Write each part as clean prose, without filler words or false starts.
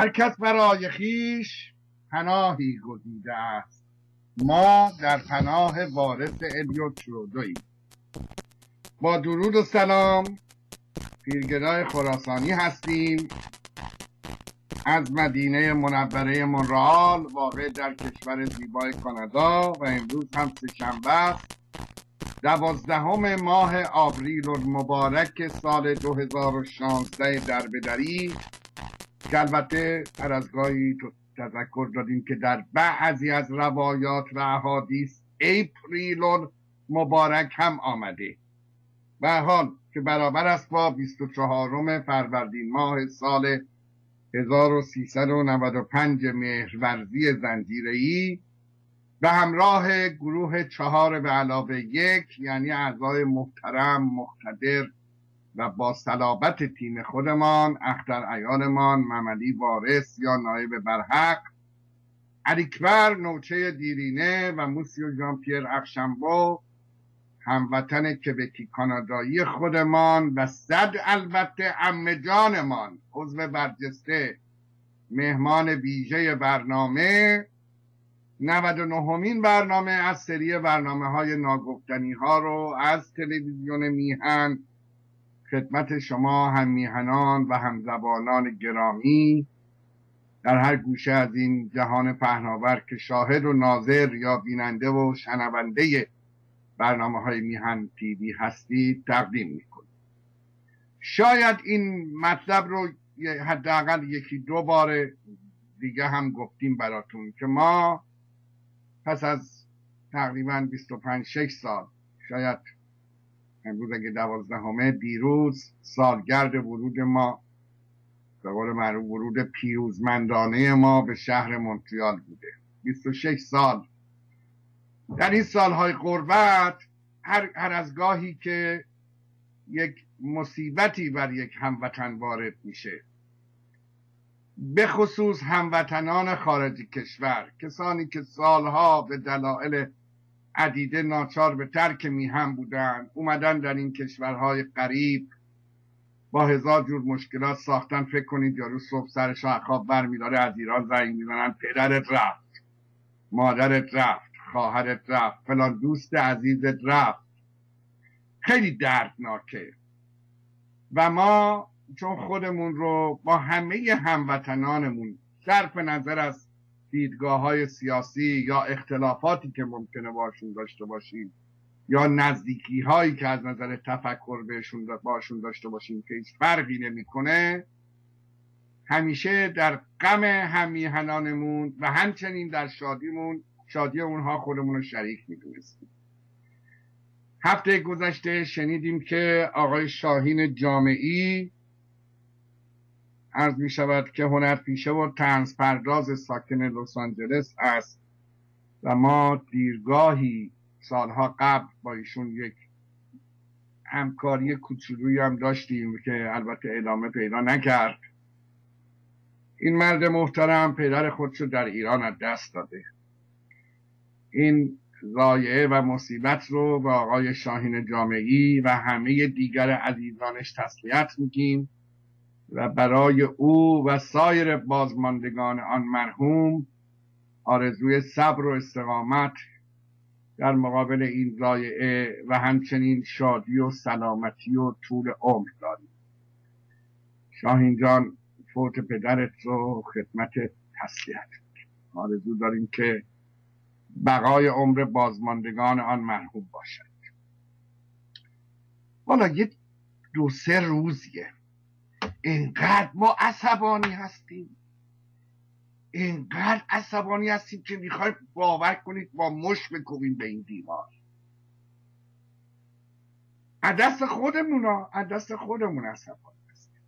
هر کس برای خویش پناهی گزیده است، ما در پناه وارث الیوت شرودوییم. با درود و سلام، پیرگدای خراسانی هستیم از مدینه منوره مونرال واقع در کشور زیبای کانادا و امروز هم سه‌شنبه است 12 ماه آوریل المبارک سال 2016 دربدری که البته هر از گاهی تذکر دادیم که در بعضی از روایات و احادیث اپریل المبارک هم آمده. به هر حال که برابر است با 24 فروردین ماه سال 1395 مهرورزی زنجیره‌ای به همراه گروه 4 به علاوه 1 یعنی اعضای محترم، مقتدر و با صلابت تیم خودمان، اختر عیارمان، مملی وارث یا نایب برحق، الیکبر نوچه دیرینه و موسیو ژان پیر اخشنبو، هموطن کبکی کانادایی خودمان و صد البته عمه جانمان، عضو برجسته مهمان ویژه برنامه 99مین برنامه از سری برنامه‌های ناگفتنی ها رو از تلویزیون میهن خدمت شما هم میهنان و همزبانان گرامی در هر گوشه از این جهان پهناور که شاهد و ناظر یا بیننده و شنونده برنامه‌های میهن تیوی هستید تقدیم میکنیم. شاید این مطلب رو حداقل یکی دو بار دیگه هم گفتیم براتون که ما پس از تقریبا 25-6 سال، شاید امروز اگه 12 دیروز سالگرد ورود ما به قول معروف ورود پیروزمندانه ما به شهر مونتریال بوده. 26 سال در این سالهای غربت هر از گاهی که یک مصیبتی بر یک هموطن وارد میشه، به خصوص هموطنان خارج کشور، کسانی که سالها به دلایل عدیده ناچار به ترک میهن بودن، اومدن در این کشورهای غریب با هزار جور مشکلات ساختن. فکر کنید یارو صبح سرش از خواب برمیداره از ایران زنگ میزنن پدرت رفت، مادرت رفت، خواهرت رفت، فلان دوست عزیزت رفت. خیلی دردناکه و ما چون خودمون رو با همه هموطنانمون صرف نظر از دیدگاه‌های سیاسی یا اختلافاتی که ممکنه باشون داشته باشیم یا نزدیکی‌هایی که از نظر تفکر باشون داشته باشیم که هیچ فرقی نمی‌کنه، همیشه در غم هممیهنانمون و همچنین در شادی اونها خودمون رو شریک می‌دونستیم. هفته گذشته شنیدیم که آقای شاهین جامعی عرض می شود که هنرپیشه و طنز پرداز ساکن لس آنجلس است و ما دیرگاهی سالها قبل با ایشون یک همکاری کوچولویی هم داشتیم که البته ادامه پیدا نکرد. این مرد محترم پدر خودشو در ایران از دست داده. این ضایعه و مصیبت رو به آقای شاهین جامعی و همه دیگر عزیزانش تسلیت میگیم و برای او و سایر بازماندگان آن مرحوم آرزوی صبر و استقامت در مقابل این ضایعه و همچنین شادی و سلامتی و طول عمر داریم. شاهین جان، فوت پدرت رو خدمت تسلیت میگیم. آرزو داریم که بقای عمر بازماندگان آن مرحوم باشد. والا یک 2-3 روزیه اینقدر ما عصبانی هستیم که میخوایم باور کنید با مشت بکوبیم به این دیوار. از دست خودمون عصبانی هستیم.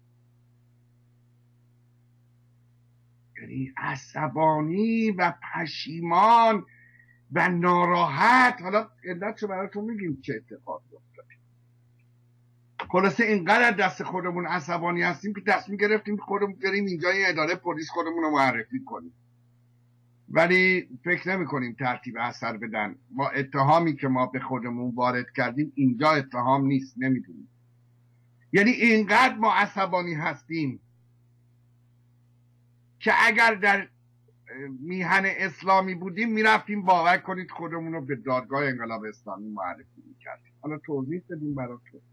یعنی عصبانی و پشیمان و ناراحت. حالا علتشو براتون میگیم چه اتفاقی افتاده. خلاصه اینقدر از دست خودمون عصبانی هستیم که تصمیم گرفتیم خودمون بریم اینجا یه اداره پلیس خودمون رو معرفی کنیم، ولی فکر نمی کنیم ترتیب اثر بدن. با اتهامی که ما به خودمون وارد کردیم اینجا اتهام نیست، نمیدونیم. یعنی اینقدر ما عصبانی هستیم که اگر در میهن اسلامی بودیم میرفتیم باور کنید خودمون رو به دادگاه انقلاب اسلامی معرفی میکردیم. حالا توضیح بدیم براتون.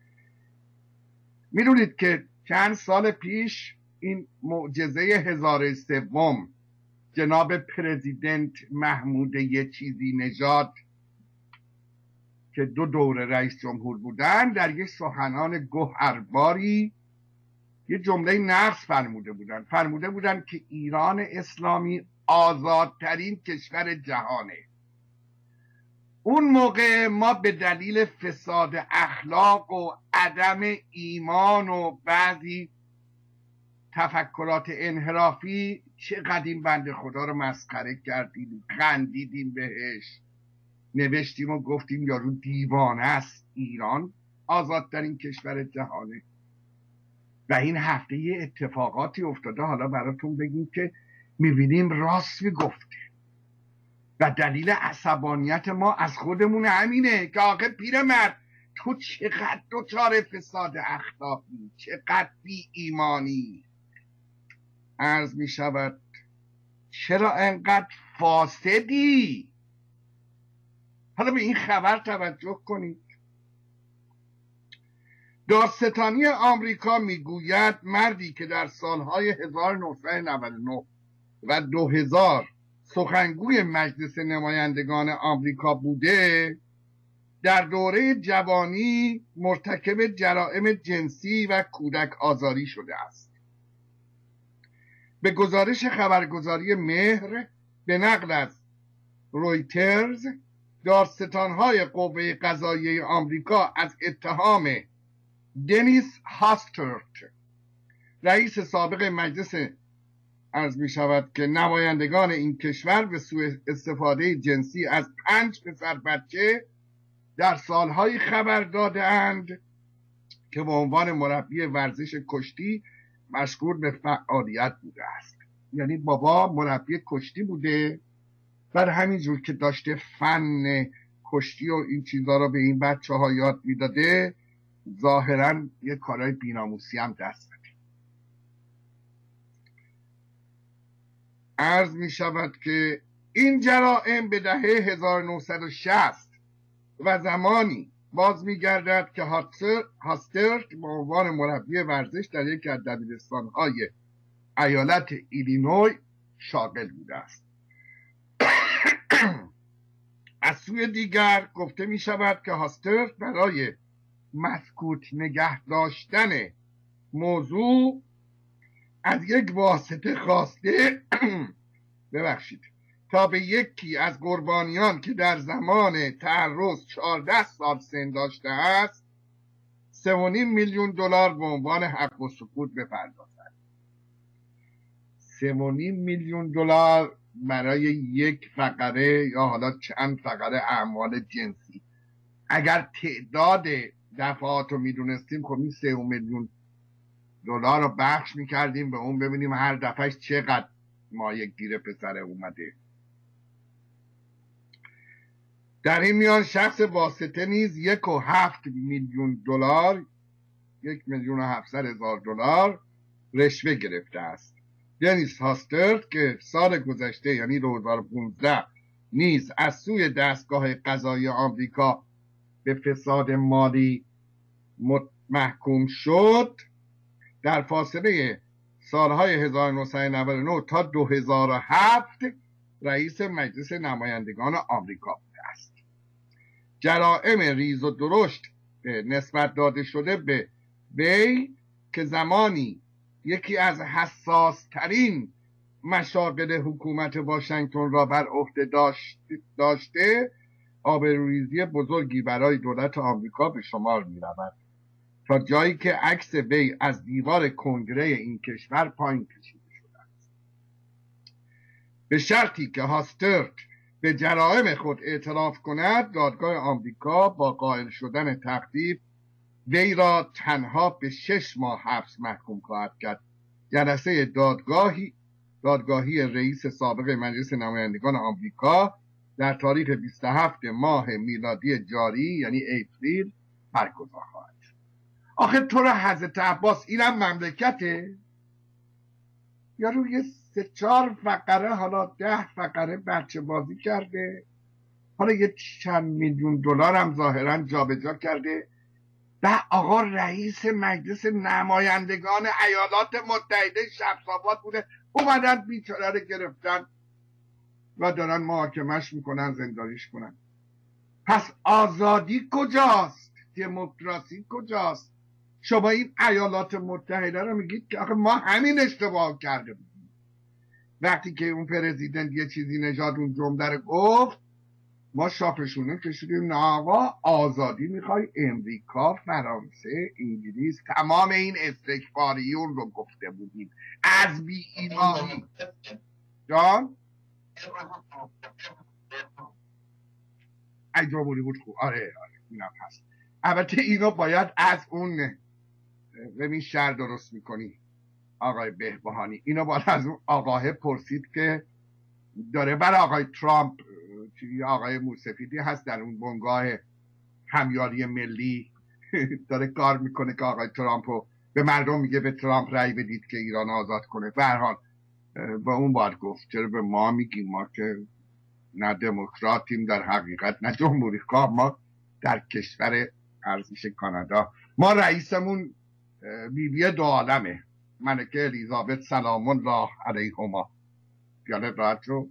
میدونید که چند سال پیش این معجزه 1003 جناب پرزیدنت محمود یه چیزی نژاد که 2 دوره رئیس جمهور بودن، در یک سخنان گوهرباری یه جمله نقص فرموده بودن که ایران اسلامی آزادترین کشور جهانه. اون موقع ما به دلیل فساد اخلاق و عدم ایمان و بعضی تفکرات انحرافی چقدر این بنده خدا رو مسخره کردیم، خندیدیم بهش، نوشتیم و گفتیم یارو دیوانه است، ایران آزادترین کشور جهانه. و این هفته یه اتفاقاتی افتاده، حالا براتون بگیم که میبینیم راست میگفته و دلیل عصبانیت ما از خودمون همینه که آقا پیرمرد تو چقدر دچار فساد اخلاقی، چقدر بی ایمانی. عرض میشود چرا انقدر فاسدی؟ حالا به این خبر توجه کنید. دادستانی آمریکا میگوید مردی که در سالهای 1999 و 2000 سخنگوی مجلس نمایندگان آمریکا بوده، در دوره جوانی مرتکب جرائم جنسی و کودک آزاری شده است. به گزارش خبرگزاری مهر به نقل از رویترز، دادستان‌های قوه قضاییه آمریکا از اتهام دنیس هاسترت، رئیس سابق مجلس عرض می شود که نمایندگان این کشور به سوء استفاده جنسی از 5 پسر بچه در سالهای خبر داده اند که به عنوان مربی ورزش کشتی مشغول به فعالیت بوده است. یعنی بابا مربی کشتی بوده، بر همین جور که داشته فن کشتی و این چیزا رو به این بچه ها یاد میداده، ظاهرا یه کارهای بی‌ناموسی هم دست داده. عرض می شود که این جرائم به دهه 1960 و زمانی باز می گردد که هاسترت به عنوان مربی ورزش در یکی از دبیرستان‌های ایالت ایلینوی شاغل بوده است. از سوی دیگر گفته می شود که هاسترت برای مسکوت نگه داشتن موضوع از یک واسطه خواسته تا به یکی از قربانیان که در زمان تعرض 14 سال سن داشته است 3.5 میلیون دلار به عنوان حق و سکوت بپردازد. 3.5 میلیون دلار برای یک فقره یا حالا چند فقره اعمال جنسی. اگر تعداد دفعات رو میدونستیم خب این 3 میلیون دلار رو بخش میکردیم به اون، ببینیم هر دفعهش چقدر مایه گیر پسر اومده. در این میان شخص واسطه نیز 1.7 میلیون دلار 1,700,000 دلار رشوه گرفته است. دنیس هاسترت که سال گذشته یعنی 2015 نیز از سوی دستگاه قضایی آمریکا به فساد مالی محکوم شد، در فاصله سالهای 1999 تا 2007 رئیس مجلس نمایندگان آمریکا بوده است. جرائم ریز و درشت نسبت داده شده به وی که زمانی یکی از حساس ترین مشاغل حکومت واشنگتن را بر عهده داشته، آبروریزی بزرگی برای دولت آمریکا به شمار می رود، تا جایی که عکس وی از دیوار کنگره این کشور پایین کشیده شده است. به شرطی که هاسترت به جرائم خود اعتراف کند، دادگاه آمریکا با قائل شدن تخفیف وی را تنها به 6 ماه حبس محکوم خواهد کرد. جلسه دادگاهی رئیس سابق مجلس نمایندگان آمریکا در تاریخ 27 ماه میلادی جاری یعنی اپریل برگزار خواهد شد. آخه تو را حضرت عباس اینم مملکته؟ یا روی 3-4 فقره، حالا 10 فقره بچه بازی کرده، حالا یه چند میلیون دلار هم ظاهرا جابجا کرده. و آقا رئیس مجلس نمایندگان ایالات متحده شمس‌آباد بوده، اومدن بیچاره رو گرفتن و دارن محاکمش میکنن، زندانیش کنن. پس آزادی کجاست؟ دموکراسی کجاست؟ شما این ایالات متحده رو میگید که آخه ما همین اشتباه کرده بودیم. وقتی که اون پرزیدنت یه چیزی نژاد اون جمله رو گفت، ما شاخشونه کشیدیم، نه آقا آزادی میخوای، امریکا، فرانسه، انگلیس، تمام این استکباریون رو گفته بودیم از بی ایمانی. جان ای جمهوری بود خوب. آره اینم هست. البته اینو باید از اون ببین شهر درست میکنی آقای بهبهانی، اینو باید از اون آقاه پرسید که داره برای آقای ترامپ، آقای موسفیدی هست در اون بنگاه همیاری ملی داره کار میکنه که آقای ترامپو به مردم میگه به ترامپ رأی بدید که ایران آزاد کنه. به هر حال با اون باید گفت، چرا به ما میگیم؟ ما که نه دموکراتیم در حقیقت نه جمهوری خواه، ما در کشور ارزش کانادا. ما رئیسمون بیبی دو عالمه، ملکه الیزابت سلام الله علیهما. خیالت راحت شد.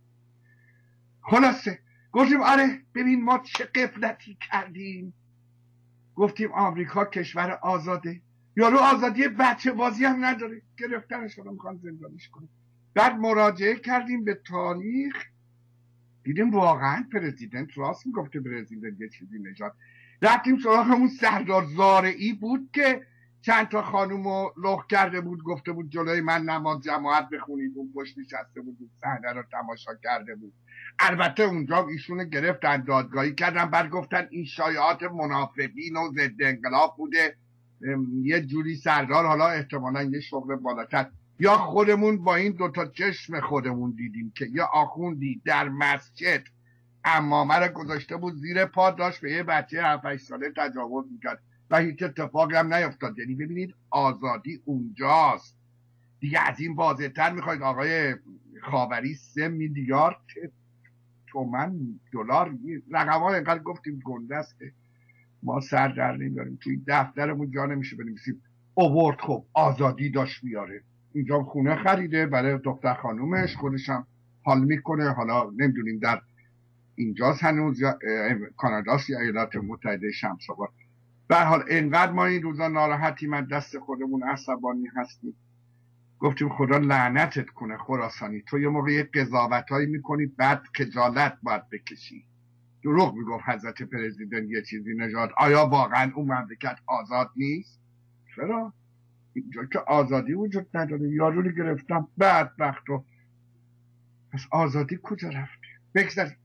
خلاصه گفتیم آره ببین ما چه غفلتی کردیم، گفتیم آمریکا کشور آزاده، یارو آزادی بچه بازی هم نداره، گرفتنش رو میخوان زندانیش کنه. بعد مراجعه کردیم به تاریخ، دیدیم واقعا پرزیدنت راست میگفته، پرزیدنت یه چیزی نژاد. رفتیم سراغ همون سردار زارعی بود که چند تا خانومو لخ کرده بود، گفته بود جلوی من نماز جماعت بخونید، اون پشت نشسته بود صحنه رو تماشا کرده بود. البته اونجا ایشونو گرفتن دادگاهی کردن، بعد گفتن این شایعات منافقین و ضد انقلاب بوده. یه جوری سردار، حالا احتمالا یه شغل بالاتر، یا خودمون با این دوتا چشم خودمون دیدیم که یه آخوندی در مسجد عمامه رو گذاشته بود زیر پا، داشت به یه بچه 7-8 ساله تجاوز میکرد و هیچ اتفاقی هم نیفتاد. یعنی ببینید آزادی اونجاست دیگه. از این واضح‌تر میخواید آقای خاوری 3 میلیارد تومن دلار، رقم ها اینقدر گفتیم گنده است که ما سر در نمیاریم. توی دفترمون جا نمیشه بنویسیم اوورد. خب آزادی داشت میاره، اینجا خونه خریده برای دختر خانومش، خودش هم حال میکنه. حالا نمیدونیم در اینجاست هنوز یا کاناداست یا ایالات متحده شمس‌آباد. به هر حال اینقدر ما این روزا ناراحتیم، از دست خودمون عصبانی هستیم. گفتیم خدا لعنتت کنه خراسانی، تو یه موقع یه قضاوتایی میکنی بعد خجالت باید بکشی. دروغ میگفت حضرت پرزیدنت یه چیزی نژاد. آیا واقعا اون مملکت آزاد نیست؟ چرا؟ اینجا که آزادی وجود نداره. یارو رو گرفتم بدبخت رو. پس آزادی کجا رفته؟ بگذاریم.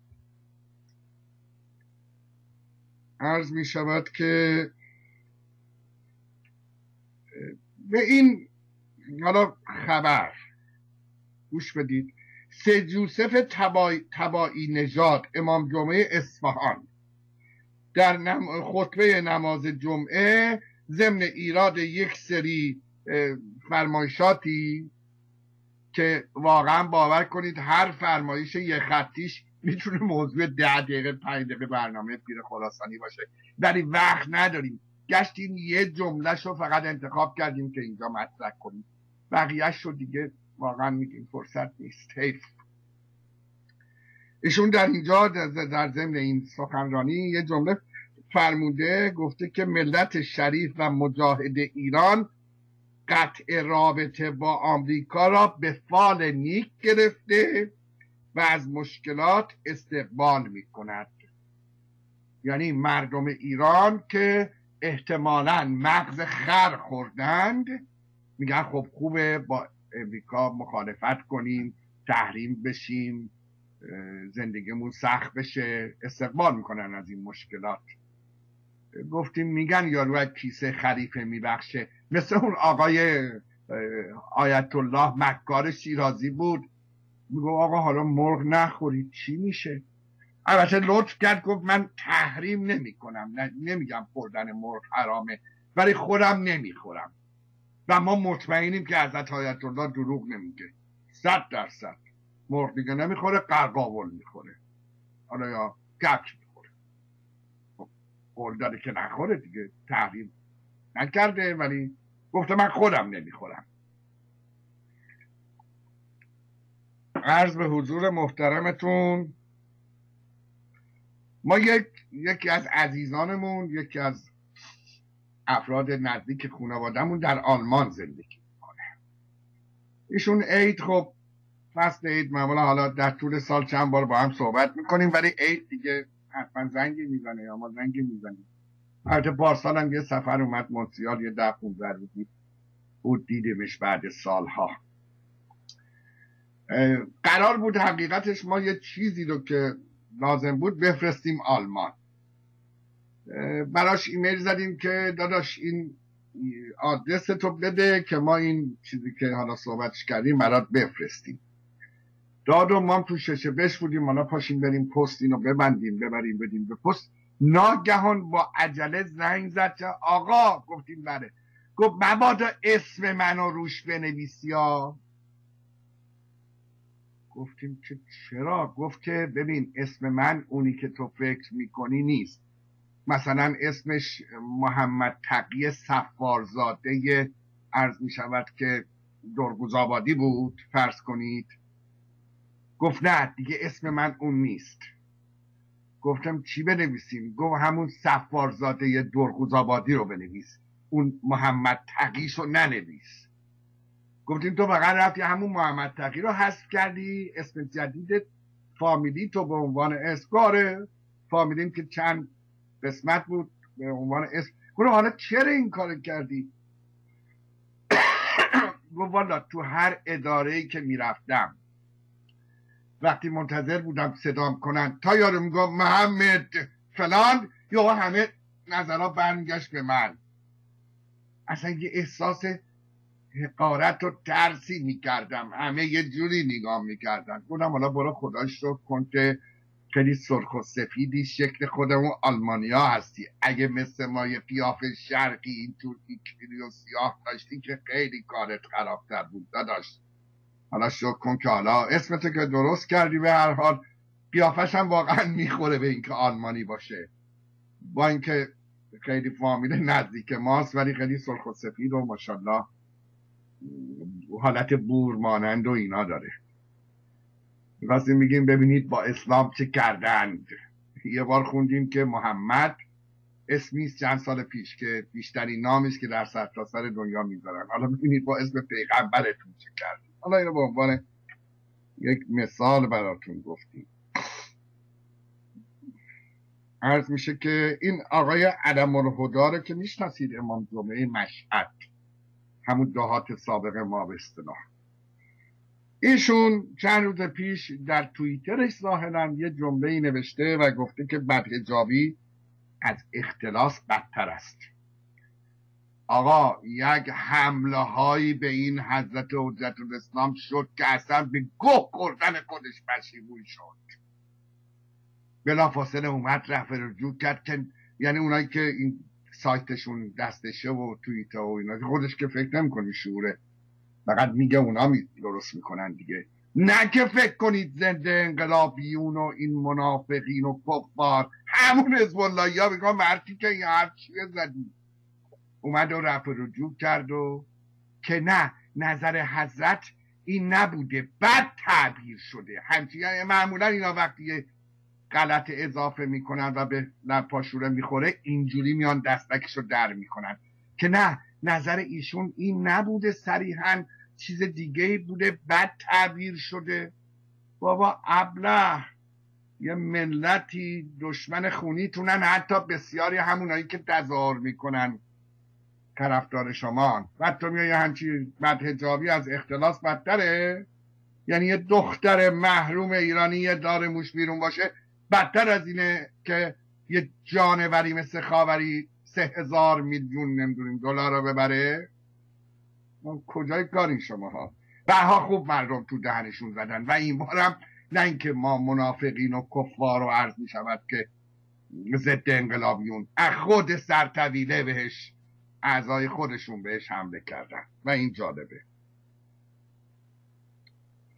عرض می شود که به این حالا خبر گوش بدید. سید یوسف طباعی نژاد امام جمعه اصفهان در خطبه نماز جمعه ضمن ایراد یک سری فرمایشاتی که واقعا باور کنید هر فرمایش یه خطیش میتونه موضوع 10 دقیقه 5 دقیقه برنامه پیر خراسانی باشه، ولی وقت نداریم. گشتیم یه جملهش رو فقط انتخاب کردیم که اینجا مطرح کنیم، بقیهش رو دیگه واقعا میگیم فرصت نیست، حیف. ایشون در اینجا در ضمن این سخنرانی یه جمله فرموده، گفته که ملت شریف و مجاهد ایران قطع رابطه با آمریکا را به فال نیک گرفته و از مشکلات استقبال می کند. یعنی مردم ایران که احتمالاً مغز خر خوردند میگن خب خوبه با امریکا مخالفت کنیم، تحریم بشیم، زندگیمون سخت بشه، استقبال میکنن از این مشکلات. گفتیم میگن یارو از کیسه خلیفه میبخشه، مثل اون آقای آیت الله مکار شیرازی بود، میگو آقا حالا مرغ نخورید چی میشه. البته لطف کرد گفت من تحریم نمی کنم، نمیگم خوردن مرغ حرامه ولی خودم نمیخورم و ما مطمئنیم که حضرت آیت الله دروغ نمیگه. 100%. مرغ دیگه نمیخوره، قرقاول میخوره، حالا یا گچ میخوره. خب قول داده که نخوره دیگه، تحریم نکرده، ولی گفته من خودم نمیخورم. عرض به حضور محترمتون، ما یکی از عزیزانمون، یکی از افراد نزدیک خانواده‌مون در آلمان زندگی میکنه. ایشون عید، خب فصل عید معمولا حالا در طول سال چند بار با هم صحبت میکنیم، ولی عید دیگه حتما زنگی میزنه یا ما زنگی میزنیم. البته پارسال هم یه سفر اومد مونتریال، یه 10-15 روزی بود دیدیمش بعد سالها. قرار بود حقیقتش ما یه چیزی رو که لازم بود بفرستیم آلمان. براش ایمیل زدیم که داداش این آدرس تو بده که ما این چیزی که حالا صحبتش کردیم برات بفرستیم. داد و ما تو ششه بش بودیم، حالا پاشیم بریم پست اینو ببندیم ببریم بدیم به پست. ناگهان با عجله زنگ زد که آقا، گفتیم بله. گفت مبادا اسم منو روش بنویسی ها. گفتیم که چرا؟ گفت که ببین اسم من اونی که تو فکر میکنی نیست. مثلا اسمش محمد تقی صفارزاده عرض میشود که درگوزآبادی بود فرض کنید. گفت نه دیگه اسم من اون نیست. گفتم چی بنویسیم؟ گفت همون صفارزاده درگوزآبادی رو بنویس، اون محمد تقیشو ننویس. گفتیم تو فقط رفتی همون محمد تقی رو حذف کردی، اسم جدید فامیلی تو به عنوان اسکاره فامیلیم که چند قسمت بود به عنوان اسم. گفتم حالا چرا این کار کردی؟ گفت والا تو هر اداره‌ای که میرفتم وقتی منتظر بودم صدام کنن تا یارو میگم محمد فلان، یا همه نظرها برمیگشت به من. اصلا یه احساس حقارت و ترسی میکردم، همه یه جوری نگاه میکردن. گفتم حالا برو خداش رو کن که خیلی سرخ و سفیدی شکل خودمون آلمانیا هستی. اگه مثل ما یه قیافه شرقی اینطور کیری و سیاه داشتی که خیلی کارت خرابتر بود داداش. حالا شکر کن که حالا اسمتو که درست کردی، به هر حال قیافش هم واقعا میخوره به اینکه آلمانی باشه، با اینکه خیلی فامیل نزدیک ماست ولی خیلی سرخ و سفید و ماشاءالله حالت بور مانند و اینا داره. می‌خواستیم میگیم ببینید با اسلام چه کردند. یه بار خوندیم که محمد اسمیست چند سال پیش که بیشترین نامیست که در سرتاسر دنیا میذارن. حالا ببینید با اسم پیغمبرتون چه کردید. حالا اینو به عنوان یک مثال براتون گفتیم. عرض میشه که این آقای علم الهدی رو که میشناسید، امام جمعه مشهد، همون دهات سابق ما به اصطلاح. ایشون چند روز پیش در توییترش ظاهرا یه جمله‌ای نوشته و گفته که بدحجابی از اختلاس بدتر است. آقا یک حمله هایی به این حضرت حجت الاسلام شد که اصلا به گوه خوردن خودش پشیمون شد. بلافاصله اومد رفع رجوع کرد که یعنی اونایی که این سایتشون دستشه و توییتر و اینا، خودش که فکر نمی‌کنه شعوره، فقط میگه اونا درست میکنن دیگه. نه که فکر کنید زنده انقلابیون و این منافقین و کفار همون حزب اللهی ها بگم مرتی که این حرف چیه زدی. اومد و رفع رجوع کرد و که نه نظر حضرت این نبوده، بد تعبیر شده. همچنین معمولا اینا وقتی غلط اضافه میکنن و به پاشوره میخوره اینجوری میان دستکشو در میکنن که نه نظر ایشون این نبوده، صریحاً چیز دیگه بوده، بد تعبیر شده. بابا ابله، یه ملتی دشمن خونیتونن، حتی بسیاری همونایی که تظاهر میکنن طرفدار شما. بعد تو میای همچی بدحجابی از اختلاس بدتره؟ یعنی یه دختر محروم ایرانی یه دار موش بیرون باشه بدتر از اینه که یه جانوری مثل خاوری 3000 میلیون نمیدونیم دلار رو ببره؟ کجای کارین شما ها؟ بعدها خوب مردم تو دهنشون زدن و این بارم نه اینکه ما منافقین و کفار و عرض می شود که ضد انقلابیون، از خود سرطویله بهش اعضای خودشون بهش حمله کردن و این جالبه.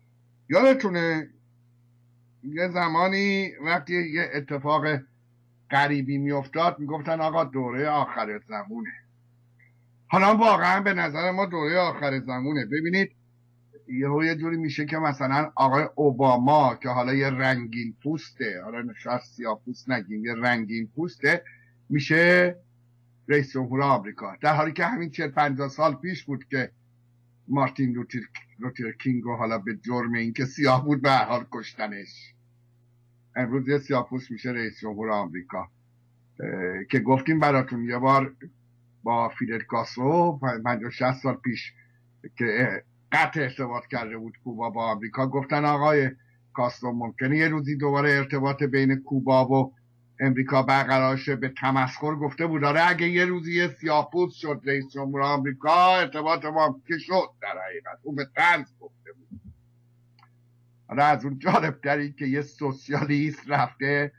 یادتونه یه زمانی وقتی یه اتفاق غریبی میافتاد میگفتن آقا دوره آخر زمونه. حالا واقعا به نظر ما دوره آخر زمونه. ببینید یه جوری میشه که مثلا آقای اوباما که حالا یه رنگین پوسته، حالا شاید سیاه پوست نگیم، یه رنگین پوسته، میشه رئیس جمهور آمریکا، در حالی که همین 40-50 سال پیش بود که مارتین لوتر کینگ رو حالا به جرم این که سیاه بود به هر حال کشتنش. امروز یه سیاه پوست میشه رئیس جمهور آمریکا. که گفتیم براتون یه بار با فیدل کاسترو 50-60 سال پیش که قطع ارتباط کرده بود کوبا با آمریکا، گفتن آقای کاسترو ممکنه یه روزی دوباره ارتباط بین کوبا و امریکا برقرار شه. به تمسخر گفته بود آره اگه یه روزی یه سیاه‌پوست شد رئیس جمهور آمریکا ارتباط ما که شد. در حقیقت اون به طنز گفته بود. حالا از اون جالب‌تری که یه سوسیالیست رفته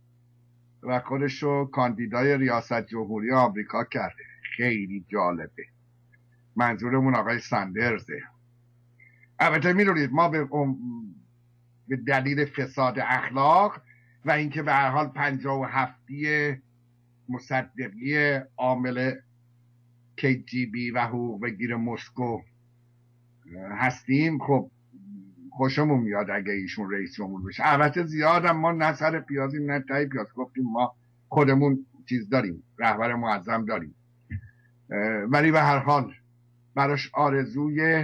و خودشو کاندیدای ریاست جمهوری آمریکا کرده. خیلی جالبه. منظورمون آقای ساندرزه. البته میدونید ما به دلیل فساد اخلاق و اینکه به هر حال 57 مصدقی عامل KGB و حقوق بگیر مسکو هستیم، خب خوشمون میاد اگه ایشون رئیس جمهور بشه. البته زیادم ما نه سر پیازیم نه تای پیاز. گفتیم ما خودمون چیز داریم، رهبر معظم داریم، ولی به هر حال براش آرزوی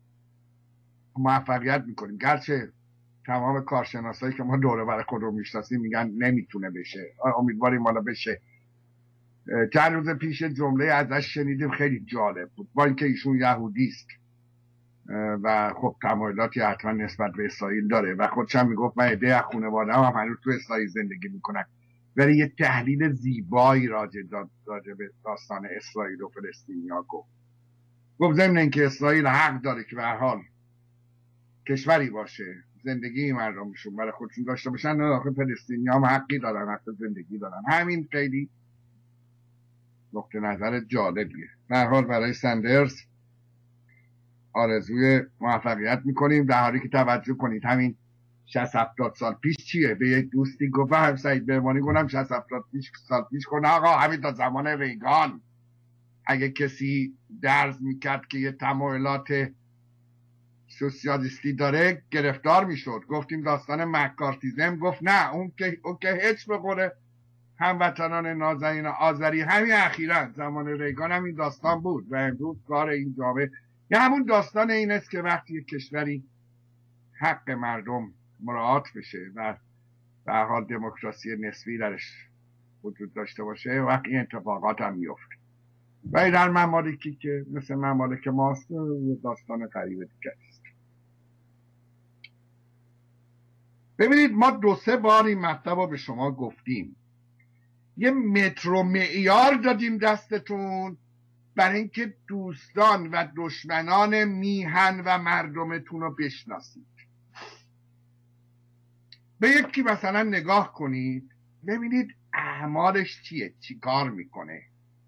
موفقیت میکنیم. گرچه تمام کارشناسایی که ما دوره برای خودمون میشناسیم میگن نمیتونه بشه. امیدواریم حالا بشه. چند روز پیش جمله ازش شنیدیم خیلی جالب بود، با اینکه ایشون یهودیست و خب تمایلاتی حتما نسبت به اسرائیل داره و خودشم میگفت من عده از خانواده‌ام هم هنوز تو اسرائیل زندگی میکنن، ولی یه تحلیل زیبایی راجع به داستان اسرائیل و فلسطینیا گفت ضمن اینکه اسرائیل حق داره که به هر حال کشوری باشه، زندگی مردمشون برای خودشون داشته باشن، نه آخه فلسطینی‌ها هم حقی دارن، حق زندگی دارن. همین خیلی نقطه نظر جالبیه. به هر حال برای سندرز آرزوی موفقیت میکنیم، در حالی که توجه کنید همین 60-70 سال پیش چیه؟ به یک دوستی گفتم، سعید بهبانی، گفتم 60-70 سال پیش کنه آقا همین تا زمان ریگان اگه کسی درز میکرد که یه تمایلات سوسیالیستی داره گرفتار میشد. گفتیم داستان مکارتیزم، گفت نه اون که هیچ بخوره هموطنان نازنین آذری. همین اخیراً زمان ریگان هم این داستان بود و امروز کار این جامعه یا همون داستان این است که وقتی کشوری حق مردم مراعات بشه و به هر حال دموکراسی نسبی درش وجود داشته باشه وقتی این اتفاقات هم میفته. و در ممالکی که مثل ممالک ماست داستان غریب دیگه است. ببینید ما 2-3 بار این مطلب رو به شما گفتیم، یه متر و معیار دادیم دستتون برای اینکه دوستان و دشمنان میهن و مردمتون رو بشناسید. به یکی مثلا نگاه کنید ببینید اعمالش چیه، چی کار میکنه،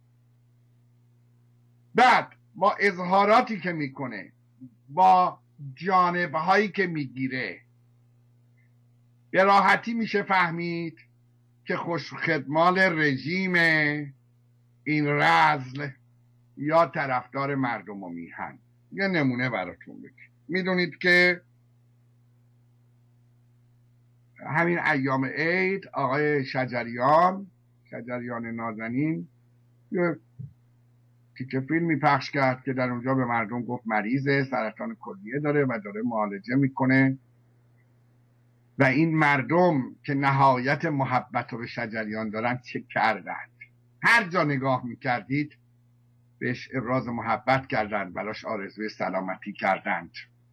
بعد با اظهاراتی که میکنه، با جانبهایی که میگیره، به راحتی میشه فهمید که خوشخدمال رژیم این رذل یا طرفدار مردم و میهن. یه نمونه براتون بگم. میدونید که همین ایام عید آقای شجریان نازنین یه تیکه فیلمی پخش کرد که در اونجا به مردم گفت مریضه، سرطان کلیه داره و داره معالجه میکنه و این مردم که نهایت محبت رو به شجریان دارن چه کردند؟ هر جا نگاه میکردید بهش ابراز محبت کردند، براش آرزوی سلامتی کردند.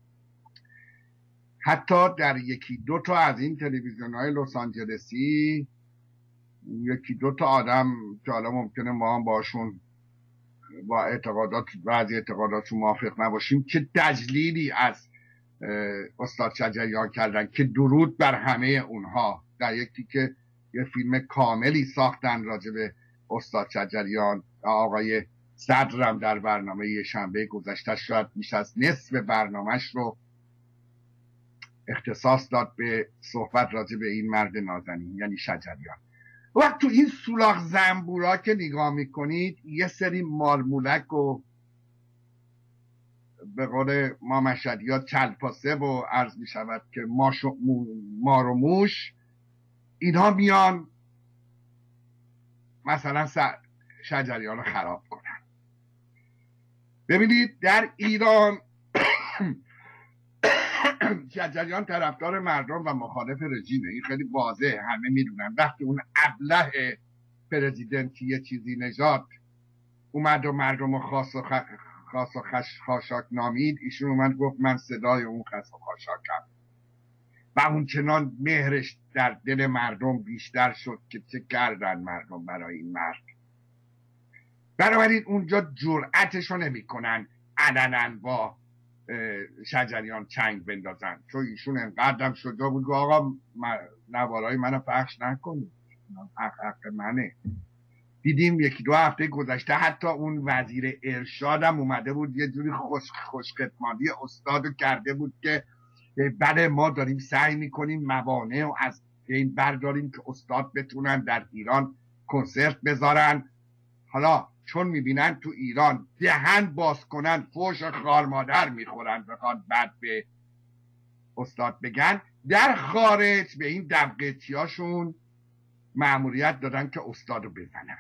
حتی در 1-2 تا از این تلویزیون‌های لس آنجلسی 1-2 تا آدم که حالا ممکنه ما هم باشون با اعتقادات بعضی اعتقاداتشون موافق نباشیم که تجلیلی از استاد شجریان کردن که درود بر همه اونها. در یکی که یه فیلم کاملی ساختن راجع به استاد شجریان. آقای صدرم در برنامه یه شنبه گذشته شاید بیش از نصف برنامهش رو اختصاص داد به صحبت راجع به این مرد نازنین، یعنی شجریان. وقت تو این سولاخ زنبورا که نگاه میکنید یه سری مارمولک و به قول ما مشهدیات چلپاسه و عرض میشود که مار و موش، اینها میان مثلا شجریان رو خراب کنن. ببینید در ایران شجریان طرفدار مردم و مخالف رژیمه، این خیلی واضحه، همه میدونن. وقتی اون ابله پرزیدنتی چیزی نژاد اومد و مردم رو خاص و خاشاک نامید، ایشون اومد گفت من صدای اون خاص و خاشاکم، و اون چنان مهرش در دل مردم بیشتر شد که چه کردن مردم برای این مرد. بنابراین اونجا جرأتش رو نمی کنن علنا با شجریان چنگ بندازن، چون ایشون انقدرم شده بود که آقا نوارای منو پخش نکنید، حق منه. دیدیم یکی دو هفته گذشته حتی اون وزیر ارشادم اومده بود یه جوری خوشخدمانی استادو کرده بود که بله ما داریم سعی میکنیم موانع و از این برداریم که استاد بتونن در ایران کنسرت بذارن. حالا چون میبینن تو ایران دهن باز کنن فوش خار مادر میخورن بخواد بعد به استاد بگن، در خارج به این دبقیتیاشون مأموریت دادن که استادو بزنن.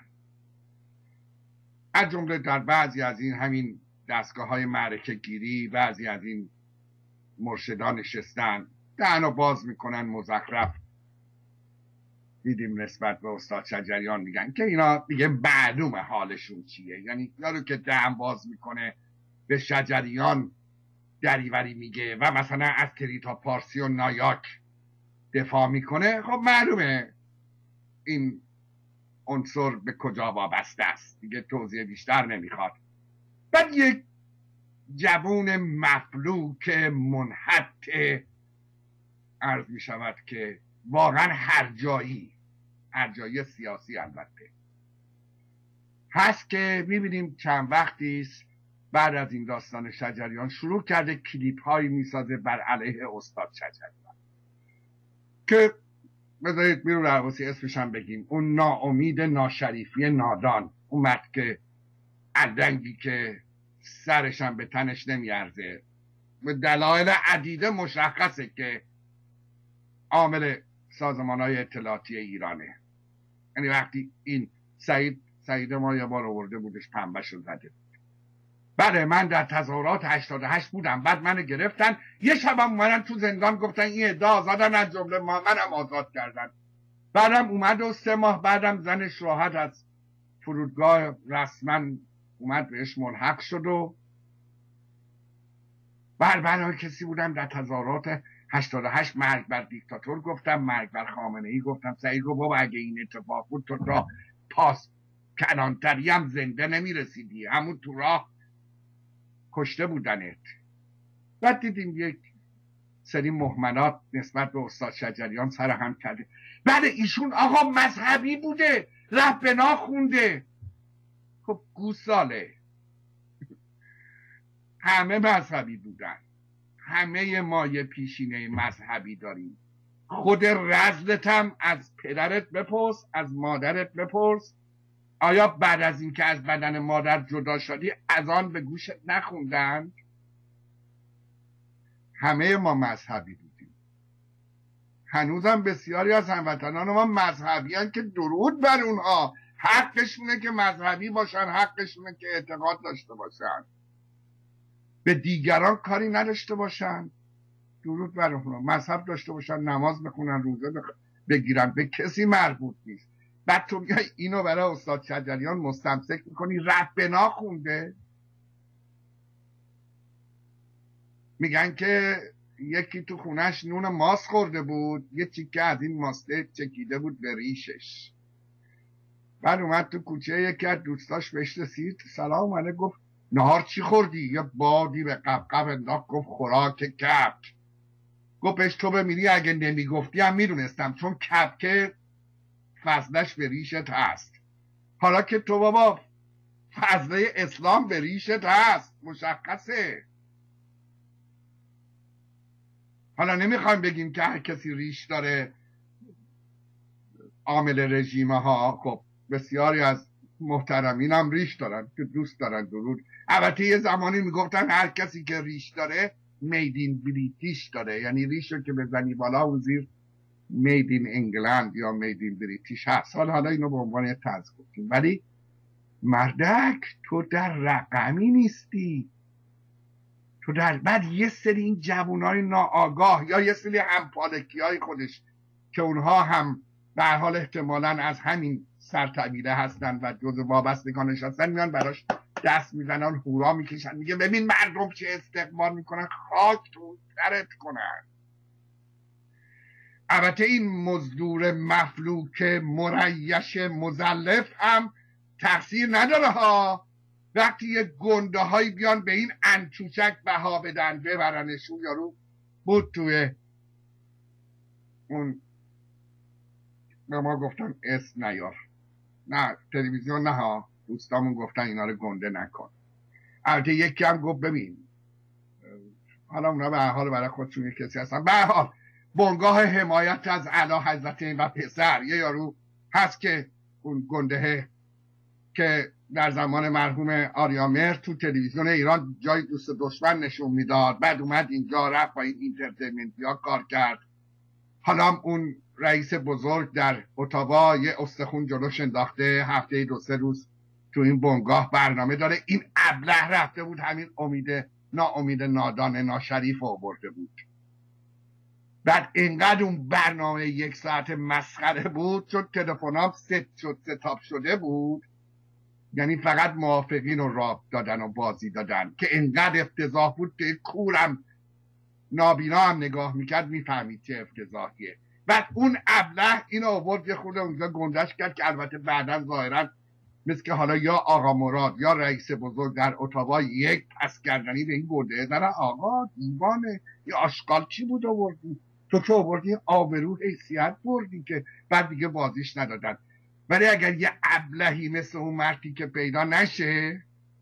از جمله در بعضی از این همین دستگاه های معرکه گیری بعضی از این مرشدان نشستن دهنو باز میکنن مزخرف. دیدیم نسبت به استاد شجریان میگن که اینا دیگه معلومه حالشون چیه، یعنی یارو که دهن باز میکنه به شجریان دریوری میگه و مثلا از تریتا پارسی و نایاک دفاع میکنه، خب معلومه این عنصر به کجا وابسته است، دیگه توضیح بیشتر نمیخواد. بعد یک جوون مفلوک منحط عرض میشود که واقعا هر جایی سیاسی البته هست که میبینیم چند وقتیست بعد از این داستان شجریان شروع کرده کلیپ هایی میسازه بر علیه استاد شجریان که بذارید میرو رواسی اسمش هم بگیم، اون ناامید ناشریفی نادان اومد که علنگی که سرش هم به تنش نمیارزه، به دلایل عدیده مشخصه که عامل سازمان های اطلاعاتی ایرانه. یعنی وقتی این سعید ما یه بار آورده بودش پنبه شو زده، بله من در تظاهرات 88 بودم، بعد منو گرفتن یه شبم اومدن تو زندان گفتن این ادعا آزادن، از جمله منم آزاد کردن. بعدم اومد و 3 ماه بعدم زنش راحت از فرودگاه رسما اومد بهش ملحق شد و بنای کسی بودم در تظاهرات 88 مرگ بر دیکتاتور گفتم، مرگ بر خامنه ای گفتم. سعید گفت بابا اگه این اتفاق بود تو راه پاس کلانتری هم زنده نمیرسیدی، همون تو راه کشته بودنت. بعد دیدیم یک سری مهملات نسبت به استاد شجریان سر هم کرده. بله ایشون آقا مذهبی بوده، رفت بنا خونده. خب گوساله، همه مذهبی بودن، همه ما یه پیشینه مذهبی داریم. خود رزلت هم از پدرت بپرس، از مادرت بپرس، آیا بعد از اینکه از بدن مادر جدا شدی از آن به گوشت نخوندن؟ همه ما مذهبی بودیم. هنوزم بسیاری از هموطنان ما مذهبی هستند که درود بر اونها، حقشونه که مذهبی باشن، حقشونه که اعتقاد داشته باشن، به دیگران کاری نداشته باشن، درود بر اونها، مذهب داشته باشن، نماز بخونن، روزه بگیرن، به کسی مربوط نیست. بعد تو میای اینو برای استاد شجریان مستمسک میکنی، ربنا خونده. میگن که یکی تو خونش نون ماست خورده بود، یه چیکه از این ماسته چکیده بود به ریشش. بعد اومد تو کوچه یکی از دوستاش بهش رسید، سلام علیکم، گفت نهار چی خوردی؟ یه بادی به قبقب انداخت، گفت خوراک کبک. گفت بهش تو بمیری اگه نمیگفتی هم میدونستم، چون کبک فضلش به ریشت هست. حالا که تو بابا فضله اسلام به ریشت هست، مشخصه. حالا نمیخوایم بگیم که هر کسی ریش داره عامل رژیمه ها. خب بسیاری از محترمین هم ریش دارن که دوست دارن درود. البته یه زمانی میگفتن هر کسی که ریش داره میدین بریتیش داره، یعنی ریش رو که بزنی بالا و زیر میدین انگلند یا میدین بریتیش هست. حالا اینو به عنوان طنز گفتیم. ولی مردک تو در رقمی نیستی، تو در بعد یه سری این جوانای ناآگاه یا یه سری همپالکی های خودش که اونها هم به هر حال احتمالاً از همین سرطبیله هستن و جز وابستگانش هستن، میان براش دست میزنن، هورا میکشن، میگه ببین مردم چه استقبال میکنن، خاک تو سرت کنن. البته این مزدور مفلوک مریش مزلف هم تقصیر نداره ها. وقتی یه گنده هایی بیان به این انچوچک بها بدن ببرنشون، یارو بود توی اون به ما گفتن اسم نیار، نه تلویزیون نه ها، دوستامون گفتن اینا رو گنده نکن. البته یکی هم گفت ببین حالا اونا به هر حال برای خودشون کسی هستن، به هر حال بنگاه حمایت از اعلی حضرتین و پسر یه یارو هست که اون گنده که در زمان مرحوم آریامهر تو تلویزیون ایران جای دوست دشمن نشون میداد، بعد اومد اینجا رفت با این اینترتینمنتی ها کار کرد. حالا اون رئیس بزرگ در اتاوا یه استخون جلوش انداخته، هفته 2-3 روز تو این بنگاه برنامه داره. این ابله رفته بود همین ناامید نادان ناشریف آورده بود. بعد اینقدر اون برنامه 1 ساعت مسخره بود، چون تلفنام ستاپ شده بود، یعنی فقط موافقین رو راه دادن و بازی دادن که اینقدر افتضاح بود که کورم نابینا هم نگاه میکرد میفهمید چه افتضاحیه. بعد اون ابله اینو آورد یه خورده اونجا گندش کرد که البته بعدا ظاهرا مثل که حالا یا آقا مراد یا رئیس بزرگ در اتاوا یک پس کردنی به این گنده داره. آقا دیوانه، یه آشغال چی بود آوردی؟ تو که آوردی آبرو حیثیت بردی که بعد دیگه بازیش ندادن. ولی اگر یه ابلهی مثل اون مردی که پیدا نشه،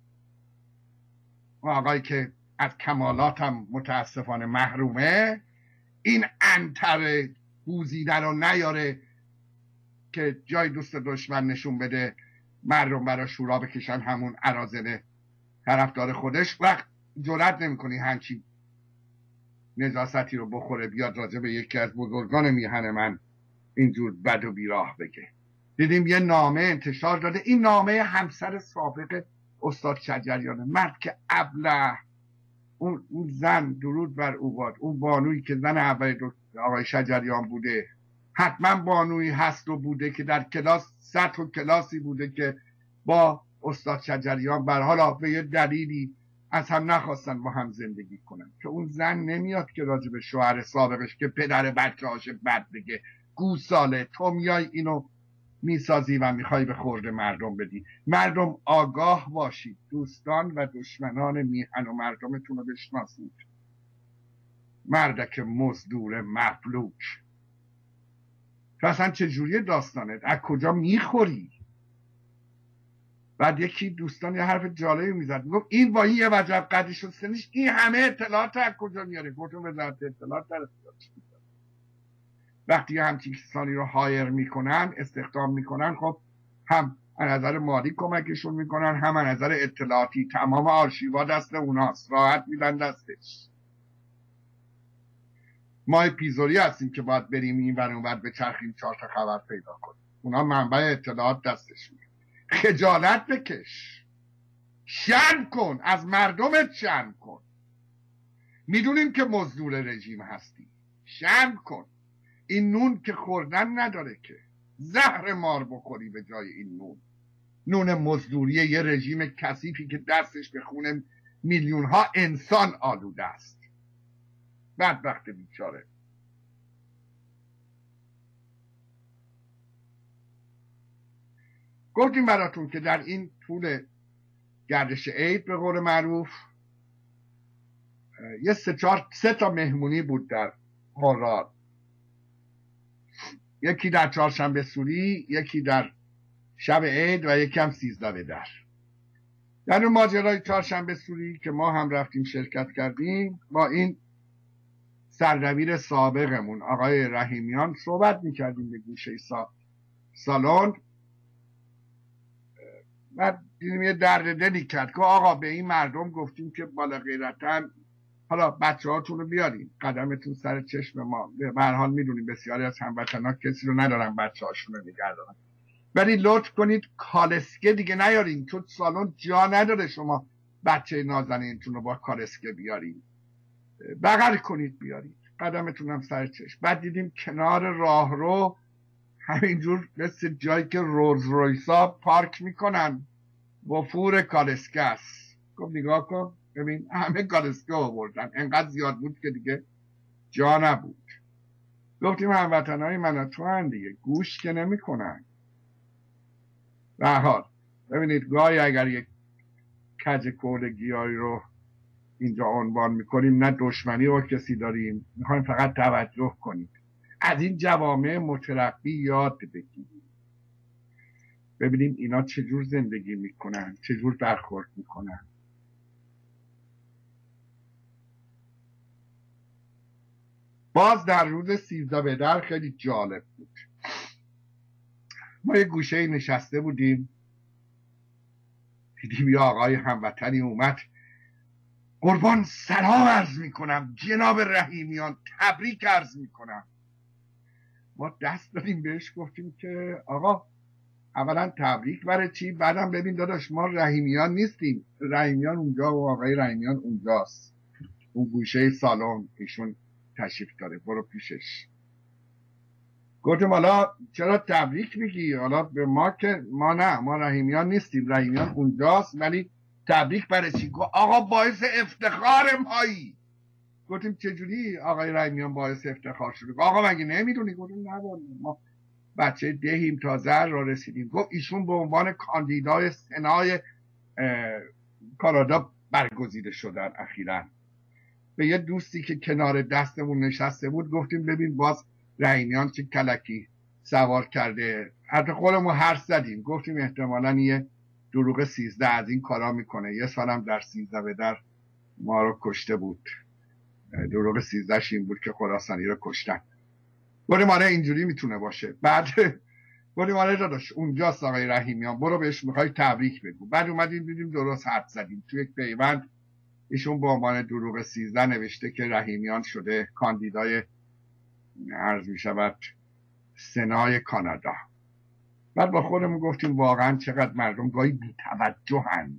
آقایی که از کمالات هم متاسفانه محرومه، این انتر بوزیدن رو نیاره که جای دوست دشمن نشون بده، مردم برای شورا بکشن همون اراذل طرفدار خودش، وقت جرئت نمی‌کنی همچین نجاستی رو بخوره بیاد راجع به یکی از بزرگان میهن من اینجور بد و بیراه بگه. دیدیم یه نامه انتشار داده، این نامه همسر سابق استاد شجریان، مرد که ابله، اون زن درود بر او باد، اون بانویی که زن اول آقای شجریان بوده، حتما بانویی هست و بوده که در کلاس سطح و کلاسی بوده که با استاد شجریان بر حالا به یه دلیلی از هم نخواستن با هم زندگی کنن، که اون زن نمیاد که راجع به شوهر سابقش که پدر بچه هاش بد بگه. گوساله، تو میای اینو میسازی و میخوای به خورد مردم بدی. مردم آگاه باشید، دوستان و دشمنان میهن و مردمتون رو بشناسید. مردک مزدور مفلوک، تو اصلا چجوری داستانت؟ از کجا میخوری؟ بعد یکی دوستان یه حرف جالبی میزد، گفت این با این یه وجب قدی شد سنش، این همه اطلاعات از کجا میاره؟ گفتم وزارت اطلاعات در اختیارش میذاره. وقتی همچین کسانی رو هایر میکنن، استخدام میکنن، خب هم از نظر مالی کمکشون میکنن، هم از نظر اطلاعاتی. تمام آرشیوا دست اوناست، راحت میدن دستش. ما پیزوری هستیم که باید بریم این ور اون ور بچرخیم 4 تا خبر پیدا کنیم. اونا منبع اطلاعات دستشون. خجالت بکش، شرم کن، از مردمت شرم کن. میدونیم که مزدور رژیم هستی، شرم کن. این نون که خوردن نداره که، زهر مار بخوری به جای این نون. نون مزدوری یه رژیم کثیفی که دستش به خون میلیون ها انسان آلوده است. بدبخت بیچاره. گفتیم براتون که در این طول گردش عید به قول معروف یه 3 تا مهمونی بود در مراد. یکی در چهارشنبه سوری، یکی در شب عید و یکی هم 13 به در. در ماجرای چهارشنبه سوری که ما هم رفتیم شرکت کردیم، با این سردبیر سابقمون آقای رحیمیان صحبت میکردیم به گوشه سالن. بعد دیدیم یه درد دلی کرد که آقا به این مردم گفتیم که بالا غیرتن، حالا بچه هاتون رو بیاریم، قدمتون سر چشم ما، به هر حال میدونیم بسیاری از هموطنان کسی رو ندارن بچه هاشون رو نگه دارن، ولی لطف کنید کالسکه دیگه نیارین، چون سالن جا نداره شما بچه نازنینتون رو با کالسکه بیارین، بغل کنید بیارید، قدمتون هم سر چشم. بعد دیدیم کنار راهرو همینجور مثل جایی که روز رویسا پارک میکنن وفور کالسکه است. گفت نگاه کن ببین همه کالسکه آوردن، انقدر زیاد بود که دیگه جا نبود. گفتیم هموطنهای من تو هم دیگه گوش که نمی کنن. به هر حال ببینید گاهی اگر یک کج کول گیاهی رو اینجا عنوان میکنیم نه دشمنی با کسی داریم، میخوایم فقط توجه کنیم، از این جوامع مترقی یاد بگیریم، ببینیم اینا چجور زندگی میکنن، چجور برخورد میکنن. باز در روز 13 بدر خیلی جالب بود. ما یه گوشه نشسته بودیم، دیدیم یه آقای هموطنی اومد، قربان سلام عرض میکنم جناب رحیمیان، تبریک عرض میکنم. ما دست دادیم بهش گفتیم که آقا اولا تبریک برای چی؟ بعدم ببین داداش ما رحیمیان نیستیم، رحیمیان اونجا و آقای رحیمیان اونجاست، اون گوشه سالن ایشون تشریف داره، برو پیشش. گفتم حالا چرا تبریک میگی؟ حالا به ما که ما نه، ما رحیمیان نیستیم، رحیمیان اونجاست، ولی تبریک برای چی؟ آقا باعث افتخار مایی. گفتیم چجوری آقای رحیمیان باعث افتخار شده؟ آقا مگه نمیدونی؟ گفتیم نه ما بچه دهیم تازه را رسیدیم. گفت ایشون به عنوان کاندیدای سنای کانادا برگزیده شدن اخیراً. به یه دوستی که کنار دستمون نشسته بود گفتیم ببین باز رحیمیان چه کلکی سوار کرده. حتی خودمون حرف زدیم گفتیم احتمالاً یه دروغ 13 از این کارا میکنه، یه سالم در 13 بدر ما رو کشته بود، دروغ 13 این بود که خراسانی رو کشتن. گفتیم آره اینجوری میتونه باشه. بعد گفتیم آره داداش اونجاست آقای رحیمیان، برو بهش میخوای تبریک بگو. بعد اومدیم دیدیم درست حرف زدیم، تو یک پیوند ایشون به عنوان دروغ 13 نوشته که رحیمیان شده کاندیدای عرض میشود سنای کانادا. بعد با خودمون گفتیم واقعا چقدر مردم گاهی بی‌توجهند.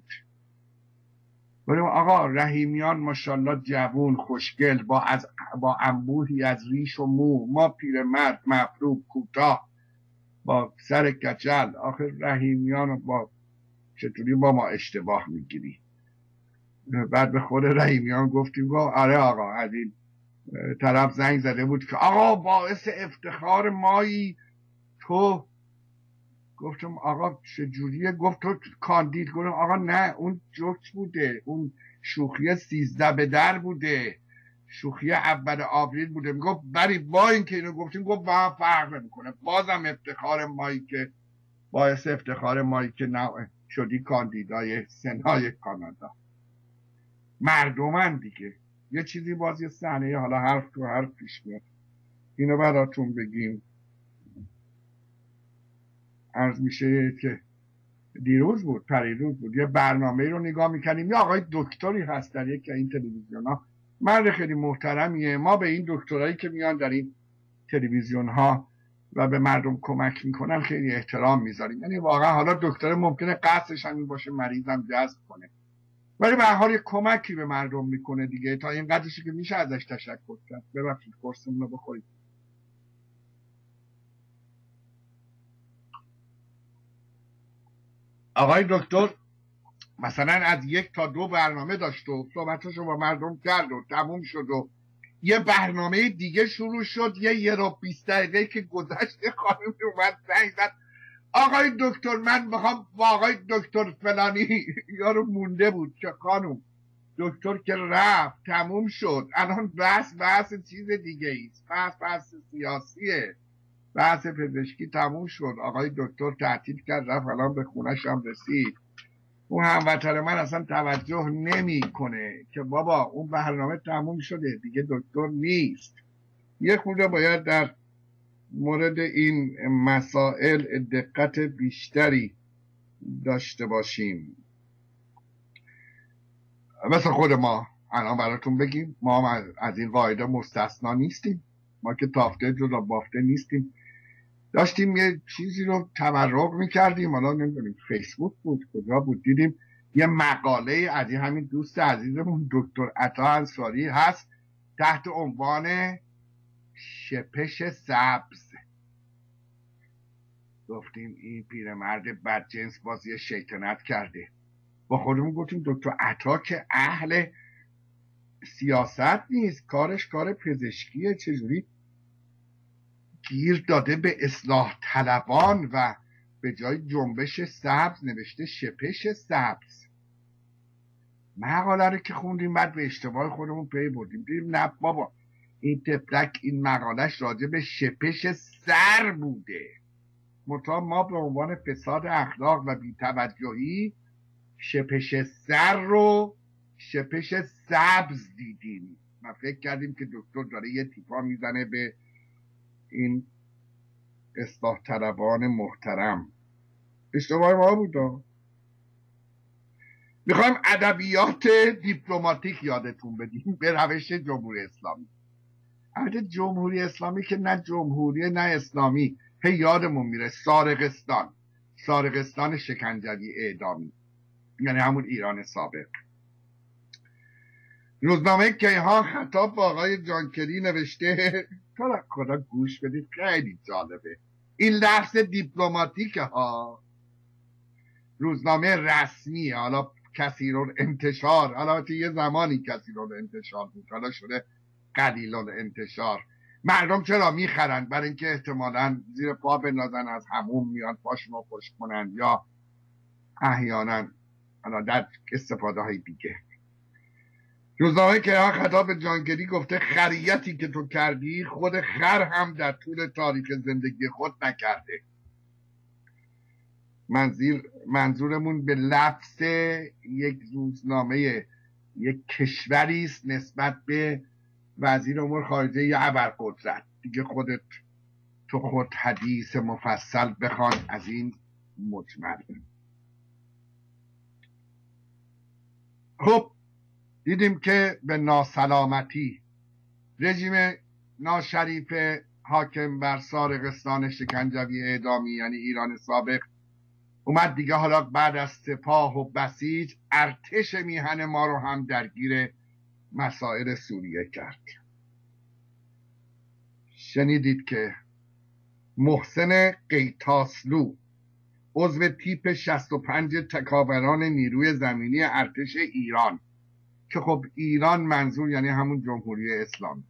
گفتیم آقا رحیمیان ماشاءالله جوون خوشگل با انبوهی از ریش و مو، ما پیرمرد مفروب کوتاه با سر کچل، آخر رحیمیان با چطوری با ما اشتباه میگیری؟ بعد به خود رحیمیان گفتیم آره آقا از این طرف زنگ زده بود که آقا باعث افتخار مایی تو. گفتم آقا چجوریه؟ گفت تو کاندید. گفتم آقا نه اون جوک بوده، اون شوخی 13 بدر بوده، شوخی اول آوریل بوده. میگفت بری با این که اینو گفتیم گفت با فرق نمیکنه، بازم افتخار مایی که باعث افتخار مایی که شدی کاندیدای سنای کانادا. مردمن دیگه، یه چیزی باز یه صحنه حالا حرف تو حرف پیش میاد، اینو براتون بگیم. عرض میشه که دیروز بود پریروز بود یه برنامه رو نگاه میکنیم، یه آقای دکتری هست در یک این تلویزیون ها، مرد خیلی محترمیه. ما به این دکترایی که میان در این تلویزیون ها و به مردم کمک میکنن خیلی احترام میذاریم، یعنی واقعا حالا دکتر ممکنه قصدش همین باشه مریضم جذب کنه، ولی به هر حال یه کمکی به مردم میکنه دیگه، تا این قدرشی که میشه ازش تشکر کرد. ببخشید قرصمون رو بخورید. آقای دکتر مثلا از 1 تا 2 برنامه داشت و صحبتشو با مردم کرد و تموم شد و یه برنامه دیگه شروع شد، یه رو 20 دقیقه که گذشته خانم اومد زنگ زد آقای دکتر من میخوام با آقای دکتر فلانی، یارو مونده بود که خانم دکتر که رفت تموم شد، الان بحث چیز دیگه ایست، بحث سیاسیه، بحث پزشکی تموم شد، آقای دکتر تعطیل کرد رفت، الان به خونش هم رسید. اون هموطن من اصلا توجه نمیکنه که بابا اون برنامه تموم شده دیگه، دکتر نیست. یه خورده باید در مورد این مسائل دقت بیشتری داشته باشیم. مثل خود ما الان براتون بگیم، ما از این قاعده مستثنا نیستیم، ما که تافته جدا بافته نیستیم. داشتیم یه چیزی رو تبرک میکردیم، حالا نمیدونیم فیسبوک بود کجا بود، دیدیم یه مقاله از این همین دوست عزیزمون دکتر عطا انصاری هست تحت عنوان شپش سبز. گفتیم این پیرمرد بدجنس بازی شیطنت کرده. با خودمون گفتیم دکتر عطا که اهل سیاست نیست، کارش کار پزشکیه، چجوری گیر داده به اصلاح طلبان و به جای جنبش سبز نوشته شپش سبز. مقاله رو که خوندیم بعد به اشتباه خودمون پی بردیم، دیدیم نه بابا این تفلک این مقالش راجع به شپش سر بوده، منتها ما به عنوان فساد اخلاق و بی‌توجهی شپش سر رو شپش سبز دیدیم و فکر کردیم که دکتر داره یه تیپا میزنه به این اصلاح طلبان محترم. اشتباه ما بود. میخوایم ادبیات دیپلماتیک یادتون بدیم به روش جمهوری اسلامی. البته جمهوری اسلامی که نه جمهوری نه اسلامی، هی یادمون میره سارقستان شکنجوی اعدامی، یعنی همون ایران سابق. روزنامه کیهان خطاب با آقای جانکری نوشته، تو خدا گوش بدید خیلی جالبه این لفظ دیپلماتیک ها. روزنامه رسمیه، حالا کثیرالانتشار، حالا یه زمانی کثیرالانتشار بود، حالا شده قلیل‌الانتشار. مردم چرا میخرن؟ برای اینکه احتمالاً زیر پا بندازن، از همون میان پاشون رو خشک کنن، یا احیانا در استفاده های دیگه. روزنامه که خطاب به جانگری گفته خریتی که تو کردی خود خر هم در طول تاریخ زندگی خود نکرده. منظورمون به لفظ یک روزنامه یک کشوری است نسبت به وزیر امور خارجه یا ابرقدرت. دیگه خودت تو خود حدیث مفصل بخوان از این مجمل. خب دیدیم که به ناسلامتی رژیم ناشریف حاکم بر سارقستان شکنجوی اعدامی یعنی ایران سابق اومد دیگه، حالا بعد از سپاه و بسیج ارتش میهن ما رو هم درگیر مسائل سوریه کرد. شنیدید که محسن قیتاسلو عضو تیپ 65 تکاوران نیروی زمینی ارتش ایران، که خب ایران منظور یعنی همون جمهوری اسلامی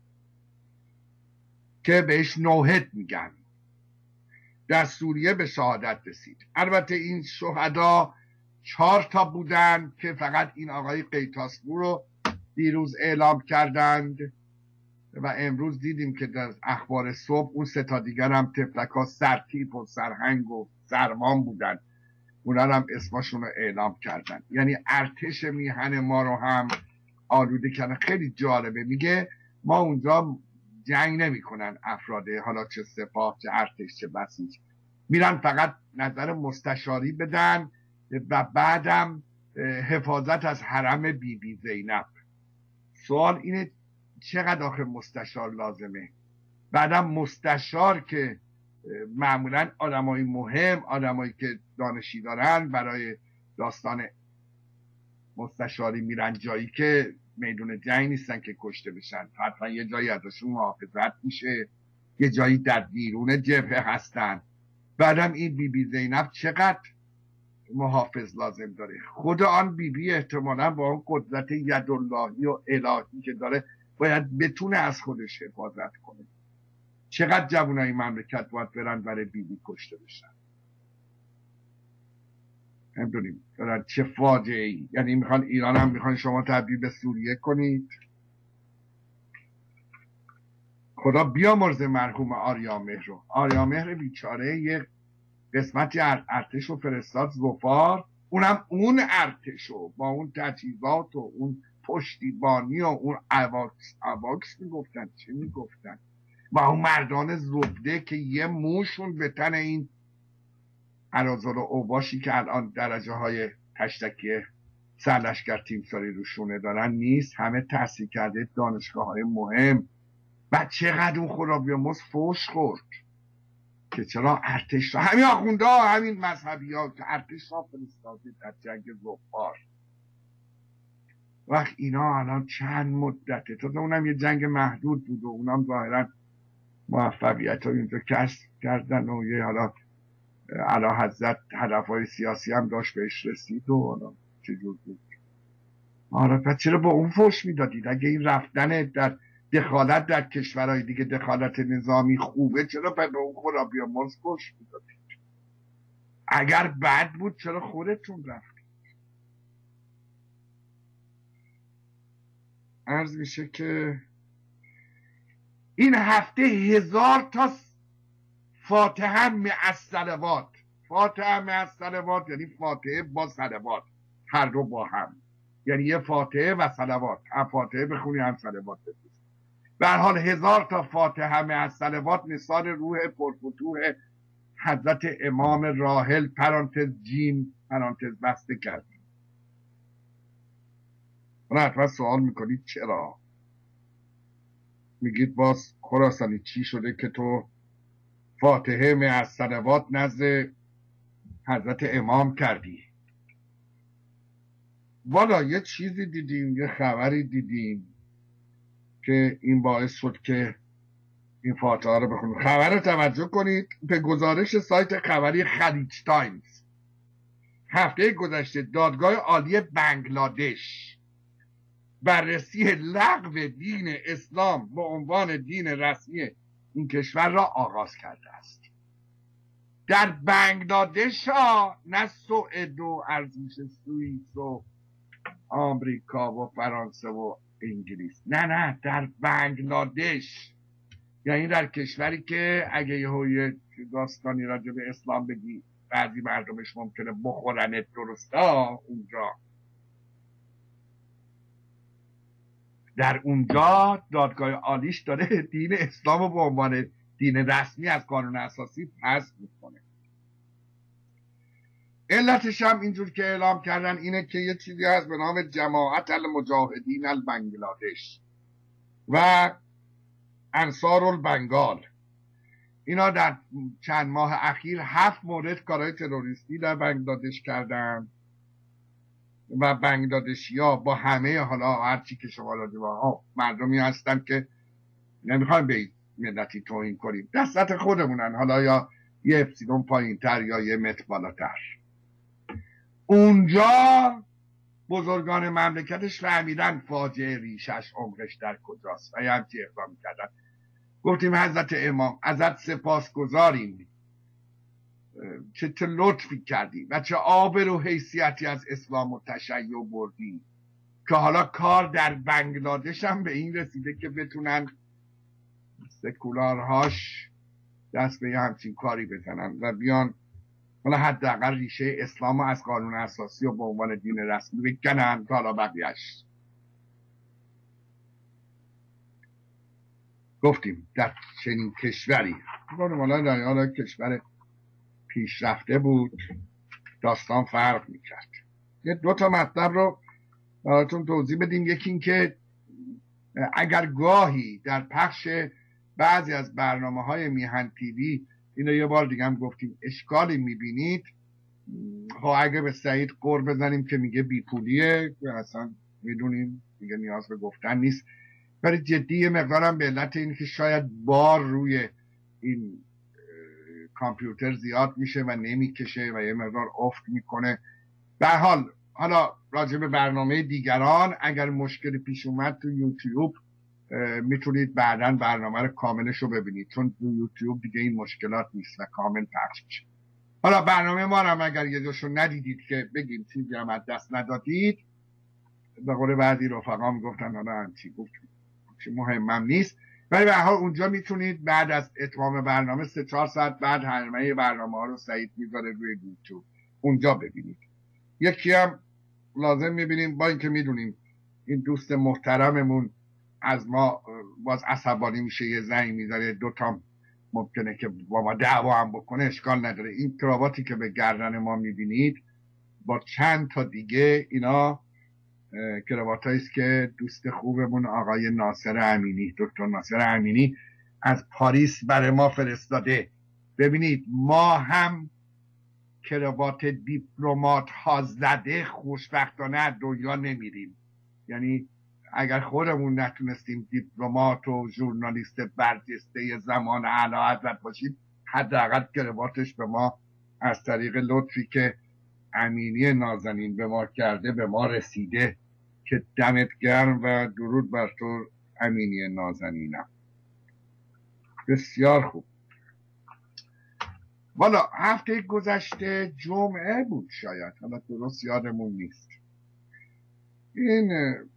که بهش نوحد میگن، در سوریه به شهادت رسید. البته این شهدا 4 تا بودن که فقط این آقای قیتاسلو رو دیروز اعلام کردند و امروز دیدیم که در اخبار صبح اون 3 تا دیگر هم تفلکا سرتیپ و سرهنگ و سرمان بودن، اونا هم اسمشون رو اعلام کردن. یعنی ارتش میهن ما رو هم آلوده کردن. خیلی جالبه، میگه ما اونجا جنگ نمی کنن افراده، حالا چه سپاه چه ارتش چه بسیج، میرن فقط نظر مستشاری بدن و بعدم حفاظت از حرم بی بی زینب. سوال اینه چقدر آخه مستشار لازمه؟ بعدم مستشار که معمولا آدمای مهم، آدمایی که دانشی دارن برای داستان مستشاری میرن جایی که میدون جنگ نیستن که کشته بشن، حتما یه جایی ازشون محافظت میشه، یه جایی در بیرون جبهه هستن. بعدم این بی بی زینب چقدر محافظ لازم داره؟ خود آن بی بی احتمالا با اون قدرت یداللهی و الهی که داره باید بتونه از خودش حفاظت کنه. چقدر جوانای مملکت باید برن برای بی بی کشته بشن؟ نمیدونیم دارن چه فاجعه ای. یعنی میخوان ایران هم میخوان شما تبدیل به سوریه کنید. خدا بیامرز مرحوم آریامهر رو. آریامهر بیچاره یه قسمتی ارتش رو فرستاد زفار، اونم اون ارتشو با اون تجهیزات و اون پشتیبانی و اون اواکس میگفتن، چه میگفتن، و اون مردان زبده که یه موشون به تن این عناصر و اوباشی که الان درجه های تشتکی سرلشکر تیمساری روشونه دارن نیست. همه تحصیل کرده دانشگاه های مهم. و چقدر اون خرابیاموس فوش خورد که چرا ارتش را، همین آخونده ها، همین مذهبی ها که ارتش را فرستاده در جنگ زفار. وقت اینا الان چند مدته، تا اونم یه جنگ محدود بود و اونم ظاهرا موفقیت ها اینجا کسب کردن و یه حالا علا حضرت هدفهای سیاسی هم داشت بهش رسید و حالا چجور بود. آره پس چرا با اون فوش میدادید؟ اگه این رفتن در دخالت در کشورهای دیگه دخالت نظامی خوبه، چرا به اون خرابیاموس فوش میدادید؟ اگر بد بود چرا خودتون رفتید؟ عرض میشه که این هفته 1000 تا فاتحه مع الصلوات یعنی فاتحه با صلوات، هر دو با هم، یعنی یه فاتحه و صلوات، هم فاتحه بخونی هم صلوات بخونی. به هر حال 1000 تا فاتحه مع الصلوات نثار روح پرفتوح حضرت امام راحل پرانتز جیم پرانتز بسته کردیم. حتما سوال میکنید چرا؟ میگید باز خراسانی چی شده که تو فاتحه مع الصلوات نزد حضرت امام کردی؟ والا یه چیزی دیدیم، یه خبری دیدیم که این باعث شد که این فاتحه رو بخونیم. خبر رو توجه کنید به گزارش سایت خبری خلیج تایمز. هفته گذشته دادگاه عالی بنگلادش بررسی لغو دین اسلام به عنوان دین رسمی این کشور را آغاز کرده است. در بنگلادش ها، نه سوئد و ارزش سوئیس و آمریکا و فرانسه و انگلیس، نه در بنگلادش، یعنی در کشوری که اگه یه داستانی راجع به اسلام بگی بعضی مردمش ممکنه بخورنت، درسته اونجا. در اونجا دادگاه عالیش داره دین اسلام رو به عنوان دین رسمی از قانون اساسی حذف میکنه. علتش هم اینجور که اعلام کردن اینه که یه چیزی هست به نام جماعت المجاهدین البنگلادش و انصار البنگال. اینا در چند ماه اخیر 7 مورد کارهای تروریستی در بنگلادش کردن و بنگلادشی ها با همه حالا هرچی که شما راجع به مردمی هستن که نمیخوایم به ملتی توهین کنیم، دستت خودمونن، حالا یا یه اپسیلون پایین تر یا یه متر بالاتر. اونجا بزرگان مملکتش فهمیدن فاجعه ریشش عمقش در کجاست و یه همچی اقدام کردن. گفتیم حضرت امام ازت سپاسگزاریم، چه لطفی کردی و چه آبر و حیثیتی از اسلام و تشیع بردی که حالا کار در بنگلادش هم به این رسیده که بتونن سکولارهاش دست به همچین کاری بزنن و بیان حالا حداقل ریشه اسلام از قانون اساسی و به عنوان دین رسمی بکنن تا حالا بقیه‌اش. گفتیم در چنین کشوری، حالا کشور پیشرفته بود، داستان فرق میکرد. یه 2 تا مطلب رو براتون توضیح بدیم. یکی این که اگر گاهی در پخش بعضی از برنامه‌های میهن تیوی، اینو یه بار دیگه هم گفتیم، اشکالی میبینید، خب اگه به سعید قور بزنیم که میگه بیپولیه، اصلا میدونیم دیگه نیاز به گفتن نیست، ولی جدی یه مقدارم به علت این که شاید بار روی این کامپیوتر زیاد میشه و نمیکشه و یه مقدار افت میکنه. به حال حالا راجع به برنامه دیگران اگر مشکلی پیش اومد تو یوتیوب میتونید بعداً برنامه رو کاملش رو ببینید، چون تو یوتیوب دیگه این مشکلات نیست و کامل پخش میشه. حالا برنامه ما رو اگر یه جاشو ندیدید که بگیم چیزی هم از دست ندادید، به قول بعضی رفقا میگفتن حالا همچی گفتیم مهمم نیست، ولی به هر حال اونجا میتونید بعد از اتمام برنامه 3-4 ساعت بعد همه برنامه ها رو سعید میذاره روی یوتیوب، اونجا ببینید. یکی هم لازم میبینیم با اینکه میدونیم این دوست محترممون از ما باز عصبانی میشه، یه زنگ میذاره، دوتا ممکنه که با ما دعوا هم بکنه، اشکال نداره. این کراواتی که به گردن ما میبینید با چند تا دیگه اینا کراواتایی است که دوست خوبمون آقای ناصر امینی، دکتر ناصر امینی از پاریس برای ما فرستاده. ببینید ما هم کراوات دیپلمات ها زده خوشبختانه از دنیا نمیریم. یعنی اگر خودمون نتونستیم دیپلمات و ژورنالیست برجسته زمان اعلیحضرت باشیم، حداقل کراواتش به ما از طریق لطفی که امینی نازنین به ما کرده به ما رسیده، که دمت گرم و درود بر تو امینی نازنینم. بسیار خوب. والا هفته گذشته جمعه بود شاید، حالا درست یادمون نیست، این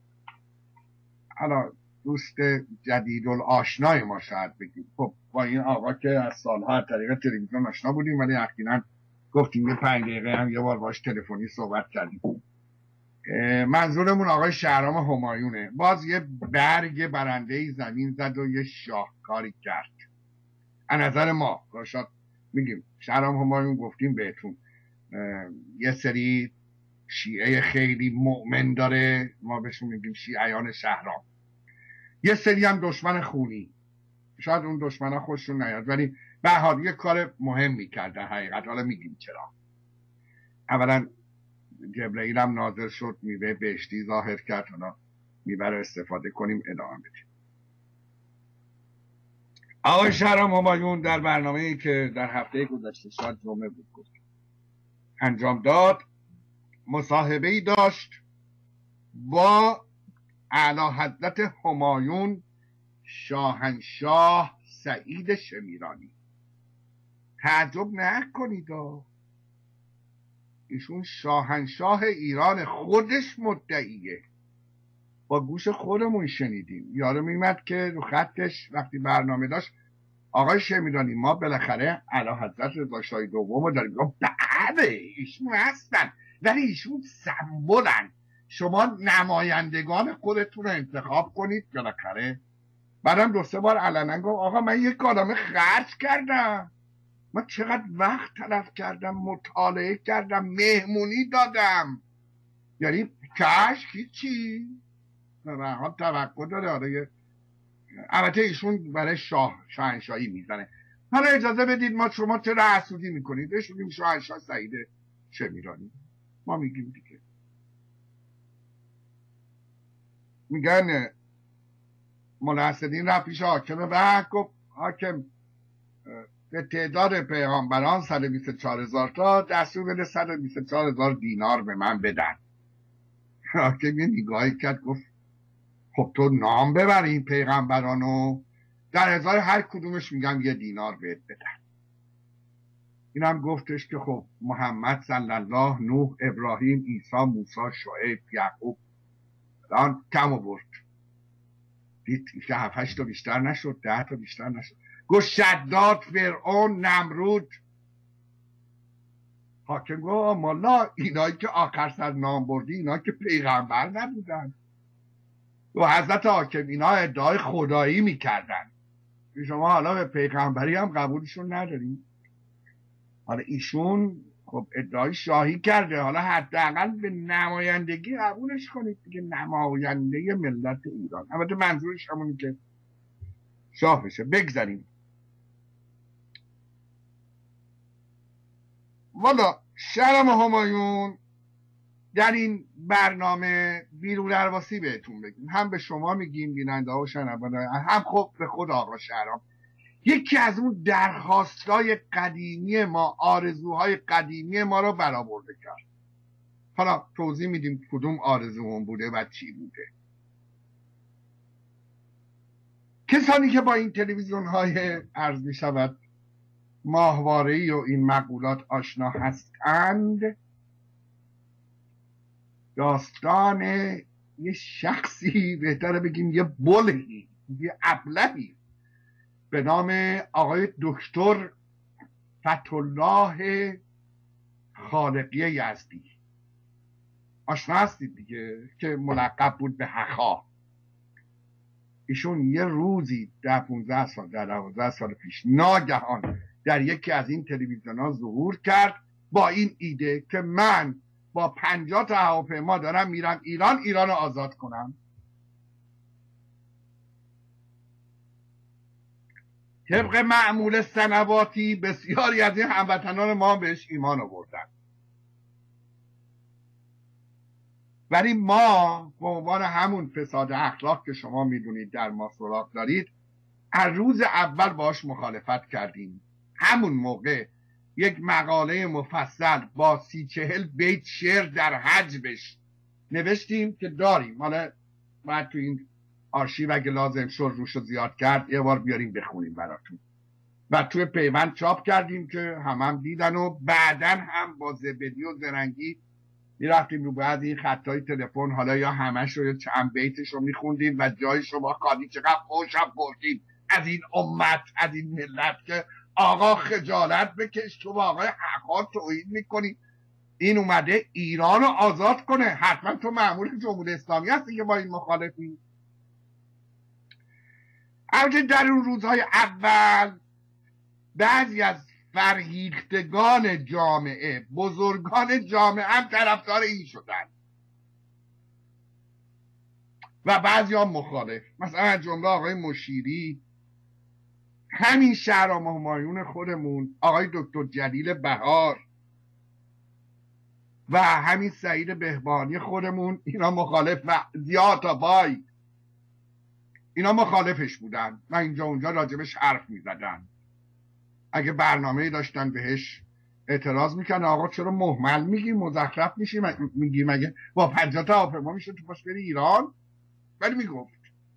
حالا دوست جدید الاشنای ما شاید بگیم، خب با این آقا که از سالها از طریق تلویزیون آشنا بودیم، ولی اخیراً گفتیم یه 5 دقیقه هم یه بار باش تلفنی صحبت کردیم. منظورمون آقای شهرام همایونه. باز یه برگ برنده زمین زد و یه شاهکاری کرد از نظر ما. شاید میگیم شهرام همایون، گفتیم بهتون یه سری شیعه خیلی مؤمن داره، ما بهشون میگیم شیعیان شهرام، یه سری هم دشمن خونی. شاید اون دشمنا خوششون نیاد، ولی به هر حال یه کار مهمی کرده حقیقت. حالا میگیم چرا. اولا جبرئیل هم نازل شد، میوه بهشتی ظاهر کرد، حالا میوه رو استفاده کنیم ادامه بدیم. آقای شهرام همایون در برنامه‌ای که در هفته گذشته شاید جمعه بود گفت انجام داد، مصاحبه‌ای داشت با اعلیحضرت همایون شاهنشاه سعید شمیرانی. تعجب نکنید، ایشون شاهنشاه ایران، خودش مدعیه، با گوش خودمون شنیدیم. یارو میمد که رو خطش وقتی برنامه داشت، آقای شمیرانی ما بالاخره اعلیحضرت رضا شاه دوم رو داریم. بله ایشون هستن، ولی ایشون سمبولن، شما نمایندگان خودتون رو انتخاب کنید بالاخره. بعدم 2-3 بار علنا گفت آقا من یک کالمه خرج کردم، من چقدر وقت تلف کردم، مطالعه کردم، مهمونی دادم، یعنی کاش هیچی. به هر حال توقع داره. آره البته ایشون برای شاهنشاهی میزنه. حالا اجازه بدید ما شما چرا حسودی میکنید؟ بهش میگیم شاهنشاه سعید شمیرانی. ما میگیم دیگه، میگن ملحسدین رفت پیش حاکم وقت، گفت حاکم به تعداد پیغامبران 124,000 تا دستور بده 124,000 دینار به من بدن. حاکم یه نگاهی کرد گفت خب تو نام ببر این پیغمبرانو، در ازای هر کدومش میگم 1 دینار بهت بدن. این هم گفتش که خب محمد صلی الله، نوح، ابراهیم، عیسی، موسی، شعیب، یعقوب، الان کم آورد، دید که 7-8 تا بیشتر نشد، 10 تا بیشتر نشد. گفت شداد، فرعون، نمرود. حاکم گفت مالا اینایی که آخر سر نام بردی اینا که پیغمبر نبودن. و حضرت حاکم اینا ادعای خدایی میکردن، شما حالا به پیغمبری هم قبولشون نداریم. حالا ایشون خب ادعای شاهی کرده، حالا حداقل به نمایندگی قبولش کنید دیگه، نماینده ملت ایران. البته منظورش همونی که شاه بشه. بگذاریم. والا شهرام همایون در این برنامه بیرون درواسی بهتون بگیم، هم به شما میگیم بیننده ها و شنونده، هم خب به خود آقا شهرام، یکی از اون درخواستای قدیمی ما، آرزوهای قدیمی ما رو برآورده کرد. حالا توضیح میدیم کدوم آرزومون بوده و چی بوده. کسانی که با این تلویزیون های عرض می شود ماهواره‌ای و این مقولات آشنا هستند، داستان یه شخصی، بهتره بگیم یه بلهی، یه ابلهی به نام آقای دکتر فتح‌الله خالقی یزدی. آشنا هستید دیگه، که ملقب بود به حخا. ایشون یه روزی 15 سال 12 سال پیش ناگهان در یکی از این تلویزیون ها ظهور کرد با این ایده که من با 50 تا هواپیما دارم میرم ایران رو آزاد کنم. طبق معمول سنواتی بسیاری از این هموطنان ما بهش ایمان آوردن، ولی ما به عنوان همون فساد اخلاق که شما میدونید در ما سراغ دارید، از روز اول باش مخالفت کردیم. همون موقع یک مقاله مفصل با 30-40 بیت شعر در حجبش نوشتیم که داریم، حالا باید تو این آرشیو اگه لازم شد روشو زیاد کرد یه بار بیاریم بخونیم براتون. و توی پیوند چاپ کردیم که هم دیدن و بعدن هم با زبدی و زرنگی میرفتیم رو بعد این خطای تلفن، حالا یا همش رو یا چند بیتش رو میخوندیم و جایش رو با خالی چقدر خوشم بردیم از این امت، از این ملت که آقا خجالت بکش، تو با آقای حقا توهین میکنی، این اومده ایران رو آزاد کنه، حتما تو مأمور جمهوری اسلامی هستی که با این مخالفی. البته در اون روزهای اول بعضی از فرهیختگان جامعه، بزرگان جامعه هم طرفدار این شدن و بعضی هم مخالف. مثلا جمله آقای مشیری، همین شهرام همایون خودمون، آقای دکتر جلیل بهار و همین سعید بهبانی خودمون، اینا مخالف و زیاد آبای اینا مخالفش بودن و اینجا اونجا راجبش حرف میزدن. اگه برنامه داشتن بهش اعتراض میکنن، آقا چرا مهمل میگی، مزخرف میگی، مگه با 50 تا هواپیما میشه تو پاس بری ایران؟ ولی میگفت.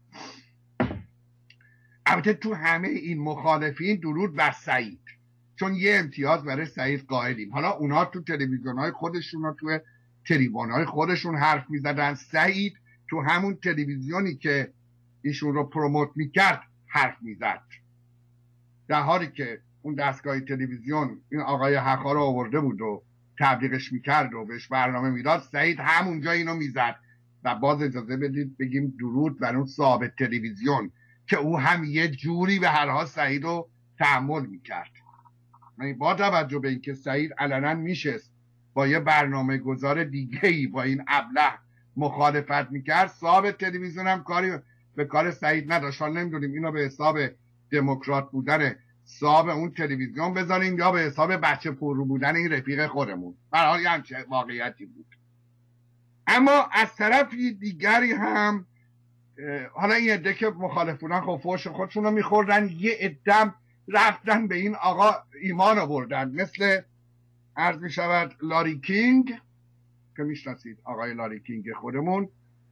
البته تو همه این مخالفین درود بر سعید، چون یه امتیاز برای سعید قائلیم. حالا اونا تو تلویزیون‌های خودشون و تو تریبون‌های خودشون حرف میزدن، سعید تو همون تلویزیونی که ایشون رو پروموت میکرد حرف میزد، در حالی که اون دستگاه تلویزیون این آقای حقا رو آورده بود و تبلیغش میکرد و بهش برنامه میداد، سعید همونجا اینو میزد. و باز اجازه بدید بگیم درود بر اون صاحب تلویزیون که او هم یه جوری به هر حال سعید رو تحمل میکرد. با توجه به اینکه سعید علنا میشست با یه برنامه گذار دیگه‌ای با این ابله مخالفت میکرد، صاحب تلویزیون هم کاری به کار سعید نداشت. حالا نمیدونیم اینو به حساب دموکرات بودن صاحب اون تلویزیون بذاریم یا به حساب بچه پررو بودن این رفیق خودمون، برحال یه همچه واقعیتی بود. اما از طرف دیگری هم حالا این عده که مخالف بودن خب فوش خودشون رو میخوردن، یه عده رفتن به این آقا ایمان آوردن، مثل عرض میشود لاری کینگ که میشناسید، آقای لاری کینگ خودمون،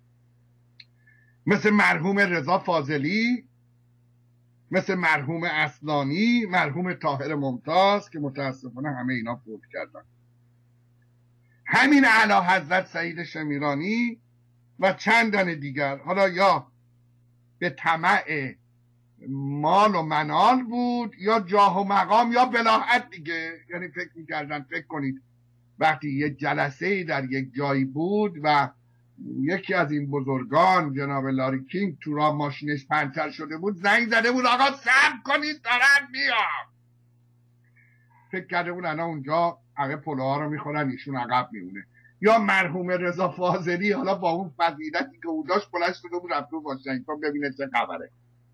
مثل مرحوم رضا فاضلی، مثل مرحوم اصلانی، مرحوم طاهر ممتاز که متاسفانه همه اینا فوت کردن، همین اعلیحضرت سعید شمیرانی و چندن دیگر. حالا یا به طمع مال و منال بود یا جاه و مقام یا بلاحت دیگه، یعنی فکر میکردن، فکر کنید وقتی یه جلسه در یک جایی بود و یکی از این بزرگان جناب لاری کینگ تو راه ماشینش پنچر شده بود، زنگ زده بود آقا صبر کنید دارن میام. فکر کرده بود انا اونجا عقب پلوها رو میخورن ایشون عقب میمونه. یا مرحوم رضا فاضلی، حالا با اون فضیلتی که او داشت بلند شده بود رفت تو واشنگتن ببینه چه خبره.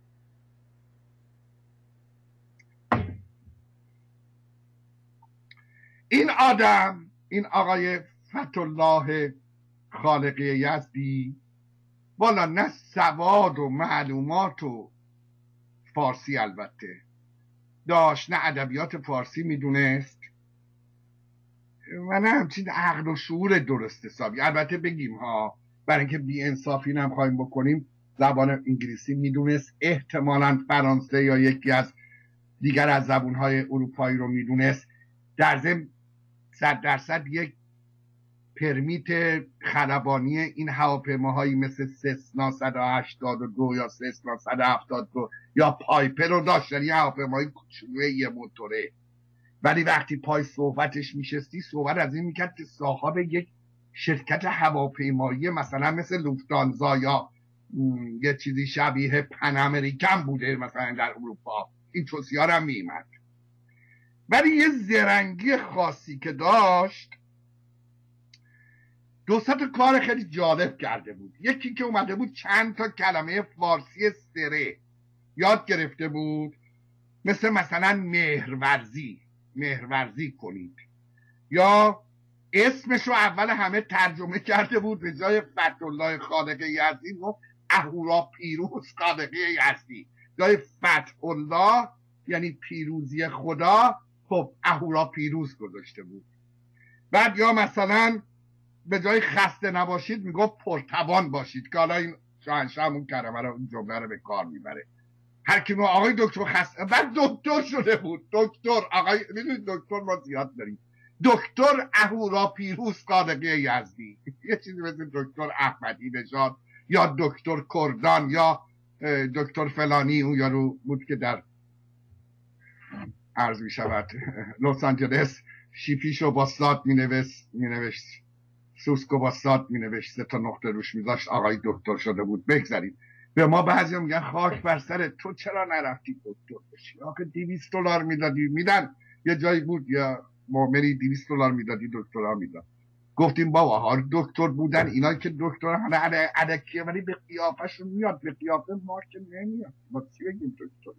این آدم، این آقای فتحالله خالقی یزدی، والا نه سواد و معلومات و فارسی البته داشت، نه ادبیات فارسی میدونست و نه همچین عقل و شعور درست حسابی. البته بگیم ها، برای اینکه بی انصافی نمیخوایم بکنیم، زبان انگلیسی میدونست، احتمالاً فرانسه یا یکی از دیگر از زبانهای اروپایی رو میدونست، در ضمن 100% یک پرمیت خلبانی این هواپیماهایی مثل سسنا 182 یا سسنا 172 یا پایپر رو داشت، یعنی هواپیمای کوچولوی یه موتوره. ولی وقتی پای صحبتش میشستی، صحبت از این میکرد که صاحب یک شرکت هواپیمایی مثلا مثل لوفتانزا یا یه چیزی شبیه پن امریکن بوده مثلا در اروپا، این توصیه هم میمد. ولی یه زرنگی خاصی که داشت، دو تا کار خیلی جالب کرده بود. یکی که اومده بود چند تا کلمه فارسی سره یاد گرفته بود، مثلا مهرورزی کنید، یا اسمش رو اول همه ترجمه کرده بود، به جای فتح‌الله خالق یزدی گفت اهورا پیروز خالق یزدی، جای فتح‌الله یعنی پیروزی خدا، خب اهورا پیروز گذاشته بود. بعد یا مثلا به جای خسته نباشید میگفت پرتوان باشید، که حالا این شاهنشاه همون کلمه رو، این جمله رو به کار میبره. هر کی میگه آقای دکتر خسته، بعد دکتر شده بود، دکتر آقای، میدونید دکتر ما زیاد داریم، دکتر اهورا پیروز خالق یزدی، یه چیزی مثل دکتر احمدی نژاد یا دکتر کردان یا دکتر فلانی، اون یارو بود که در عرض می شود لس آنجلس شیپیشو با ساد مینوشت، سوسکو با ساد مینوشت، 3 نقطه روش میذاشت، آقای دکتر شده بود. بگذارید. به ما بعضی میگن خاک بر سر تو، چرا نرفتی دکتر بشی؟ آخه $200 میدادی، میدن یه جایی بود یا معاملی $200 میدادی دکترا میداد. گفتیم بابا ها دکتر بودن اینا که دکتر همه علکیه، ولی به قیافشون میاد، به قیافه ما که نمیاد. ما چی بگیم دکتر؟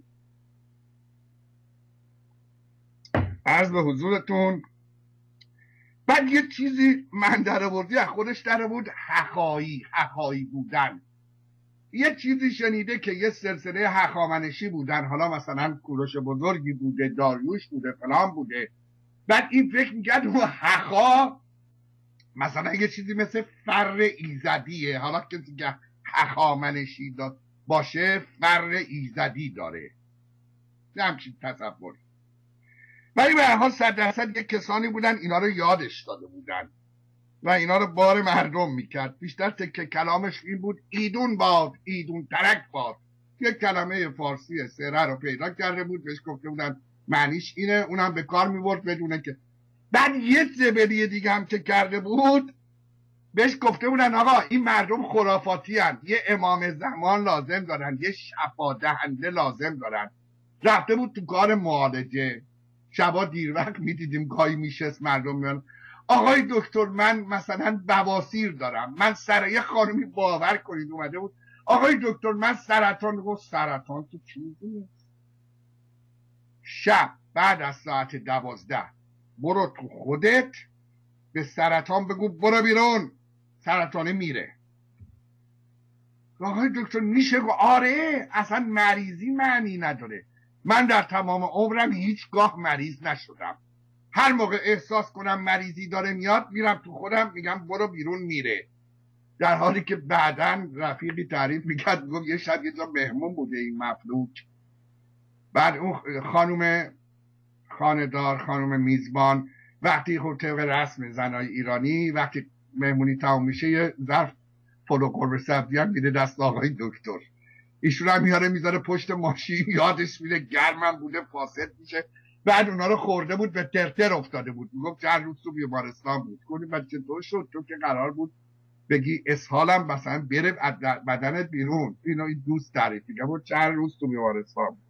عرض به حضورتون. بعد یه چیزی من در آوردی از خودش در آورد، حقایی بودن. یه چیزی شنیده که یه سلسله هخامنشی بودن، حالا مثلا کوروش بزرگی بوده، داریوش بوده، فلان بوده. بعد این فکر میکرد اون حقا مثلا یه چیزی مثل فر ایزدیه، حالا کسی که هخامنشی باشه فر ایزدی داره، نه همچین تصور. ولی به هر حال 100% یک کسانی بودن اینا رو یادش داده بودن و اینا رو بار مردم میکرد. بیشتر تکه کلامش این بود ایدون باد، ایدون ترک باد. یک کلمه فارسی سره رو پیدا کرده بود، بهش گفته بودن معنیش اینه، اونم به کار میورد بدونه که. بعد یه زبلی دیگه هم که کرده بود، بهش گفته بودن آقا این مردم خرافاتی هن، یه امام زمان لازم دارن، یه شفا دهنده لازم دارن. رفته بود تو کار معالجه، شبا دیر وقت میدیدیم گاهی میشست مردم میان آقای دکتر من مثلا بواسیر دارم، من یه خانمی باور کنید اومده بود آقای دکتر من سرطان. گفت سرطان تو چیزی نیست، شب بعد از ساعت 12 برو تو خودت به سرطان بگو برو بیرون، سرطانه میره. آقای دکتر میشه؟ آره اصلا مریضی معنی نداره. من در تمام عمرم هیچگاه مریض نشدم، هر موقع احساس کنم مریضی داره میاد میرم تو خودم میگم برو بیرون، میره. در حالی که بعدن رفیقی تعریف میکرد، گفت یه شب یه جا مهمون بوده این مفلوک، بعد اون خانم خانه‌دار، خانم میزبان، وقتی خب طبق رسم زنای ایرانی وقتی مهمونی تموم میشه یه ظرف پلو و قرمه سبزی هم میده دست آقای دکتر، ایشون هم میاره میذاره پشت ماشین، یادش میره گرمم بوده فاسد میشه. بعد اونا رو خورده بود به ترتر افتاده بود، میگفت چند روز تو بیمارستان بود. گفتیم بعد چطور شد؟ تو که قرار بود بگی اسهالم مثلا بره بدنت بیرون، اینا این دوست تعریف میگه بود چند روز تو بیمارستان بود.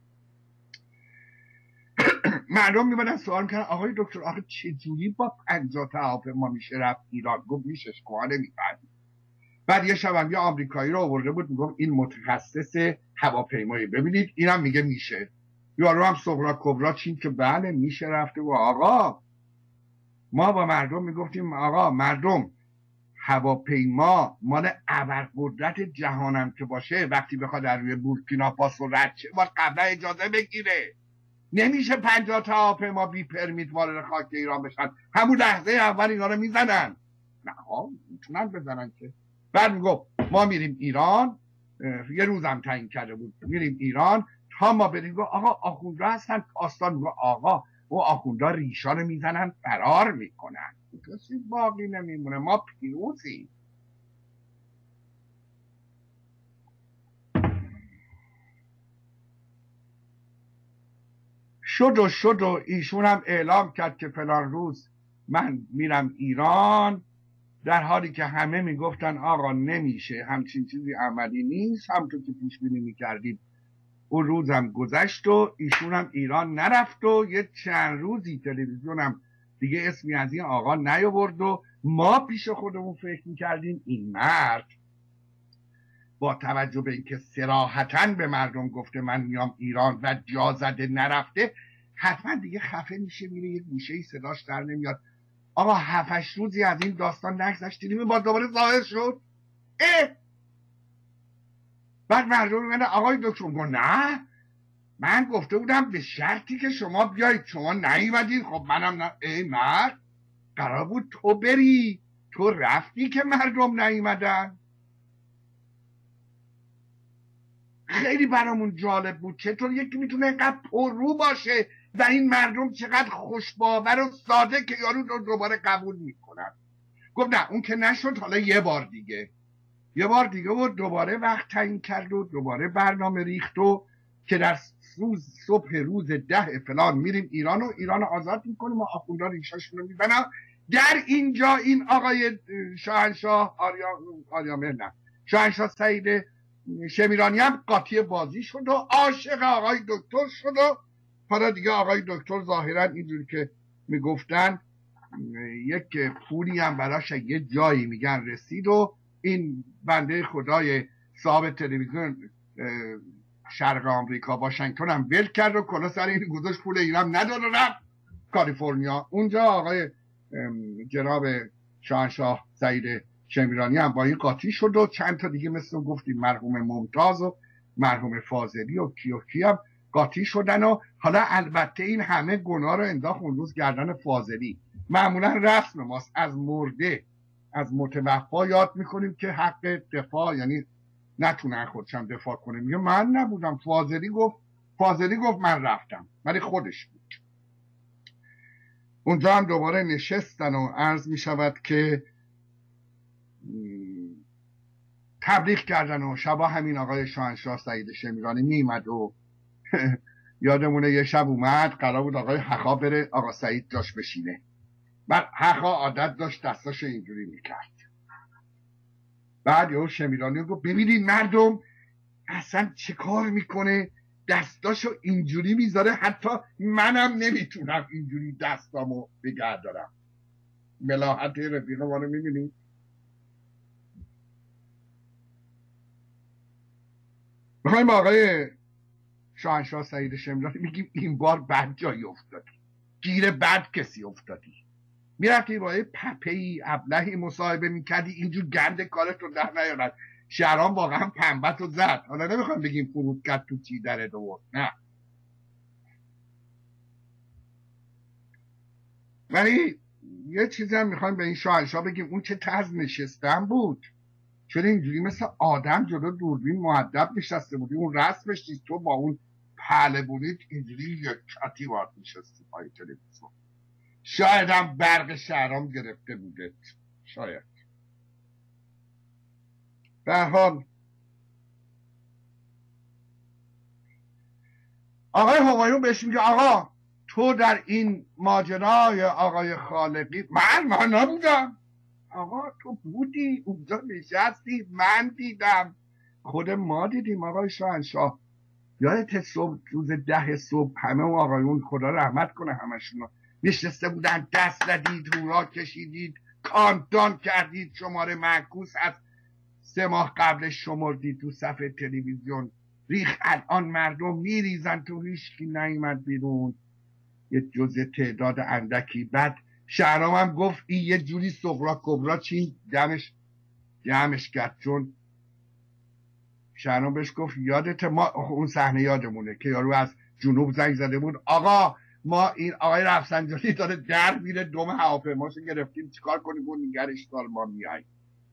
مردم میبادن سوال میکنن آقای دکتر آخه چجوری با 50 تا هواپیما میشه رفت ایران؟ گفت میشه، شما نمیفهمید. بعد یه شب یه آمریکایی رو آورده بود، میگم این متخصص هواپیمایی، ببینید اینم میگه میشه. یارو هم صغرا کبرا چین که بله میشه رفته. و آقا ما با مردم میگفتیم آقا مردم هواپیما مال ابرقدرت جهانم که باشه وقتی بخواد در روی بورکینافاسو رد شه باید قبلا اجازه بگیره، نمیشه 50 تا هواپیما بی پرمیت وارد خاک ایران بشن، همون لحظه اول اینا رو میزنن. نه میتونن بزنن که. بعد میگفت ما میریم ایران، یه روزم تعیین کرده بود میریم ایران تا ما بریم. گفت آقا آخوندا هستن آستان. میگفت آقا او آخوندا ریشا رو میزنن فرار میکنن، کسی باقی نمیمونه، ما پیروزیم. شد و ایشون هم اعلام کرد که فلان روز من میرم ایران در حالی که همه میگفتن آقا نمیشه، همچین چیزی عملی نیست. همونطور که پیش بینی میکردیم اون روزم گذشت و ایشون هم ایران نرفت و یه چند روزی تلویزیونم دیگه اسمی از این آقا نیاورد و ما پیش خودمون فکر میکردیم این مرد با توجه به اینکه صراحتاً به مردم گفته من میام ایران و جا زده نرفته، حتما دیگه خفه میشه، میره یه گوشه‌ای صداش در نمیاد. آقا 7-8 روزی از این داستان نگذشت دیدیم با دوباره ظاهر شد. بعد مردم میگن آقای دکتر، نه من گفته بودم به شرطی که شما بیایید، شما نیومدید. خب منم نه. ای مرد، قرار بود تو بری، تو رفتی که مردم نیومدن. خیلی برامون جالب بود چطور یکی میتونه اینقدر پررو باشه و این مردم چقدر خوشباور و ساده که یارو رو دوباره قبول میکنن. گفت نه اون که نشد، حالا یه بار دیگه و دوباره وقت تعیین کرد و دوباره برنامه ریخت و که در صبح روز 10 فلان میریم ایران و ایران آزاد میکنیم و آخوندا ریشاشون رو میزنن. در اینجا این آقای شاهنشاه شاهنشاه سعید شمیرانی هم قاطی بازی شد و عاشق آقای دکتر شد و حالا دیگه آقای دکتر ظاهرا اینجوری که میگفتن یک پولی هم براش یه جایی میگن رسید و این بنده خدای صاحب تلویزیون شرق آمریکا واشنگتن هم ول کرد و کلا سر این گذاشت، پول ایران نداره، رفت کالیفرنیا. اونجا آقای جناب شاهنشاه سعید شمیرانی هم با این قاطی شد و چند تا دیگه مثل گفتیم مرحوم ممتاز و مرحوم فاضلی و کی هم قاطی شدن و حالا البته این همه گناه رو انداخت اون روز گردن فاضلی. معمولا رسم ماست از مرده، از متوفا یاد میکنیم که حق دفاع، یعنی نتونن خودشم دفاع کنه. میگه من نبودم، فاضلی گفت من رفتم، ولی خودش بود. اونجا هم دوباره نشستن و عرض میشود که تبریک کردن و شبا همین آقای شاهنشاه سعید شمیرانی میمد و یادمونه یه شب اومد قرار بود آقای حقا بره آقا سعید جاش بشینه. بعد حقا عادت داشت دستاشو اینجوری میکرد. بعد یهو شمیرانی گفت ببینید مردم اصلا چه کار میکنه، دستاشو اینجوری میذاره، حتی منم نمیتونم اینجوری دستامو بگه دارم. ملاحت رفیق ما رو میبینید. میخوایم با آقای شاهنشاه سعید شمیرانی میگیم این بار بد جایی افتادی، گیر بد کسی افتادی. میرفتی با یه پپهی ابلهی مصاحبه میکردی اینجور گند کارت رو در نیارد. شهرام واقعا پنبت رو زد. حالا نمیخوام بگیم فرود کرد تو چی در دور، نه، ولی یه چیزی هم میخوایم به این شاهنشاه بگیم. اون چه طرز نشستن بود، چون اینجوری مثل آدم جلو دوربین مؤدب نشسته بودی. اون رسمش نیست، تو با اون پهله بودید اینجوری یک کتی وارد نشستی پای تلویزیون. شاید هم برق شهرام گرفته بوده، شاید. به هر حال آقای همایون بهش میگه آقا تو در این ماجرای آقای خالقی، من نبودم. آقا تو بودی اونجا نشستی، من دیدم، خود ما دیدیم. آقای شاهنشاه یادت صبح روز 10 صبح همه اون آقایون خدا رحمت کنه همشون نشسته بودن، دست زدید، هورا کشیدید، کانتان کردید، شماره معکوس از 3 ماه قبلش شمردید تو صفحه تلویزیون ریخ. الان مردم میریزن تو، هیچکی نیومد بیرون، یه جزء تعداد اندکی. بعد شهرام هم گفت این یه جوری صغرا کبرا چین جمعش کرد، چون شهرام بهش گفت یادت ما اون صحنه یادمونه که یارو از جنوب زنگ زده بود آقا ما این آقای رفسنجانی داره در میره، دم هواپیماشو گرفتیم چیکار کنیم؟ اون نگرش دار ما میاییم.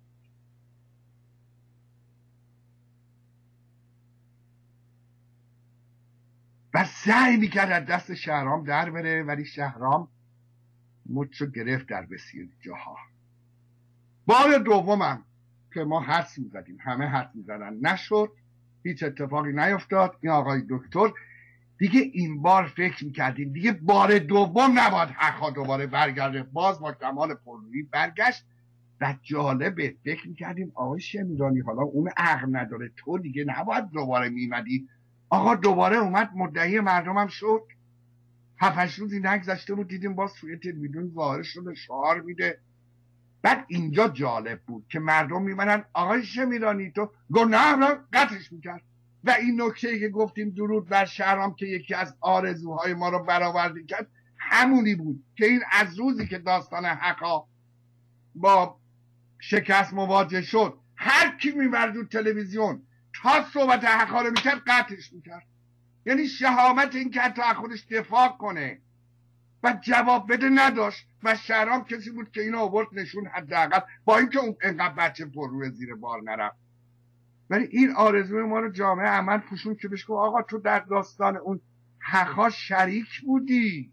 و سعی میکرد از دست شهرام در بره، ولی شهرام مچو گرفت در بسیاری جاها. بار دومم که ما حدس میزدیم، همه حدس میزدن، نشد، هیچ اتفاقی نیفتاد. این آقای دکتر دیگه این بار فکر میکردیم دیگه بار دوم نباید حقا دوباره برگرده. باز با کمال پررویی برگشت و جالبه فکر میکردیم آقای شمیرانی حالا اون عقل نداره، تو دیگه نباید دوباره میمدی. آقا دوباره اومد، مدعی مردمم شد. 7-8 روزی نگذشته بود دیدیم باز توی تلویزیون ظاهر شده شعار میده. بعد اینجا جالب بود که مردم میمنن آقای شمیرانی تو گفت نه قطعش میکرد. و این نکته که گفتیم درود بر شهرام که یکی از آرزوهای ما رو برآورده کرد همونی بود که این از روزی که داستان حقا با شکست مواجه شد هر کی میبرد رو تلویزیون تا صحبت حقا رو میکرد قطعش میکرد. یعنی شهامت این که حتی خودش دفاع کنه و جواب بده نداشت. و شهرام کسی بود که اینو آورد نشون، حداقل با اینکه اون انقدر بچه پر روی زیر بار نرفت. ولی این آرزوی ما رو جامعه عمل پوشون که بهش گفت آقا تو در داستان اون حقا شریک بودی.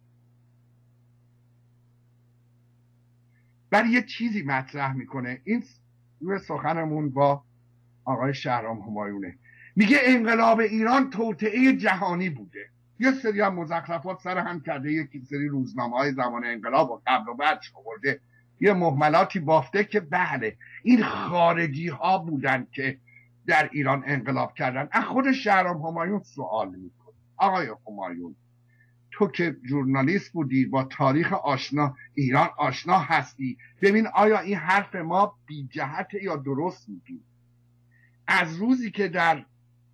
ولی یه چیزی مطرح میکنه، این روی سخنمون با آقای شهرام همایونه، میگه انقلاب ایران توطئه جهانی بوده. یه سری هم مزخرفات سر هم کرده، یکی سری روزنامه‌های زمان انقلاب و قبل و بعد آورده، یه مهملاتی بافته که بله این خارجی ها بودن که در ایران انقلاب کردن. از خود شهرام همایون سوال میکنه آقای همایون تو که ژورنالیست بودی، با تاریخ آشنا ایران آشنا هستی، ببین آیا این حرف ما بی جهت یا درست میگی؟ از روزی که در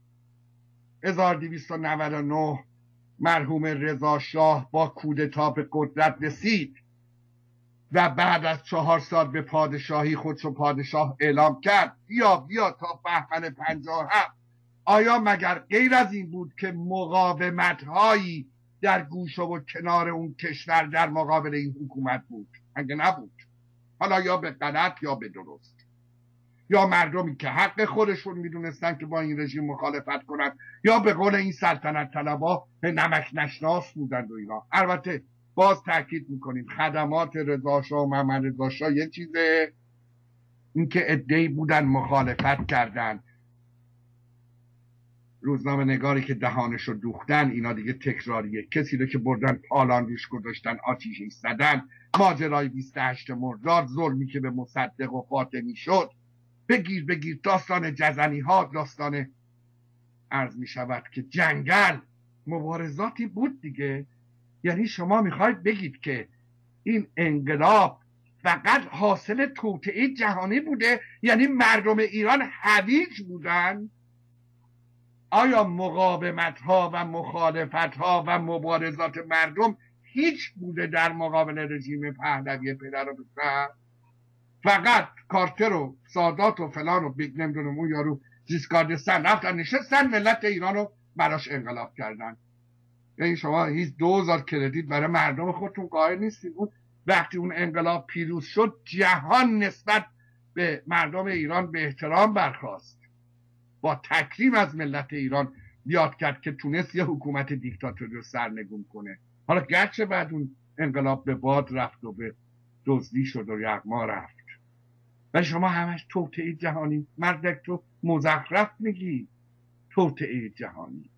1299 مرحوم رضا شاه با کودتا به قدرت رسید و بعد از 4 سال به پادشاهی خودشو پادشاه اعلام کرد بیا تا بهمن 57، آیا مگر غیر از این بود که مقاومت هایی در گوشه و کنار اون کشور در مقابل این حکومت بود؟ اگه نبود، حالا یا به غلط یا به درست، یا مردمی که حق خودشون میدونستن که با این رژیم مخالفت کنن، یا به قول این سلطنت طلبا نمک نشناس بودن و اینا. البته باز تاکید میکنیم خدمات رضا شاه و محمد رضا شاه یه چیزه، این که عده‌ای بودن مخالفت کردن، روزنامه نگاری که دهانشو دوختن، اینا دیگه تکراریه. کسی رو که بردن پالان روش گذاشتن آتیشش زدن، ماجرای 28 مرداد، ظلمی که به مصدق و فاطمی شد، بگیر داستان جزنی ها، داستان عرض می شود که جنگل، مبارزاتی بود دیگه. یعنی شما میخواید بگید که این انقلاب فقط حاصل توطئه جهانی بوده؟ یعنی مردم ایران هویج بودن؟ آیا مقاومت ها و مخالفت ها و مبارزات مردم هیچ بوده در مقابل رژیم پهلوی پدر و پسر؟ فقط کارتر و سادات و فلان و نمیدونم اون یارو زیسکاردستان رفتن نشستن ملت ایران رو براش انقلاب کردن. یعنی شما هیچ 2000 کردیت برای مردم خودتون قائل نیستید. اون وقتی اون انقلاب پیروز شد جهان نسبت به مردم ایران به احترام برخاست، با تکریم از ملت ایران بیاد کرد که تونست یه حکومت دیکتاتوری رو سرنگون کنه. حالا گرچه بعد اون انقلاب به باد رفت و به دزدی شد و یغما رفت، و شما همش توطئه جهانی، مردک تو مزخرف میگی توطئه جهانی.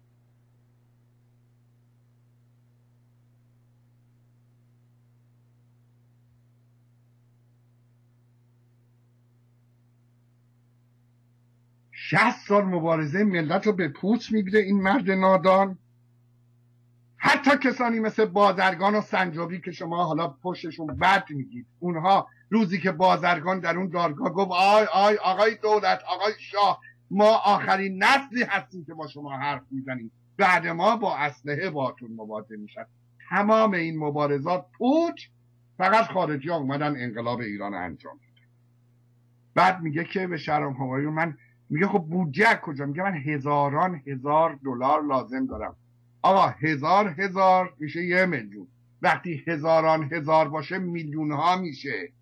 شصت سال مبارزه ملت رو به پوچ میگیره این مرد نادان. حتی کسانی مثل بازرگان و سنجابی که شما حالا پشتشون بد میگید، اونها روزی که بازرگان در اون دارگاه گفت آقای دولت، آقای شاه، ما آخرین نسلی هستیم که با شما حرف میزنیم، بعد ما با اسلحه باتون مواجه میشن. تمام این مبارزات پوچ، فقط خارجی ها اومدن انقلاب ایران انجام دادن. بعد میگه که به شهرام همایون من میگه خب بودجه کجا؟ میگه من هزاران هزار دلار لازم دارم. آقا هزار میشه 1 میلیون، وقتی هزاران هزار باشه میلیون ها میشه.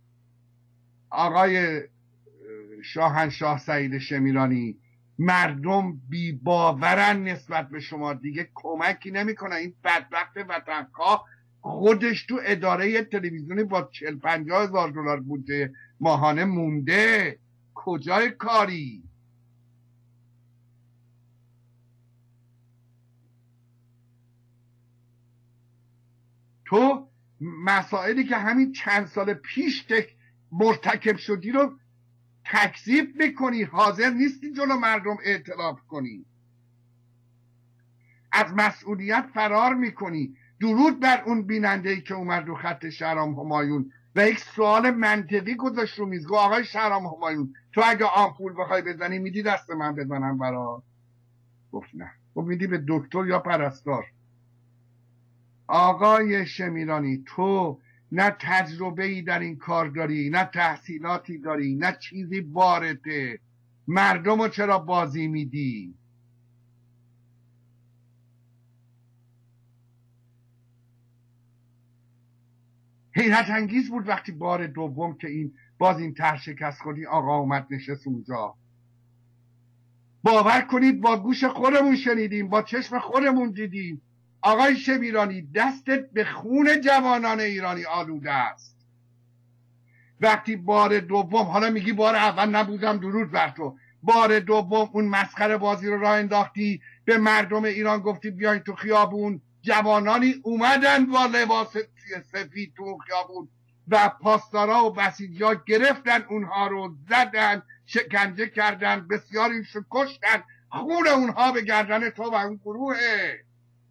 آقای شاهنشاه سعید شمیرانی، مردم بی باورن نسبت به شما، دیگه کمکی نمیکنه. این بدبخت وطنخواه خودش تو اداره تلویزیونی با 40-50 هزار دلار بودجه ماهانه مونده. کجای کاری؟ تو مسائلی که همین چند سال پیش مرتکب شدی رو تکذیب میکنی، حاضر نیستی جلو مردم اعتراف کنی، از مسئولیت فرار میکنی. درود بر اون بیننده‌ای که اومد رو خط شهرام همایون و یک سوال منطقی گذاشت رو میز، گفت آقای شهرام همایون تو اگه آمپول بخوای بزنی میدی دست من بزنم برات؟ گفت نه. گفت میدی به دکتر یا پرستار؟ آقای شمیرانی تو نه تجربه ای در این کار داری، نه تحصیلاتی داری، نه چیزی وارده، مردم رو چرا بازی میدی؟ حیرت انگیز بود وقتی بار دوم که این باز این طرح شکست خودی آقا اومد نشست اونجا. باور کنید با گوش خودمون شنیدیم، با چشم خودمون دیدیم. آقای شمیرانی دستت به خون جوانان ایرانی آلوده است. وقتی بار دوم، حالا میگی بار اول نبودم، درود بر تو، بار دوم اون مسخره بازی رو راه انداختی، به مردم ایران گفتی بیاین تو خیابون، جوانانی اومدن با لباس سفید تو خیابون و پاسدارا و بسیجی گرفتن اونها رو، زدن، شکنجه کردن، بسیاریشو کشتن، خون اونها به گردن تو و اون گروهه.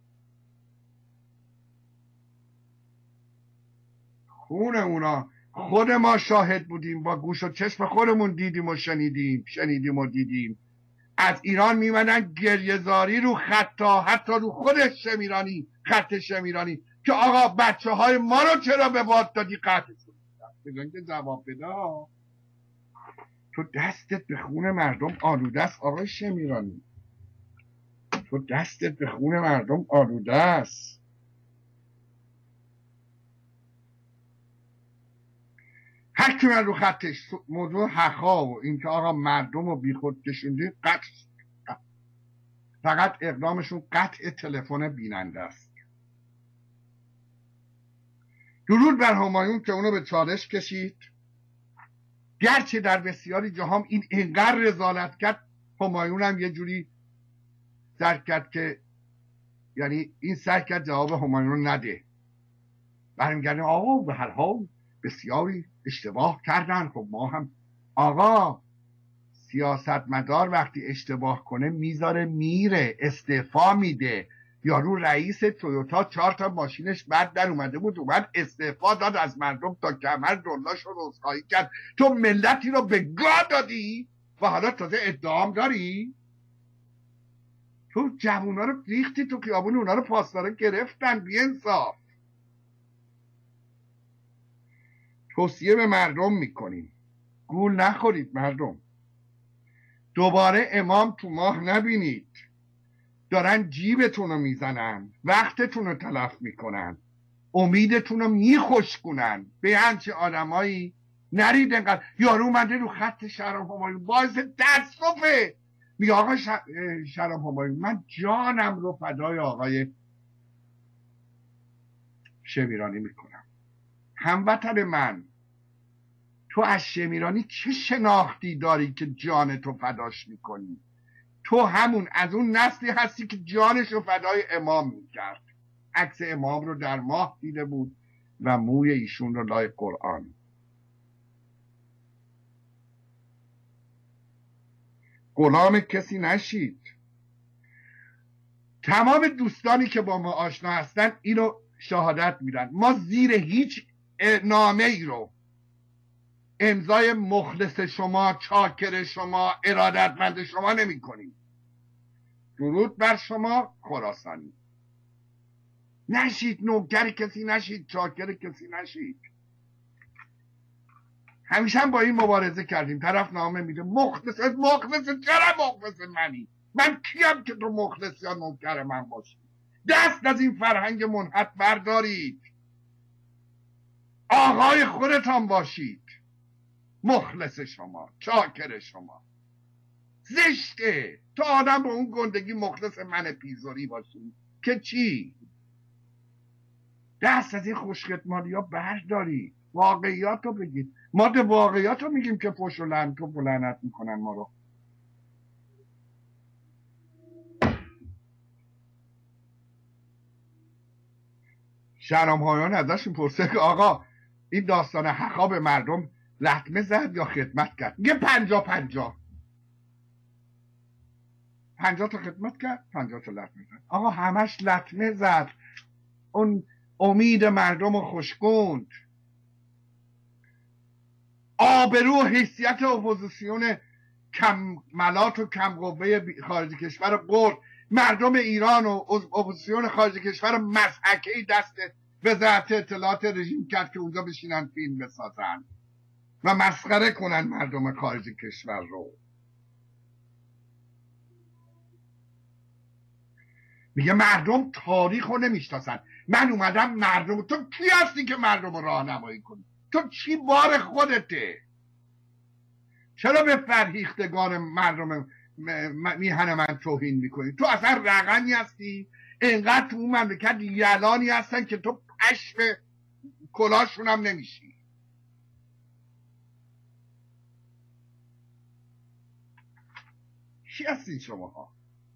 خون اونا خود ما شاهد بودیم، با گوش و چشم خودمون دیدیم و شنیدیم و دیدیم. از ایران میمدن گریه‌زاری رو خطا، حتی رو خود شمیرانی، خط شمیرانی، که آقا بچه های ما رو چرا به باد دادی قطعشون؟ بگن که جواب بده. تو دستت به خون مردم آلوده است آقای شمیرانی، تو دستت به خون مردم آلوده است. هر کی من رو خطش موضوع حقا و این که آقا مردم رو بی خود کشوندی، فقط اقدامشون قطع تلفن بیننده است. درود بر همایون که اونو به چالش کشید، گرچه در بسیاری جاهام این اینقدر رذالت کرد، همایون هم یه جوری سر کرد که یعنی این سر کرد جواب همایون رو نده. برمیگردیم آقا به هر حال بسیاری اشتباه کردن، خب ما هم. آقا سیاستمدار وقتی اشتباه کنه میذاره میره، استعفا میده. یارو رئیس تویوتا 4 تا ماشینش بد در اومده بود، اومد استعفا داد، از مردم تا کمر دلاش رو رسخایی کرد. تو ملتی رو به گا دادی و حالا تازه ادعام داری؟ تو جوونا رو ریختی تو خیابون، اونا رو پاسدارا گرفتن. بی‌انصاف. توصیه به مردم میکنیم گول نخورید مردم. دوباره امام تو ماه نبینید. دارن جیبتون رو میزنن، وقتتون رو تلف میکنن، امیدتون رو میخشکونن. به همچه آدمایی نرید. انقدر یارو اومده رو خط شهرام همایون، باعث تاسفه. میگه آقا شهرام همایون من جانم رو فدای آقای شمیرانی میکنم. هموطن من، تو از شمیرانی چه شناختی داری که جان تو فداش میکنی؟ تو همون از اون نسلی هستی که جانش رو فدای امام میکرد. عکس امام رو در ماه دیده بود و موی ایشون رو لای قرآن. غلام کسی نشید. تمام دوستانی که با ما آشنا هستن اینو شهادت میدن. ما زیر هیچ نامه ای رو امضای مخلص شما، چاکر شما، ارادتمند شما نمی کنیم. درود بر شما خراسانی. نشید نوکر کسی، نشید چاکر کسی، نشید. همیشه هم با این مبارزه کردیم. طرف نامه میده مخلص چرا مخلص منی؟ من کیم که تو مخلص یا نوکر من باشی؟ دست از این فرهنگ منحط بردارید. آقای خودتان باشید. مخلص شما، چاکر شما. زشته تو آدم با اون گندگی مخلص من پیزوری باشی که چی؟ دست از این خوشخدمانی ها بردارید. واقعیات رو بگید. ما ده واقعیات رو میگیم که پشت و لعنت میکنن ما رو. شهرام همایون ازشون پرسه که آقا این داستان حقا به مردم لطمه زد یا خدمت کرد؟ میگه 50-50. 50 تا خدمت کرد، 50 تا لطمه زد. آقا همش لطمه زد، اون امید مردم رو خشکوند، آبرو و حیثیت اپوزیسیون کم ملات و کم قوه خارج کشور برد. مردم ایران و اپوزیسیون خارج کشور مضحکه‌ای دست وزارت اطلاعات رژیم کرد که اونجا بشینن فیلم بسازن و مسخره کنن مردم خارج کشور رو. میگه مردم تاریخ رو نمیشناسن، من اومدم مردم. تو کی هستی که مردم رو راهنمایی کنی؟ تو چی بار خودته؟ چرا به فرهیختگان مردم میهن من توهین میکنی؟ تو اصلا رقمی هستی؟ اینقدر تو اون مملکت یلانی هستن که تو پشم کلاشون هم نمیشی. چی هستی شماها؟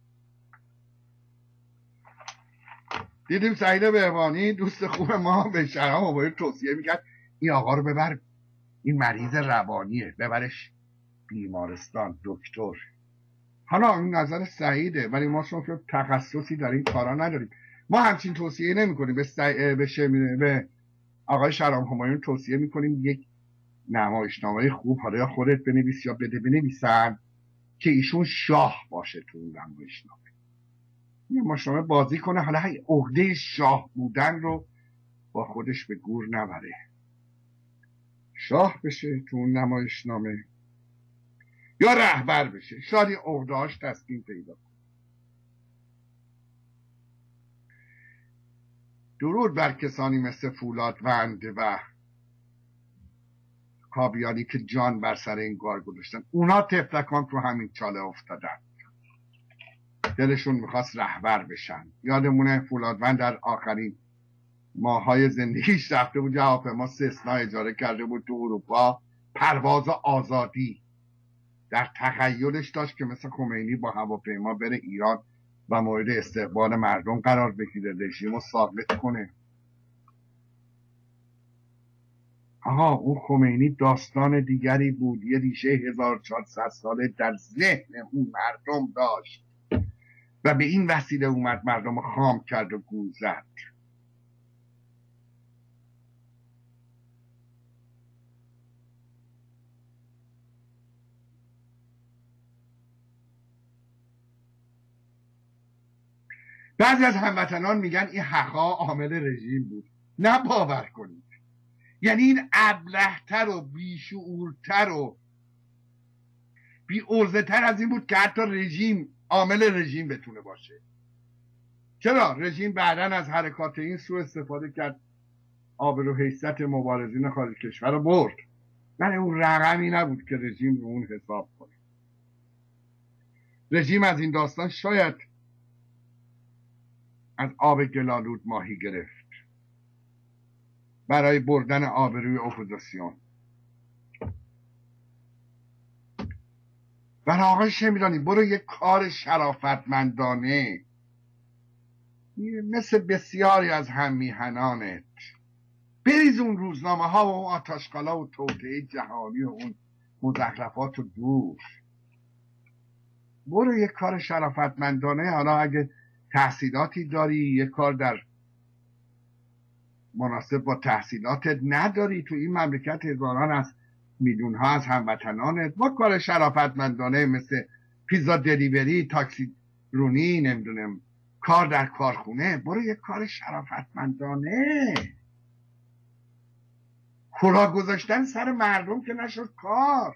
دیدیم سعید بهبانی دوست خوب ما به شرم آبایی توصیه میکرد این آقا رو ببر، این مریض روانیه، ببرش بیمارستان دکتر. حالا این نظر سعیده، ولی ما چون که تخصصی در این کارا نداریم، ما همچین توصیه نمی کنیم. به آقای شهرام همایون توصیه میکنیم یک نمایشنامه خوب، حالا یا خودت بنویس یا بده بنویسن، که ایشون شاه باشه تو اون نمایشنامه. نمایشنامه بازی کنه، حالا عقده شاه بودن رو با خودش به گور نبره، شاه بشه تو اون نمایشنامه یا رهبر بشه، شاید این عقده‌هاش تسکین پیدا کنه. درود بر کسانی مثل فولادوند و کابیانی که جان بر سر این کار گذاشتن. اونا تفلکان تو همین چاله افتادن، دلشون میخواست رهبر بشن. یادمونه فولادوند در آخرین ماهای زندگیش رفته بود هواپیما سسنا اجاره کرده بود تو اروپا، پرواز آزادی. در تخیلش داشت که مثل خمینی با هواپیما بره ایران و مورد استقبال مردم قرار بگیره، رژیم رو ثابت کنه. آها، اون خمینی داستان دیگری بود، یه ریشه 1400 ساله در ذهن اون مردم داشت و به این وسیله اومد مردم رو خام کرد و گول زد. بعضی از هموطنان میگن این حقا عامل رژیم بود. نه باور کنید، یعنی این ابله‌تر و بیشعورتر و بی‌عرضه‌تر از این بود که حتی رژیم عامل رژیم بتونه باشه. چرا؟ رژیم بعداً از حرکات این سوء استفاده کرد، آبرو حیثیت مبارزین خارج کشور رو برد. من اون رقمی نبود که رژیم رو اون حساب کنه. رژیم از این داستان شاید از آب گلالود ماهی گرفت برای بردن آبروی اپوزیسیون. برای آقای شمیرانی برو یک کار شرافتمندانه مثل بسیاری از هم میهنانت بریز اون روزنامه ها و اون آتشکالا و توطئه جهانی و اون مزخرفات رو دور. برو یک کار شرافتمندانه. حالا اگه تحصیلاتی داری، یک کار در مناسب با تحصیلاتت نداری، تو این مملکت هزاران از میلیون ها از هموطنانت با کار شرافتمندانه مثل پیزا دلیوری، تاکسی رونی، نمیدونم کار در کارخونه، برو یک کار شرافتمندانه. خوراک گذاشتن سر مردم که نشد کار.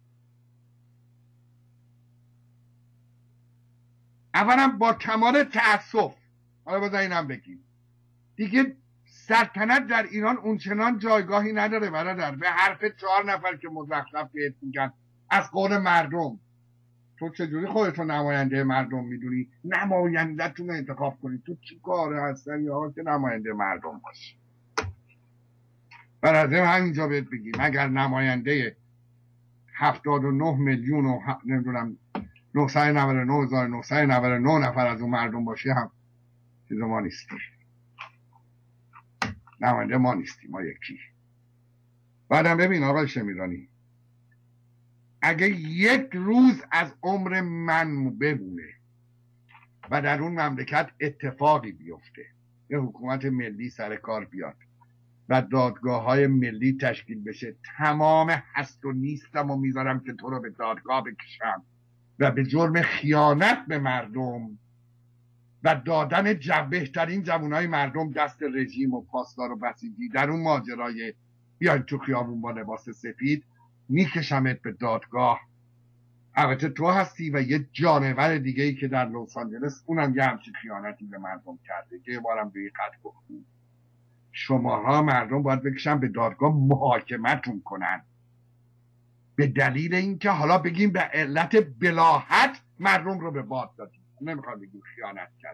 اولا با کمال تأسف، حالا بذار اینم بگیم، دیگه سلطنت در ایران اونچنان جایگاهی نداره برادر. به حرف 4 نفر که مزخرف بهت میگن از قول مردم، تو چجوری خودتو نماینده مردم میدونی؟ نماینده‌تون رو انتخاب کنید. تو چی کاره هستن یا که نماینده مردم باشی؟ برادر همینجا بهت بگیم اگر نماینده 79 میلیون و نمیدونم 999,999 نفر از اون مردم باشی، هم چیز ما نیستیم، نماینده ما نیستیم، ما یکی. بعدم ببین آقای شمیرانی، اگه یک روز از عمر من بمونه و در اون مملکت اتفاقی بیفته، یه حکومت ملی سر کار بیاد و دادگاه ملی تشکیل بشه، تمام هست و نیستم و میذارم که تو رو به دادگاه بکشم و به جرم خیانت به مردم و دادن بهترین جوانای مردم دست رژیم و پاسدار و بسیجی در اون ماجرای بیاید تو خیابون با لباس سفید، میکشمت به دادگاه. البته تو هستی و یه جانور دیگه ای که در لس آنجلس اونم یه همچین خیانتی به مردم کرده که یه بارم به این خط گفتیم شماها مردم باید بکشن به دادگاه محاکمتون کنن به دلیل اینکه حالا بگیم به علت بلاهت مردم رو به باد دادیم، نمیخوام بگیم خیانت کرد.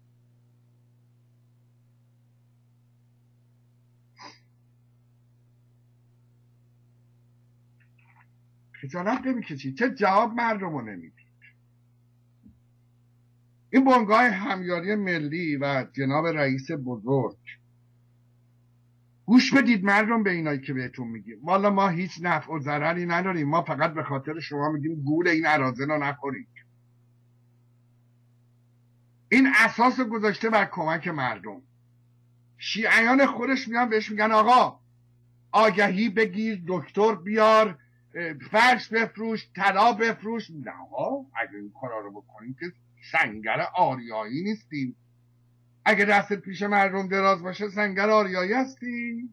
خجالت نمیکشید؟ چه جواب مردم رو نمیدید؟ این بنگاه همیاری ملی و جناب رئیس بزرگ، گوش بدید مردم به اینایی که بهتون میگیم. والا ما هیچ نفع و ضرری نداریم، ما فقط به خاطر شما میگیم گول این اراذل رو نخورید. این اساس گذاشته بر کمک مردم. شیعیان خودش میان بهش میگن آقا آگهی بگیر، دکتر بیار، فرش بفروش، طلا بفروش. نه آقا اگه این کارا رو بکنیم که سنگر آریایی نیستیم. اگه دستت پیش مردم دراز باشه سنگر آریایی هستیم.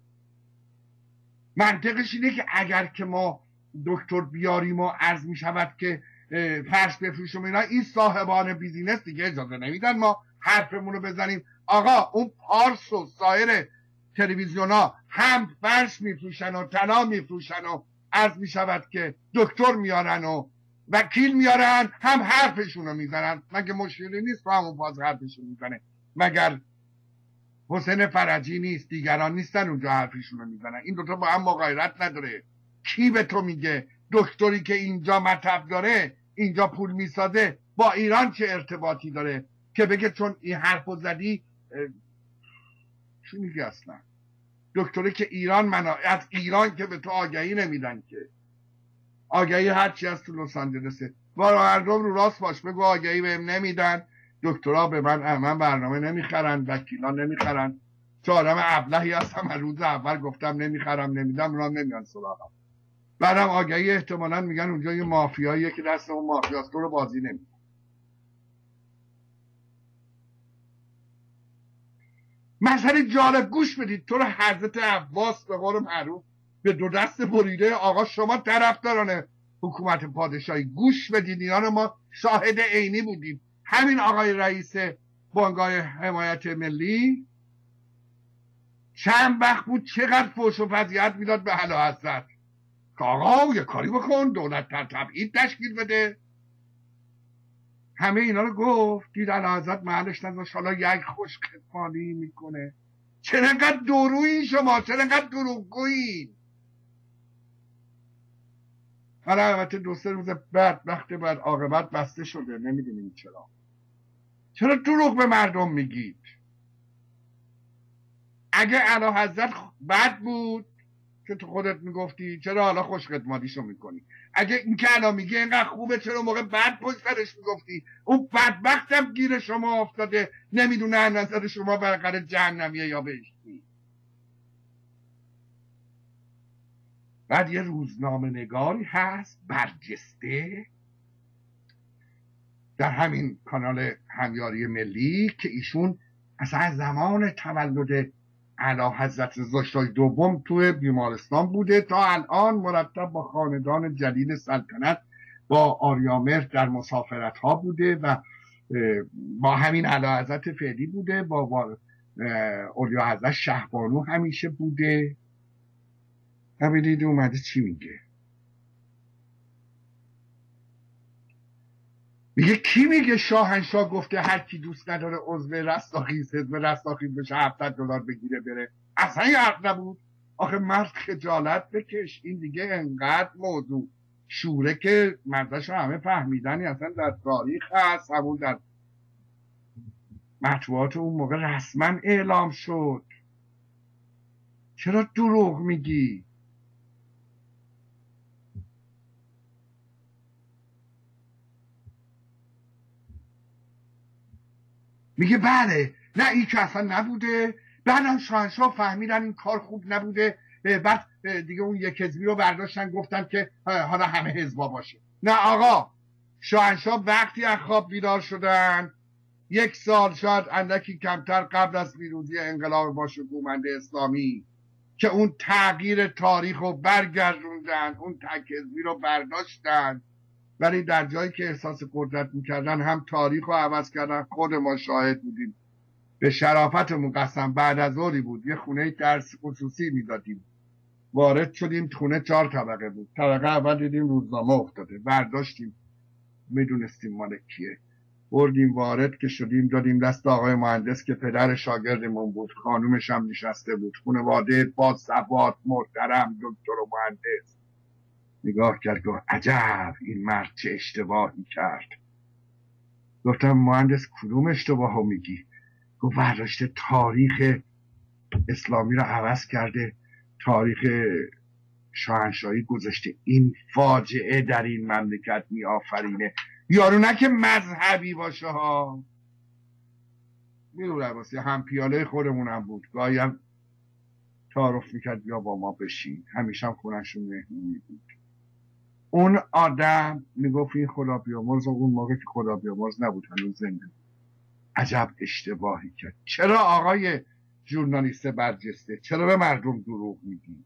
منطقش اینه که اگر که ما دکتر بیاریم و عرض می شود که فرش بفروشیم اینا، این صاحبان بیزینس دیگه اجازه نمیدن ما حرفمون رو بزنیم. آقا اون پارس و سایر تلویزیون ها هم فرش میفروشن و طلا میفروشن و عرض می شود که دکتر میارن و وکیل میارن، هم حرفشون رو میزنن. مگه مشکلی نیست با همون باز حرفشون میزنه؟ مگر حسین فرجی نیست؟ دیگران نیستن اونجا حرفشون رو میزنن؟ این دوتا با هم مغایرت نداره. کی به تو میگه دکتری که اینجا مطب داره، اینجا پول میسازه، با ایران چه ارتباطی داره که بگه چون این حرفو زدی؟ چی میگه اصلا؟ دکتری که ایران از ایران که به تو آگهی نمیدن، که آگهی هرچی از تو لس آنجلسه. مردم رو راست باش، بگو آگهی بهم نمیدن، دکترها به من برنامه نمیخرن، وکیلا نمیخرن. چه آدم ابلهی هستم، از روز اول گفتم نمیخرم نمیدم، اونا نمیان سراغم. بعدم آگهی احتمالاً میگن اونجا یه مافیاییه که دست اون مافیاست، تو رو بازی نمیده. مسئله جالب، گوش بدید، تو رو حضرت عباس به قول معروف به دو دست بریده. آقا شما طرفداران حکومت پادشاهی، گوش بدید، اینا رو ما شاهد عینی بودیم. همین آقای رئیس بنگاه حمایت ملی چند وقت بود چقدر فحش و فضیحت میداد به اعلیحضرت که آقا یه کاری بکن، دولت تبعید تشکیل بده. همه اینا رو گفت، دید اعلیحضرت محلش نذاشت، حالا یک خوشخدمانی میکنه. چرا انقدر درویین شما؟ چرا انقدر دروغگویین؟ حالا البته دو سه روز بعد عاقبت بسته شده، نمیدونیم چرا دروغ به مردم میگید؟ اگه اعلیحضرت بد بود که تو خودت میگفتی، چرا حالا خوشخدمانیشو میکنی؟ اگه این که الان میگه اینقدر خوبه، چرا موقع بعد پشت سرش میگفتی؟ اون بدبختم گیر شما افتاده، نمیدونه از نظر شما برقرار جهنمیه یا بهشتی. بعد یه روزنامه نگاری هست برجسته در همین کانال همیاری ملی که ایشون اصلا زمان تولد اعلیحضرت رضا دوم توی بیمارستان بوده، تا الان مرتب با خاندان جلیل سلطنت با آریامهر در مسافرت ها بوده و با همین اعلیحضرت فعلی بوده، با اولیاء شهبانو همیشه بوده. ببینید اومده چی میگه. میگه کی میگه شاهنشاه گفته هر کی دوست نداره عضو رستاخیز حزب رستاخیز بشه $700 بگیره بره؟ اصلا یه حرف نبود. آخه مرد خجالت بکش، این دیگه انقدر موضوع شوره که مرداشو همه فهمیدنی، اصلا در تاریخ هست، همون در مطبوعات اون موقع رسما اعلام شد. چرا دروغ میگی؟ میگه بله، نه این که اصلا نبوده، بعدم شاهنشاه فهمیدن این کار خوب نبوده، بعد دیگه اون یک حزبی رو برداشتن گفتن که حالا همه حزبا باشه. نه آقا، شاهنشاه وقتی از خواب بیدار شدن، 1 سال شاید اندکی کمتر قبل از پیروزی انقلاب باشکوهمند اسلامی، که اون تغییر تاریخ رو برگردوندن، اون تک حزبی رو برداشتن، ولی در جایی که احساس قدرت میکردن هم تاریخ رو عوض کردن. خود ما شاهد بودیم. به شرافتمون قسم، بعد از ظهری بود، یه خونه درس خصوصی میدادیم، وارد شدیم، خونه 4 طبقه بود. طبقه اول دیدیم روزنامه افتاده، برداشتیم، میدونستیم مال کیه، بردیم وارد که شدیم دادیم دست آقای مهندس که پدر شاگردمون بود، خانومش هم نشسته بود، خانواده با ثبات محترم، دکتر و مهندس. نگاه کرد گفت عجب این مرد چه اشتباهی کرد. گفتم مهندس کدوم اشتباهو میگی؟ گفت برداشته تاریخ اسلامی رو عوض کرده، تاریخ شاهنشاهی گذاشته، این فاجعه در این مملکت میآفرینه. یارو نه که مذهبی باشه ها، میدونه واسه هم پیاله خودمون هم بود، گاهی هم تعارف میکرد یا با ما بشین، همیشه هم خونشون مهمونی بود. اون آدم میگفت این خدا بیامرز، اون موقع که خدا بیامرز نبود، هنوز زنده. عجب اشتباهی کرد. چرا آقای ژورنالیست برجسته، چرا به مردم دروغ میگی؟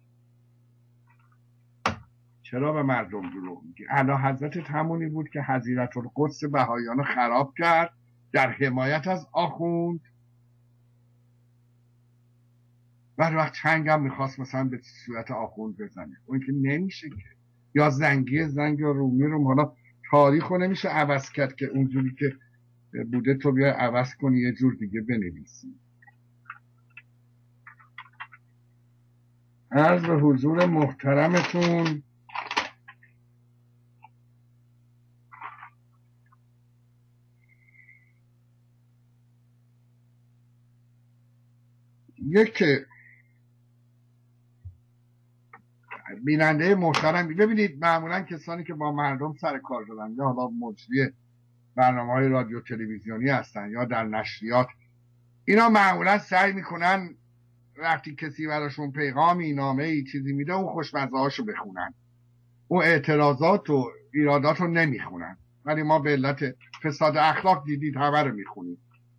چرا به مردم دروغ میگی؟ اعلیحضرتت همونی بود که حضیرت القدس بهاییان خراب کرد در حمایت از آخوند، و وقت چنگ هم میخواست مثلا به صورت آخوند بزنه، اون که نمیشه که. یا زنگ یا رومی رو، حالا تاریخ رو نمیشه عوض کرد که اونجوری که بوده تو بیا عوض کنی یه جور دیگه بنویسی. عرض به حضور محترمتون یک بیننده محترم، ببینید معمولا کسانی که با مردم سر کار دارن، یا حالا مجری برنامه‌های رادیو تلویزیونی هستن یا در نشریات، اینا معمولا سعی میکنن وقتی کسی براشون پیغامی، نامه‌ای، چیزی میده، اون خوشمزه هاشو بخونن، اون اعتراضات و ایرادات رو نمیخونن. ولی ما به علت فساد اخلاق دیدید همه رو میخونیم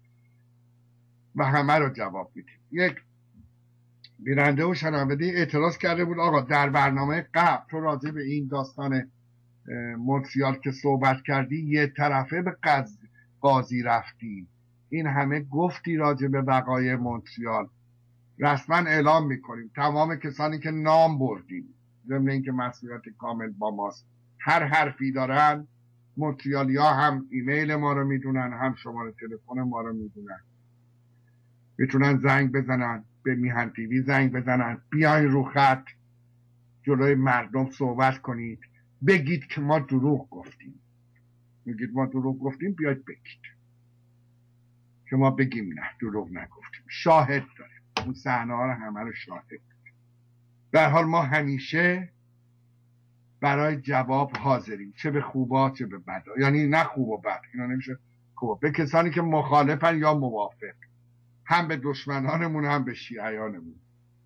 و همه رو جواب میدیم. یک بیننده و شنونده اعتراض کرده بود آقا در برنامه قبل تو راجع به این داستان مونتریال که صحبت کردی یه طرفه به قاضی رفتی، این همه گفتی راجع به بقای مونتریال، رسما اعلام میکنیم تمام کسانی که نام بردیم، ضمن اینکه مسئولیت کامل با ماست، هر حرفی دارن، مونتریالیا هم ایمیل ما رو میدونن، هم شماره تلفن ما رو میدونن، میتونن زنگ بزنن، به میهن تیوی زنگ بزنن، بیاین رو خط جلوی مردم صحبت کنید، بگید که ما دروغ گفتیم. میگید ما دروغ گفتیم، بیاید بگید که ما بگیم نه دروغ نگفتیم. شاهد داریم، اون صحنه ها رو همه رو شاهد داریم. به هر حال ما همیشه برای جواب حاضریم، چه به خوبا چه به بدا، یعنی نه خوب و بد، اینا نمیشه خوب، به کسانی که مخالفن یا موافق، هم به دشمنانمون هم به شیعیانمون.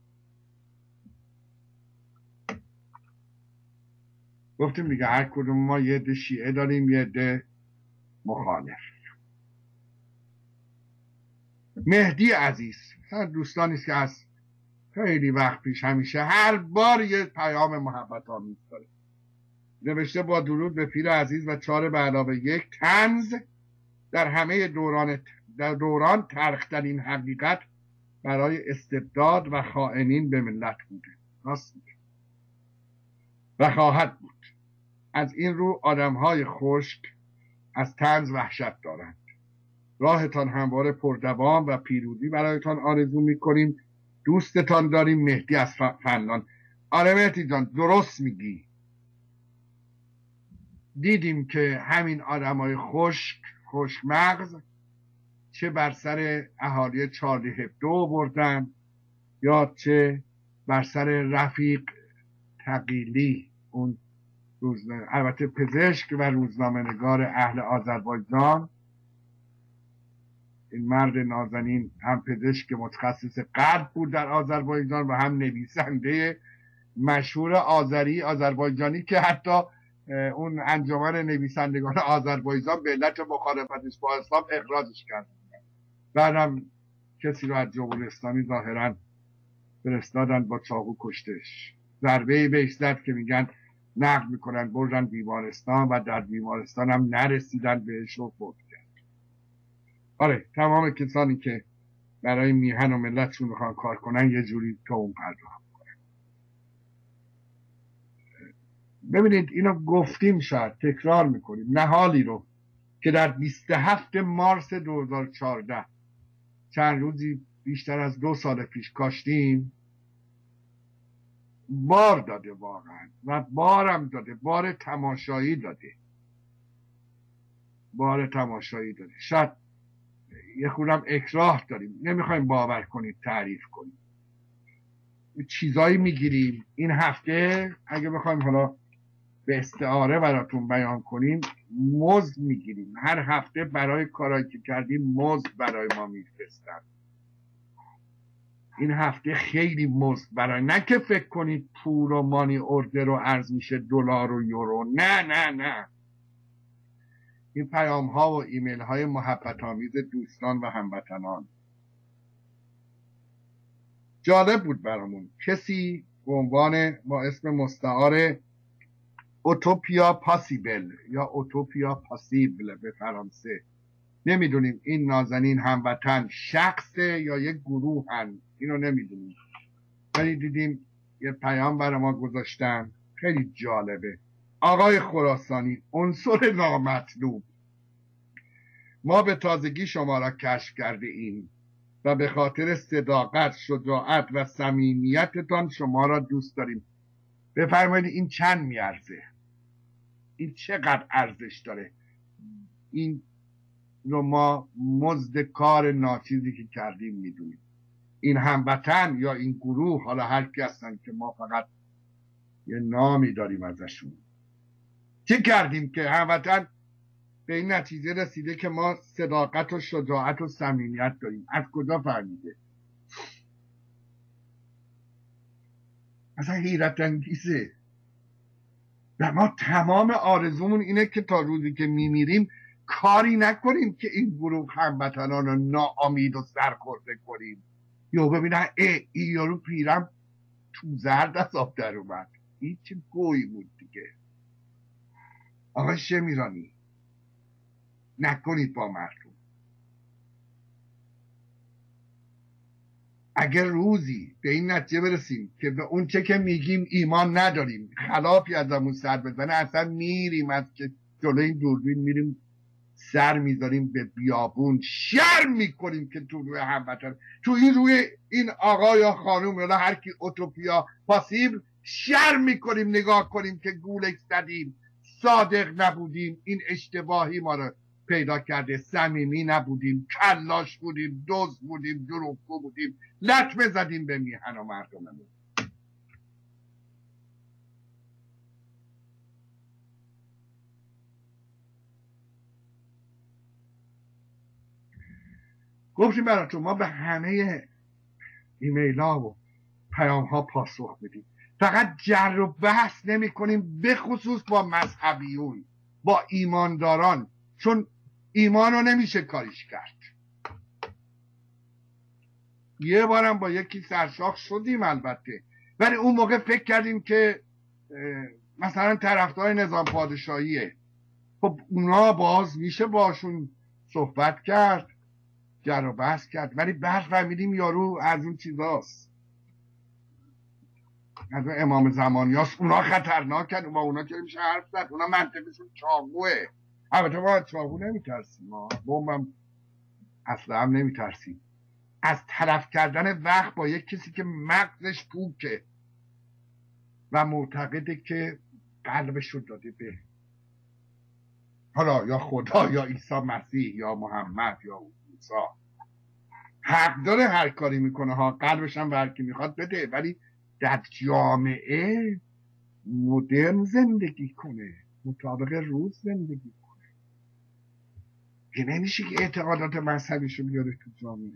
گفتیم دیگه هر کدوم ما یه عده شیعه داریم، یه عده مخالف. مهدی عزیز مثلا دوستانیست که از خیلی وقت پیش همیشه هر بار یه پیام محبت آمیز داره، نوشته با درود به پیر عزیز و 4 به علاوه 1 طنز در همه دوران تلخترین حقیقت برای استبداد و خائنین به ملت بوده، راست میگه و خواهد بود. از این رو آدمهای خشک از طنز وحشت دارند. راهتان همواره پردوام و پیروزی برایتان آرزو میکنیم. دوستتان داریم. مهدی از فنان. آره مهدی جان درست میگی. دیدیم که همین آدمای خشک مغز چه بر سر اهالی چارلی هبدو بردن یا چه بر سر رفیق تقیلی، اون البته پزشک و روزنامه‌نگار اهل آذربایجان، این مرد نازنین هم پزشک متخصص قلب بود در آذربایجان و هم نویسنده مشهور آذربایجانی که حتی اون انجمن نویسندگان آذربایجان به علت مخالفتش با اسلام اخراجش کرد. بعدم کسی رو از جمهوری اسلامی ظاهرا فرستادن با چاقو کشتش. ضربه بهش زد که میگن نقل میکنن بردن بیمارستان و در بیمارستان هم نرسیدن بهش و فوت کرد. آره، تمام کسانی که برای میهن و ملتشون میخوان کار کنن یه جوری تو اون پرداخت میکنن. ببینید اینو گفتیم، شاید تکرار میکنیم، نهالی رو که در 27 مارس 2014 چند روزی بیشتر از 2 سال پیش کاشتیم بار داده واقعا و بارم داده، بار تماشایی داده. شاید یه خودم اکراه داریم، نمیخوایم باور کنید، تعریف کنید، چیزایی میگیریم. این هفته اگه بخوایم حالا به استعاره براتون بیان کنیم، مزد میگیریم. هر هفته برای کارایی که کردیم مزد برای ما میفرستن. این هفته خیلی مزد برای، نه که فکر کنید پول و مانی اوردر و ارز میشه دلار و یورو، نه. این پیام ها و ایمیل های محبت آمیز دوستان و هموطنان. جالب بود برامون کسی به عنوان با اسم مستعار اوتوپیا پاسیبل یا اوتوپیا پاسیبل به فرانسه، نمیدونیم این نازنین هموطن شخصه یا یک گروه هن، اینو نمیدونیم، ولی دیدیم یه پیام برای ما گذاشتن خیلی جالبه. آقای خراسانی، عنصر نامطلوب، ما به تازگی شما را کشف کرده ایم و به خاطر صداقت، شجاعت و صمیمیتتان شما را دوست داریم. بفرمایید این چند میارزه؟ این چقدر ارزش داره؟ این رو ما مزد کار ناچیزی که کردیم میدونیم. این هموطن یا این گروه، حالا هر کی هستن که ما فقط یه نامی داریم ازشون، چه کردیم که هموطن به این نتیجه رسیده که ما صداقت و شجاعت و صمیمیت داریم؟ از کجا فهمیده؟ اصلا حیرت انگیزه. و ما تمام آرزومون اینه که تا روزی که میمیریم کاری نکنیم که این گروه هموطنان رو ناامید و سرخورده کنیم. یا ببینن این یارو پیرم تو زرد از آب در اومد. این چه گویی بود دیگه. آقای شمیرانی، نکنید با مردم. اگر روزی به این نتیجه برسیم که به اون چه که میگیم ایمان نداریم، خلافی ازمون سر بزنه، اصلا میریم از که جلوی این دوربین میریم سر میذاریم به بیابون، شرم میکنیم که تو روی هموطن، تو این روی این آقا یا خانوم یا هر کی اوتوپیا پاسیبل شرم میکنیم نگاه کنیم که گولک زدیم، صادق نبودیم، این اشتباهی ما رو پیدا کرده، صمیمی نبودیم، کلاش بودیم، دزد بودیم، دروغگو بودیم، لطمه زدیم به میهن و مردممون. گفتیم براتون ما به همه ایمیل ها و پیام ها پاسخ میدیم، فقط جر و بحث نمی کنیم، به خصوص با مذهبیون، با ایمانداران، چون ایمان رو نمیشه کاریش کرد. یه بارم با یکی سرشاخ شدیم البته، ولی اون موقع فکر کردیم که مثلا طرفدار نظام پادشاهیه، خب اونا باز میشه باشون صحبت کرد، جر و بحث کرد، ولی بعد فهمیدیم یارو از اون چیزاست، از اون امام زمانیاست، اونا خطرناکن، با اونا که میشه حرف زد، اونا منطقشون چاقوه. البته ما از چاقو نمیترسیم، ما بمبم اصلا هم نمیترسیم. از تلف کردن وقت با یک کسی که مغزش پوکه و معتقده که قلبش رو داده به حالا یا خدا یا عیسی مسیح یا محمد یا موسی، حق داره هر کاری میکنه ها، قلبش هم به هر کی میخواد بده، ولی در جامعه مدرن زندگی کنه، مطابق روز زندگی کنه. که نمیشه که اعتقادات مذهبیشو بیاره تو جامعه.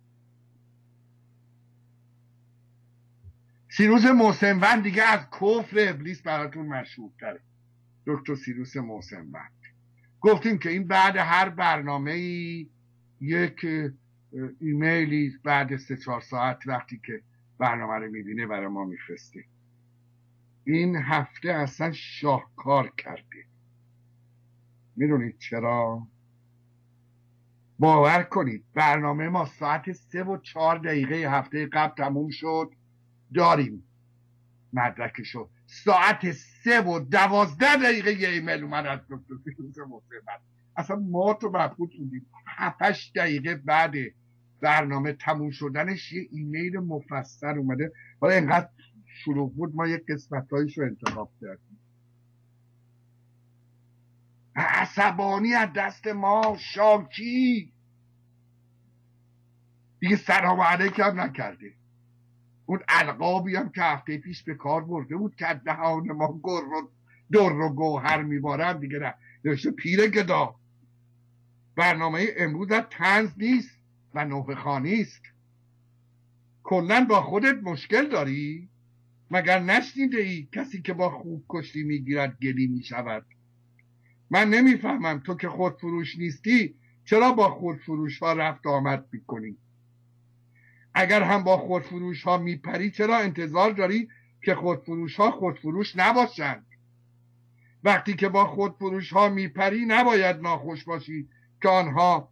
سیروس محسن‌وند دیگه از کفر ابلیس براتون مشهورتره. دکتر سیروس محسن‌وند گفتیم که این بعد هر برنامه‌ای یک ایمیلی بعد 3-4 ساعت وقتی که برنامه رو میبینه برای ما میفرسته. این هفته اصلا شاهکار کرده. میدونید چرا؟ باور کنید برنامه ما ساعت 3:04 هفته قبل تموم شد، داریم مدرکشو. ساعت 3:12 یه ایمیل اومد از دکتر سیروس محسن‌وند. اصلا ما تو مبهوت بودیم. 7-8 دقیقه بعد برنامه تموم شدنش یه ایمیل مفصل اومده. حالا اینقدر شروع بود ما یه قسمتایشو انتخاب کردیم. عصبانی از دست ما، شاکی دیگه سلام علیک هم نکرده. اون القابی هم که هفته پیش به کار برده بود که دهان ما در و گوهر میبارم دیگه نه، نوشته پیر گدا. برنامه امروز طنز نیست و نوحه خوانی است. کلن با خودت مشکل داری؟ مگر نشنیده ای کسی که با خوب کشتی میگیرد گلی میشود؟ من نمیفهمم تو که خودفروش نیستی چرا با خودفروش ها رفت آمد میکنی؟ اگر هم با خودفروش ها میپری چرا انتظار داری که خودفروش ها خودفروش نباشند؟ وقتی که با خودفروش ها میپری نباید ناخوش باشی که آنها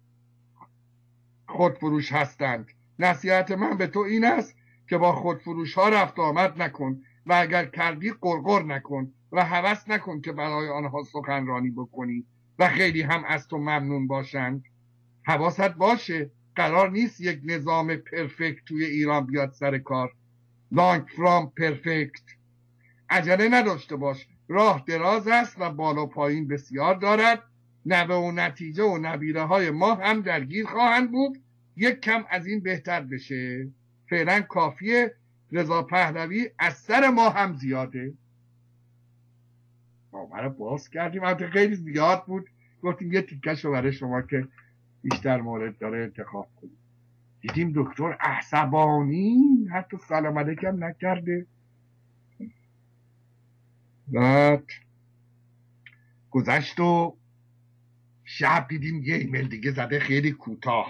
خودفروش هستند. نصیحت من به تو این است که با خودفروش ها رفت آمد نکن و اگر کردی قرقر نکن و هوس نکن که برای آنها سخنرانی بکنی و خیلی هم از تو ممنون باشند. حواست باشه قرار نیست یک نظام پرفکت توی ایران بیاد سر کار. لانگ فرام پرفکت. عجله نداشته باش، راه دراز است و بالا پایین بسیار دارد. نوه و نتیجه و نبیره های ما هم درگیر خواهند بود. یک کم از این بهتر بشه. فعلا کافیه. رضا پهلوی از سر ما هم زیاده. ما باز کردیم، البته خیلی زیاد بود، گفتیم یه تیکش رو برای شما که بیشتر مورد داره انتخاب کنیم. دیدیم دکتر عصبانی حتی سلام علیکم نکرده. بعد گذشت و شب دیدیم یه ایمیل دیگه زده خیلی کوتاه.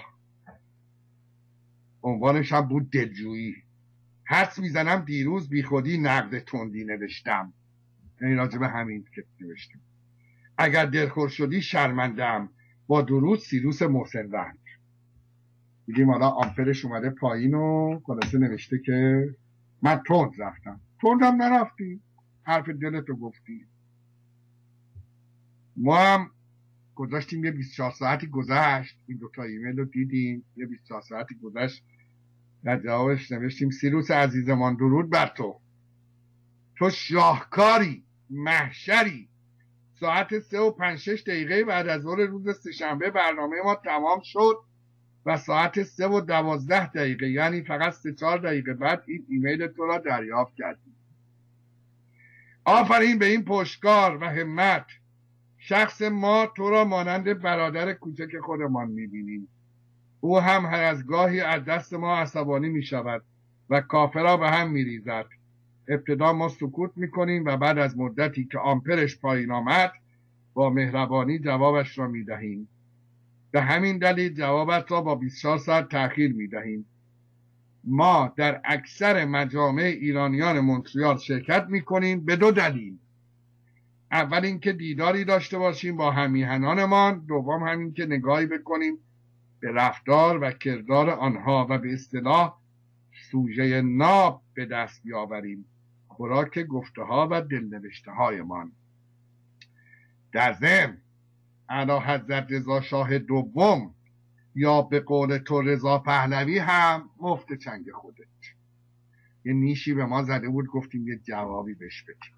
عنوانش هم بود دلجویی. حدس میزنم دیروز بی خودی نقد تندی نوشتم. یعنی راجع به همین که نوشتم. اگر دلخور شدی شرمندم. با درود سیروس محسن‌وند. میگیم حالا آمپرش اومده پایین و خلاصه نوشته که من تند رفتم. تندم نرفتی، حرف دلتو گفتی. ما هم گذاشتیم یه 24 ساعتی گذشت، این دوتا ایمیل رو دیدیم، یه 24 ساعتی گذشت، در جوابش نوشتیم سیروس عزیزمان درود بر تو. تو شاهکاری، محشری. ساعت 3:05-6 بعد از ظهر روز سه‌شنبه برنامه ما تمام شد و ساعت 3:12 یعنی فقط 3-4 دقیقه بعد این ایمیل تو را دریافت کردیم. آفرین به این پشتکار و همت. شخص ما تو را مانند برادر کوچک خودمان میبینیم. او هم هر از گاهی از دست ما عصبانی میشود و کافه را به هم میریزد. ابتدا ما سکوت میکنیم و بعد از مدتی که آمپرش پایین آمد با مهربانی جوابش را میدهیم. به همین دلیل جوابت را با 24 ساعت تأخیر میدهیم. ما در اکثر مجامع ایرانیان مونتریال شرکت میکنیم به 2 دلیل. اول اینکه دیداری داشته باشیم با همیهنانمان، دوم همین که نگاهی بکنیم به رفتار و کردار آنها و به اصطلاح سوژه ناب به دست بیاوریم، خوراک گفته ها و دلنوشته هایمان. در ضمن اعلیحضرت رضا شاه دوم یا به قول تو رضا پهلوی هم مفت چنگ خودت. یه نیشی به ما زده بود، گفتیم یه جوابی بهش بدیم.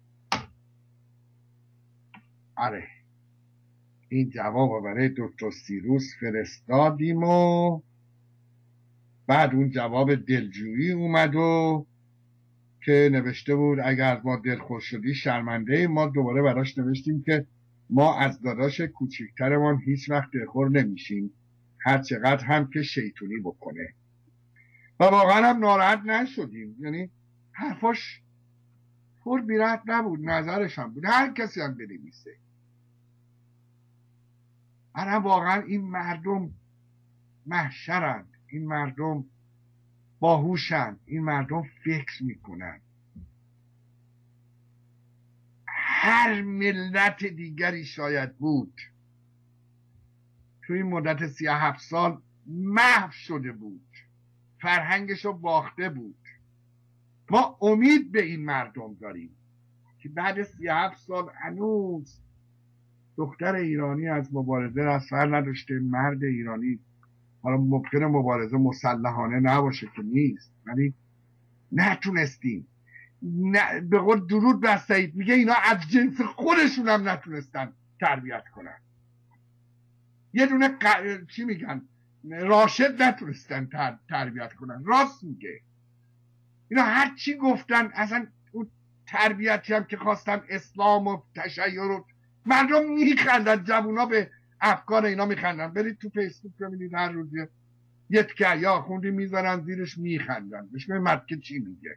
آره این جواب برای دکتر سیروس فرستادیم و بعد اون جواب دلجویی اومد و که نوشته بود اگر ما دلخور شدی شرمنده. ما دوباره براش نوشتیم که ما از داداش کوچکترمان هیچ وقت دلخور نمیشیم، هر چقدر هم که شیطونی بکنه. و واقعا هم ناراحت نشدیم، یعنی حرفاش پر بی‌رحم نبود، نظرش هم بود، هر کسی هم بنویسه. اما واقعا این مردم محشرند، این مردم باهوشند، این مردم فکر میکنن. هر ملت دیگری شاید بود توی این مدت 37 سال محو شده بود، فرهنگشو باخته بود. ما امید به این مردم داریم که بعد 37 سال هنوز دختر ایرانی از مبارزه اثر نداشته. مرد ایرانی، حالا ممکنه مبارزه مسلحانه نباشه که نیست، ولی نتونستیم. به قول درود بر سعید میگه اینا از جنس خودشون هم نتونستن تربیت کنن. یه دونه چی میگن، راشد نتونستن تربیت کنن. راست میگه. اینا هر چی گفتن، اصلا اون تربیتی هم که خواستن، اسلام و تشیع رو، مردم میخندن، جوونا به افکار اینا میخندن. برید تو فیسبوک ببینید هر روز یه تکه یا خوندی میذارن زیرش میخندن. بهش مرد که چی میگه.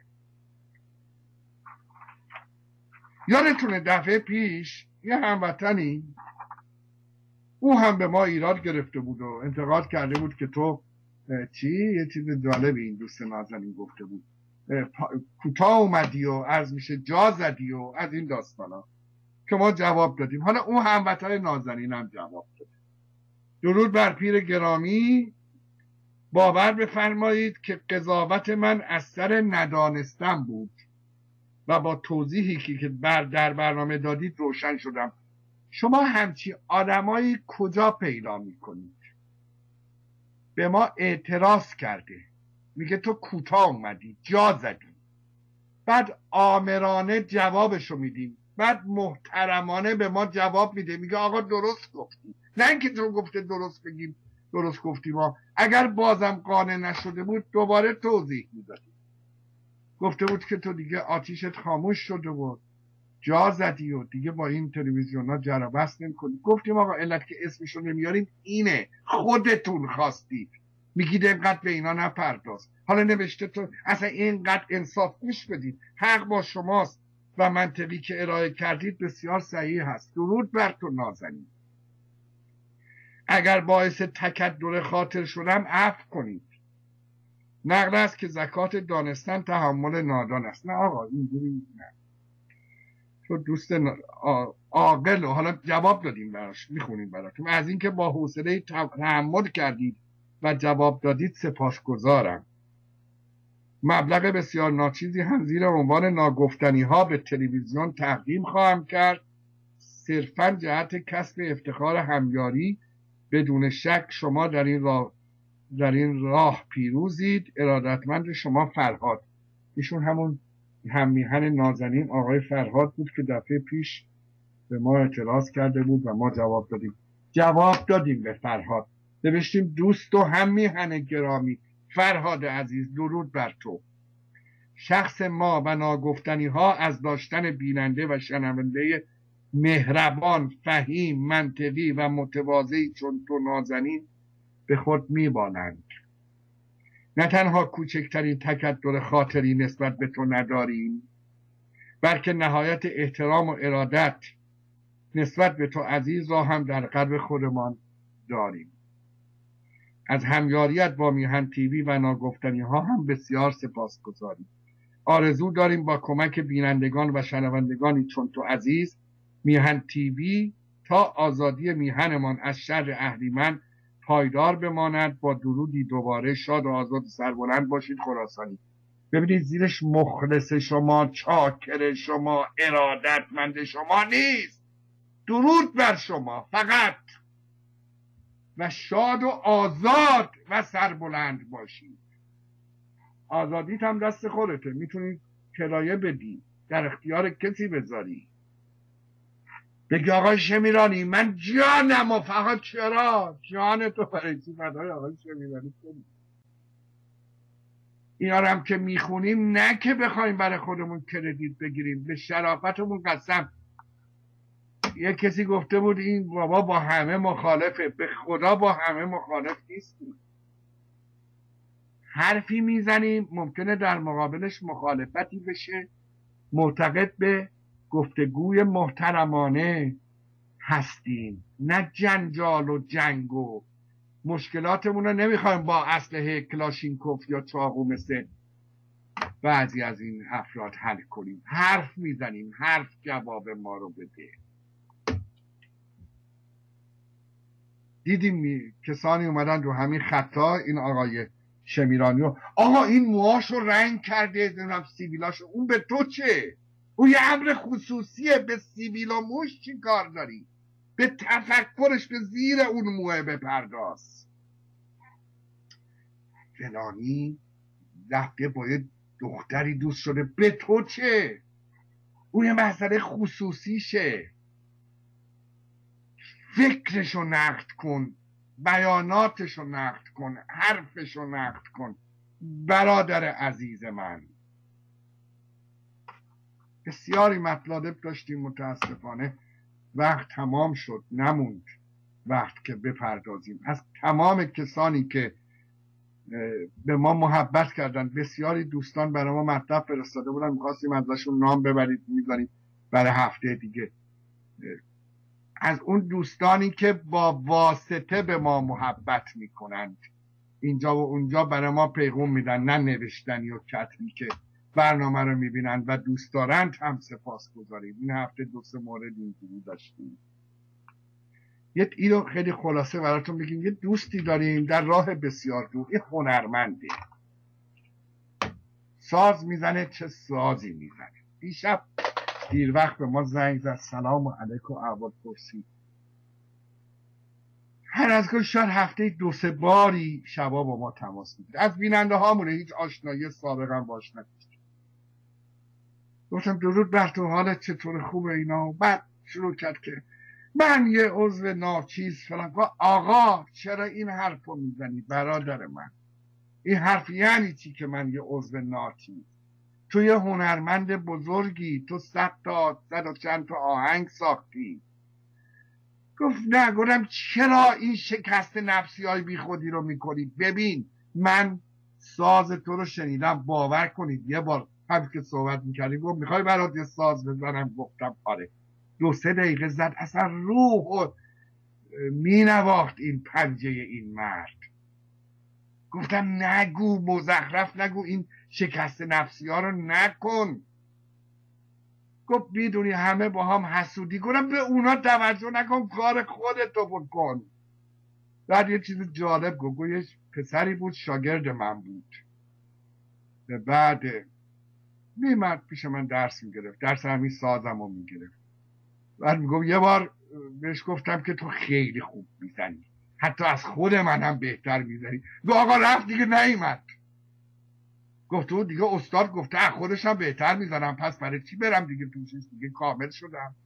یادتونه دفعه پیش یه هموطنی، او هم به ما ایراد گرفته بود و انتقاد کرده بود که تو یه چیز جالبی این دوست نازنین گفته بود، کوتاه اومدی و عرض میشه جا زدی و از این داستانا، که ما جواب دادیم. حالا اون هموطن نازنین هم جواب داد. درود بر پیر گرامی. باور بفرمایید که قضاوت من از سر ندانستم بود و با توضیحی که در برنامه دادید روشن شدم. شما همچی آدمایی کجا پیدا میکنید؟ به ما اعتراض کرده، میگه تو کوتاه اومدی، جا زدی. بعد آمرانه جوابشو میدیم، بعد محترمانه به ما جواب میده، میگه آقا درست گفتی. نه اینکه تو گفته درست بگیم درست گفتی. ما اگر بازم قانع نشده بود دوباره توضیح میدادیم. گفته بود که تو دیگه آتیشت خاموش شده بود، جا زدی و دیگه با این تلویزیون ها جر و بحث نمی‌کنی. گفتیم آقا علت که اسمشو نمیاریم اینه، خودتون خواستید، میگید اینقدر به اینا نپرداز. حالا نوشته تو اصلا اینقدر انصاف گوش بدید، حق با شماست و منطقی که ارائه کردید بسیار صحیح هست. درود بر تو نازنین. اگر باعث تکدر خاطر شدم عفو کنید. نقل است که زکات دانستن تحمل نادان است. نه آقا اینجوری نه. تو دوست عاقل و حالا جواب دادیم براش، میخونیم براتون. از اینکه با حوصله تحمل کردید و جواب دادید سپاسگزارم. مبلغ بسیار ناچیزی هم زیر عنوان ناگفتنی ها به تلویزیون تقدیم خواهم کرد، صرفاً جهت کسب افتخار همیاری. بدون شک شما در این راه پیروزید. ارادتمند شما فرهاد. ایشون همون هممیهن نازنین آقای فرهاد بود که دفعه پیش به ما اعتراض کرده بود و ما جواب دادیم به فرهاد. نوشتیم دوست و هممیهن گرامی فرهاد عزیز، درود بر تو. شخص ما و ناگفتنی ها از داشتن بیننده و شنونده مهربان، فهیم، منطقی و متواضعی چون تو نازنین به خود میبالند. نه تنها کوچکترین تکدر خاطری نسبت به تو نداریم، بلکه نهایت احترام و ارادت نسبت به تو عزیز را هم در قلب خودمان داریم. از همیاریت با میهن تیوی و ناگفتنی ها هم بسیار سپاسگزاریم. آرزو داریم با کمک بینندگان و شنوندگانی چون تو عزیز، میهن تیوی تا آزادی میهنمان از شر اهریمن پایدار بماند. با درودی دوباره شاد و آزاد سربلند باشید خراسانی. ببینید زیرش مخلص شما، چاکر شما، ارادتمند شما نیست. درود بر شما فقط. و شاد و آزاد و سربلند باشید. آزادیت هم دست خودته، میتونی کرایه بدی، در اختیار کسی بذاری. بگی آقای شمیرانی من جانم و فقط چرا جان تو برای چی فدای آقای شمیرانی کنی. اینا رو هم که میخونیم نه که بخوایم برای خودمون کردیت بگیریم، به شرافتمون قسم. یه کسی گفته بود این بابا با همه مخالفه. به خدا با همه مخالف نیستیم. حرفی میزنیم ممکنه در مقابلش مخالفتی بشه. معتقد به گفتگوی محترمانه هستیم، نه جنجال و جنگ و مشکلاتمون رو نمیخوایم با اسلحه کلاشینکوف یا چاقو مثل بعضی از این افراد حل کنیم. حرف میزنیم، حرف جواب ما رو بده. دیدیم کسانی اومدن رو همین خطا این آقای شمیرانی رو، آقا این موهاشو رنگ کرده نمیدونم سیبیلاشو، اون به تو چه؟ اون یه امر خصوصیه، به سیبیل و موش چی کار داری؟ به تفکرش به زیر اون موه بپرداز. فلانی رفته با یه دختری دوست شده، به تو چه؟ اون یه مسئله خصوصیشه. فکرشو نقد کن، بیاناتشو نقد کن، حرفشو نقد کن. برادر عزیز من، بسیاری مطالب داشتیم، متاسفانه وقت تمام شد، نموند وقت که بپردازیم. از تمام کسانی که به ما محبت کردن، بسیاری دوستان برای ما مطلب فرستاده بودن، میخواستیم ازشون نام ببرید، میذاریم برای هفته دیگه. از اون دوستانی که با واسطه به ما محبت میکنند، اینجا و اونجا برای ما پیغام میدن، نه نوشتنی و کتبی، که برنامه رو میبینن و دوست دارند، هم سپاس گذاریم. این هفته 2-3 مورد اینجوری داشتیم. یه اینو خیلی خلاصه براتون بگیم. یه دوستی داریم در راه بسیار دور، یه هنرمنده، ساز میزنه، چه سازی میزنه. دیشب دیر وقت به ما زنگ زد، سلام علیکم، احوال پرسید. هر از گاهی شاید هفته 2-3 باری شبا با ما تماس میگیره. از بیننده هامونه، هیچ آشنایی سابقا باش نداشتیم. گفتم درود بر تو، حالت چطور، خوبه اینا؟ بعد شروع کرد که من یه عضو ناچیز فلان. آقا چرا این حرف رو میزنی برادر من؟ این حرف یعنی چی که من یه عضو ناچیز؟ تو یه هنرمند بزرگی، تو 100 تا 100 و چند تا آهنگ ساختی. گفت نه. گفتم چرا این شکست نفسی های بی خودی رو میکنی؟ ببین من ساز تو رو شنیدم، باور کنید یه بار هم که صحبت میکردیم گفت میخوای برات یه ساز بزنم؟ گفتم آره. 2-3 دقیقه زد، اصلا روح مینواخت این پنجه این مرد. گفتم نگو، مزخرف نگو، این شکست نفسی ها رو نکن. گفت میدونی همه با هم حسودی. گفتم به اونا توجه نکن، کار خودتو بکن. بعد یه چیز جالب گفت، یه پسری بود شاگرد من بود، به بعد میمد پیش من درس میگرفت، درس همین سازم رو میگرفت. بعد میگفت یه بار بهش گفتم که تو خیلی خوب میزنی، حتی از خود من هم بهتر میزنی. گفت آقا رفت دیگه نیمد. گفت تو دیگه استاد گفته از خودش هم بهتر میزنم، پس برای چی برم دیگه توشش، دیگه کامل شدم.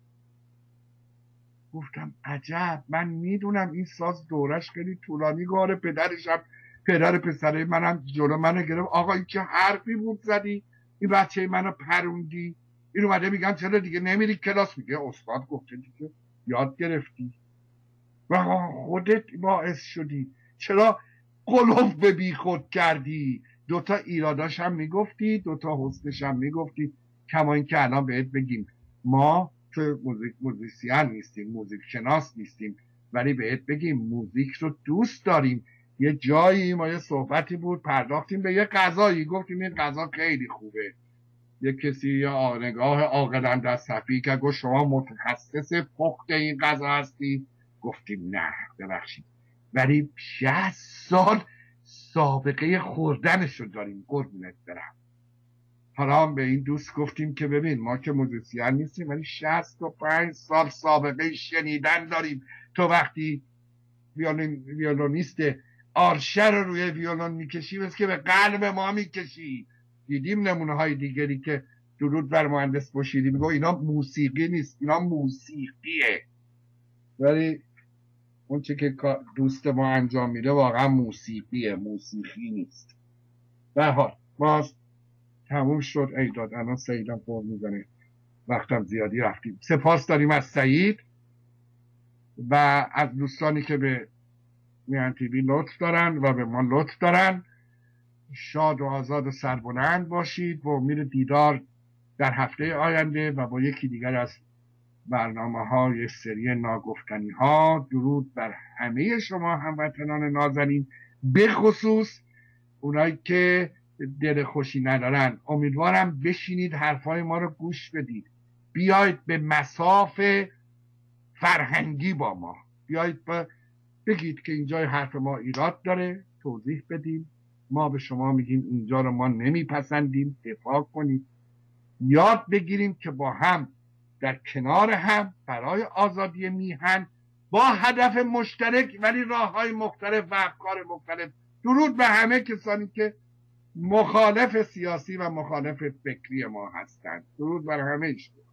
گفتم عجب، من میدونم این ساز دورش خیلی طولانی گاره، پدرشم پدر پسره منم جلو منو گرفت. آقا این چه حرفی بود زدی، این بچه منو پروندی. این اومده میگم چرا دیگه نمیری کلاس؟ میگه استاد گفته دیگه یاد گرفتی و خودت باعث شدی، چرا قلوف به بی خود کردی؟ 2 تا ایراداش هم میگفتی، 2 تا حسنش هم میگفتی. کما این که الان بهت بگیم ما تو موزیسین نیستیم، موزیک شناس نیستیم، ولی بهت بگیم موزیک رو دوست داریم. یه جایی ما یه صحبتی بود، پرداختیم به یه غذایی، گفتیم این غذا خیلی خوبه. یه کسی یا نگاه عاقلا در صفی که گفت شما متخصص پخت این غذا هستی؟ گفتیم نه ببخشید، ولی 60 سال سابقه خوردنش رو داریم، قربونت برم. حالا هم به این دوست گفتیم که ببین ما که موزیسین نیستیم، ولی 65 سال سابقه شنیدن داریم. تو وقتی ویولونیست آرشه رو روی ویولون میکشی، بس که به قلب ما میکشی. دیدیم نمونه های دیگری که درود بر مهندس بشیری میگه اینا موسیقی نیست، اینا موسیقیه. ولی اون چه که دوست ما انجام میده واقعا موسیقیه، موسیقی نیست. به هر حال باز تموم شد ایداد. الان سعیدم فور میزنه، وقتم زیادی رفتیم. سپاس داریم از سعید. و از دوستانی که به میهن تیوی لطف دارن و به ما لطف دارن. شاد و آزاد و سربلند باشید و امید دیدار در هفته آینده و با یکی دیگر از برنامه‌های سری ناگفتنی ها. درود بر همه شما هموطنان نازنین، به خصوص اونایی که دل خوشی ندارن. امیدوارم بشینید حرفای ما رو گوش بدید، بیاید به مساف فرهنگی با ما، بیاید بگید که اینجای حرف ما ایراد داره، توضیح بدیم، ما به شما میگیم اینجا رو ما نمیپسندیم، دفاع کنید. یاد بگیریم که با هم در کنار هم برای آزادی میهن با هدف مشترک ولی راههای مختلف و افکار مختلف. درود به همه کسانی که مخالف سیاسی و مخالف فکری ما هستند. درود بر همه.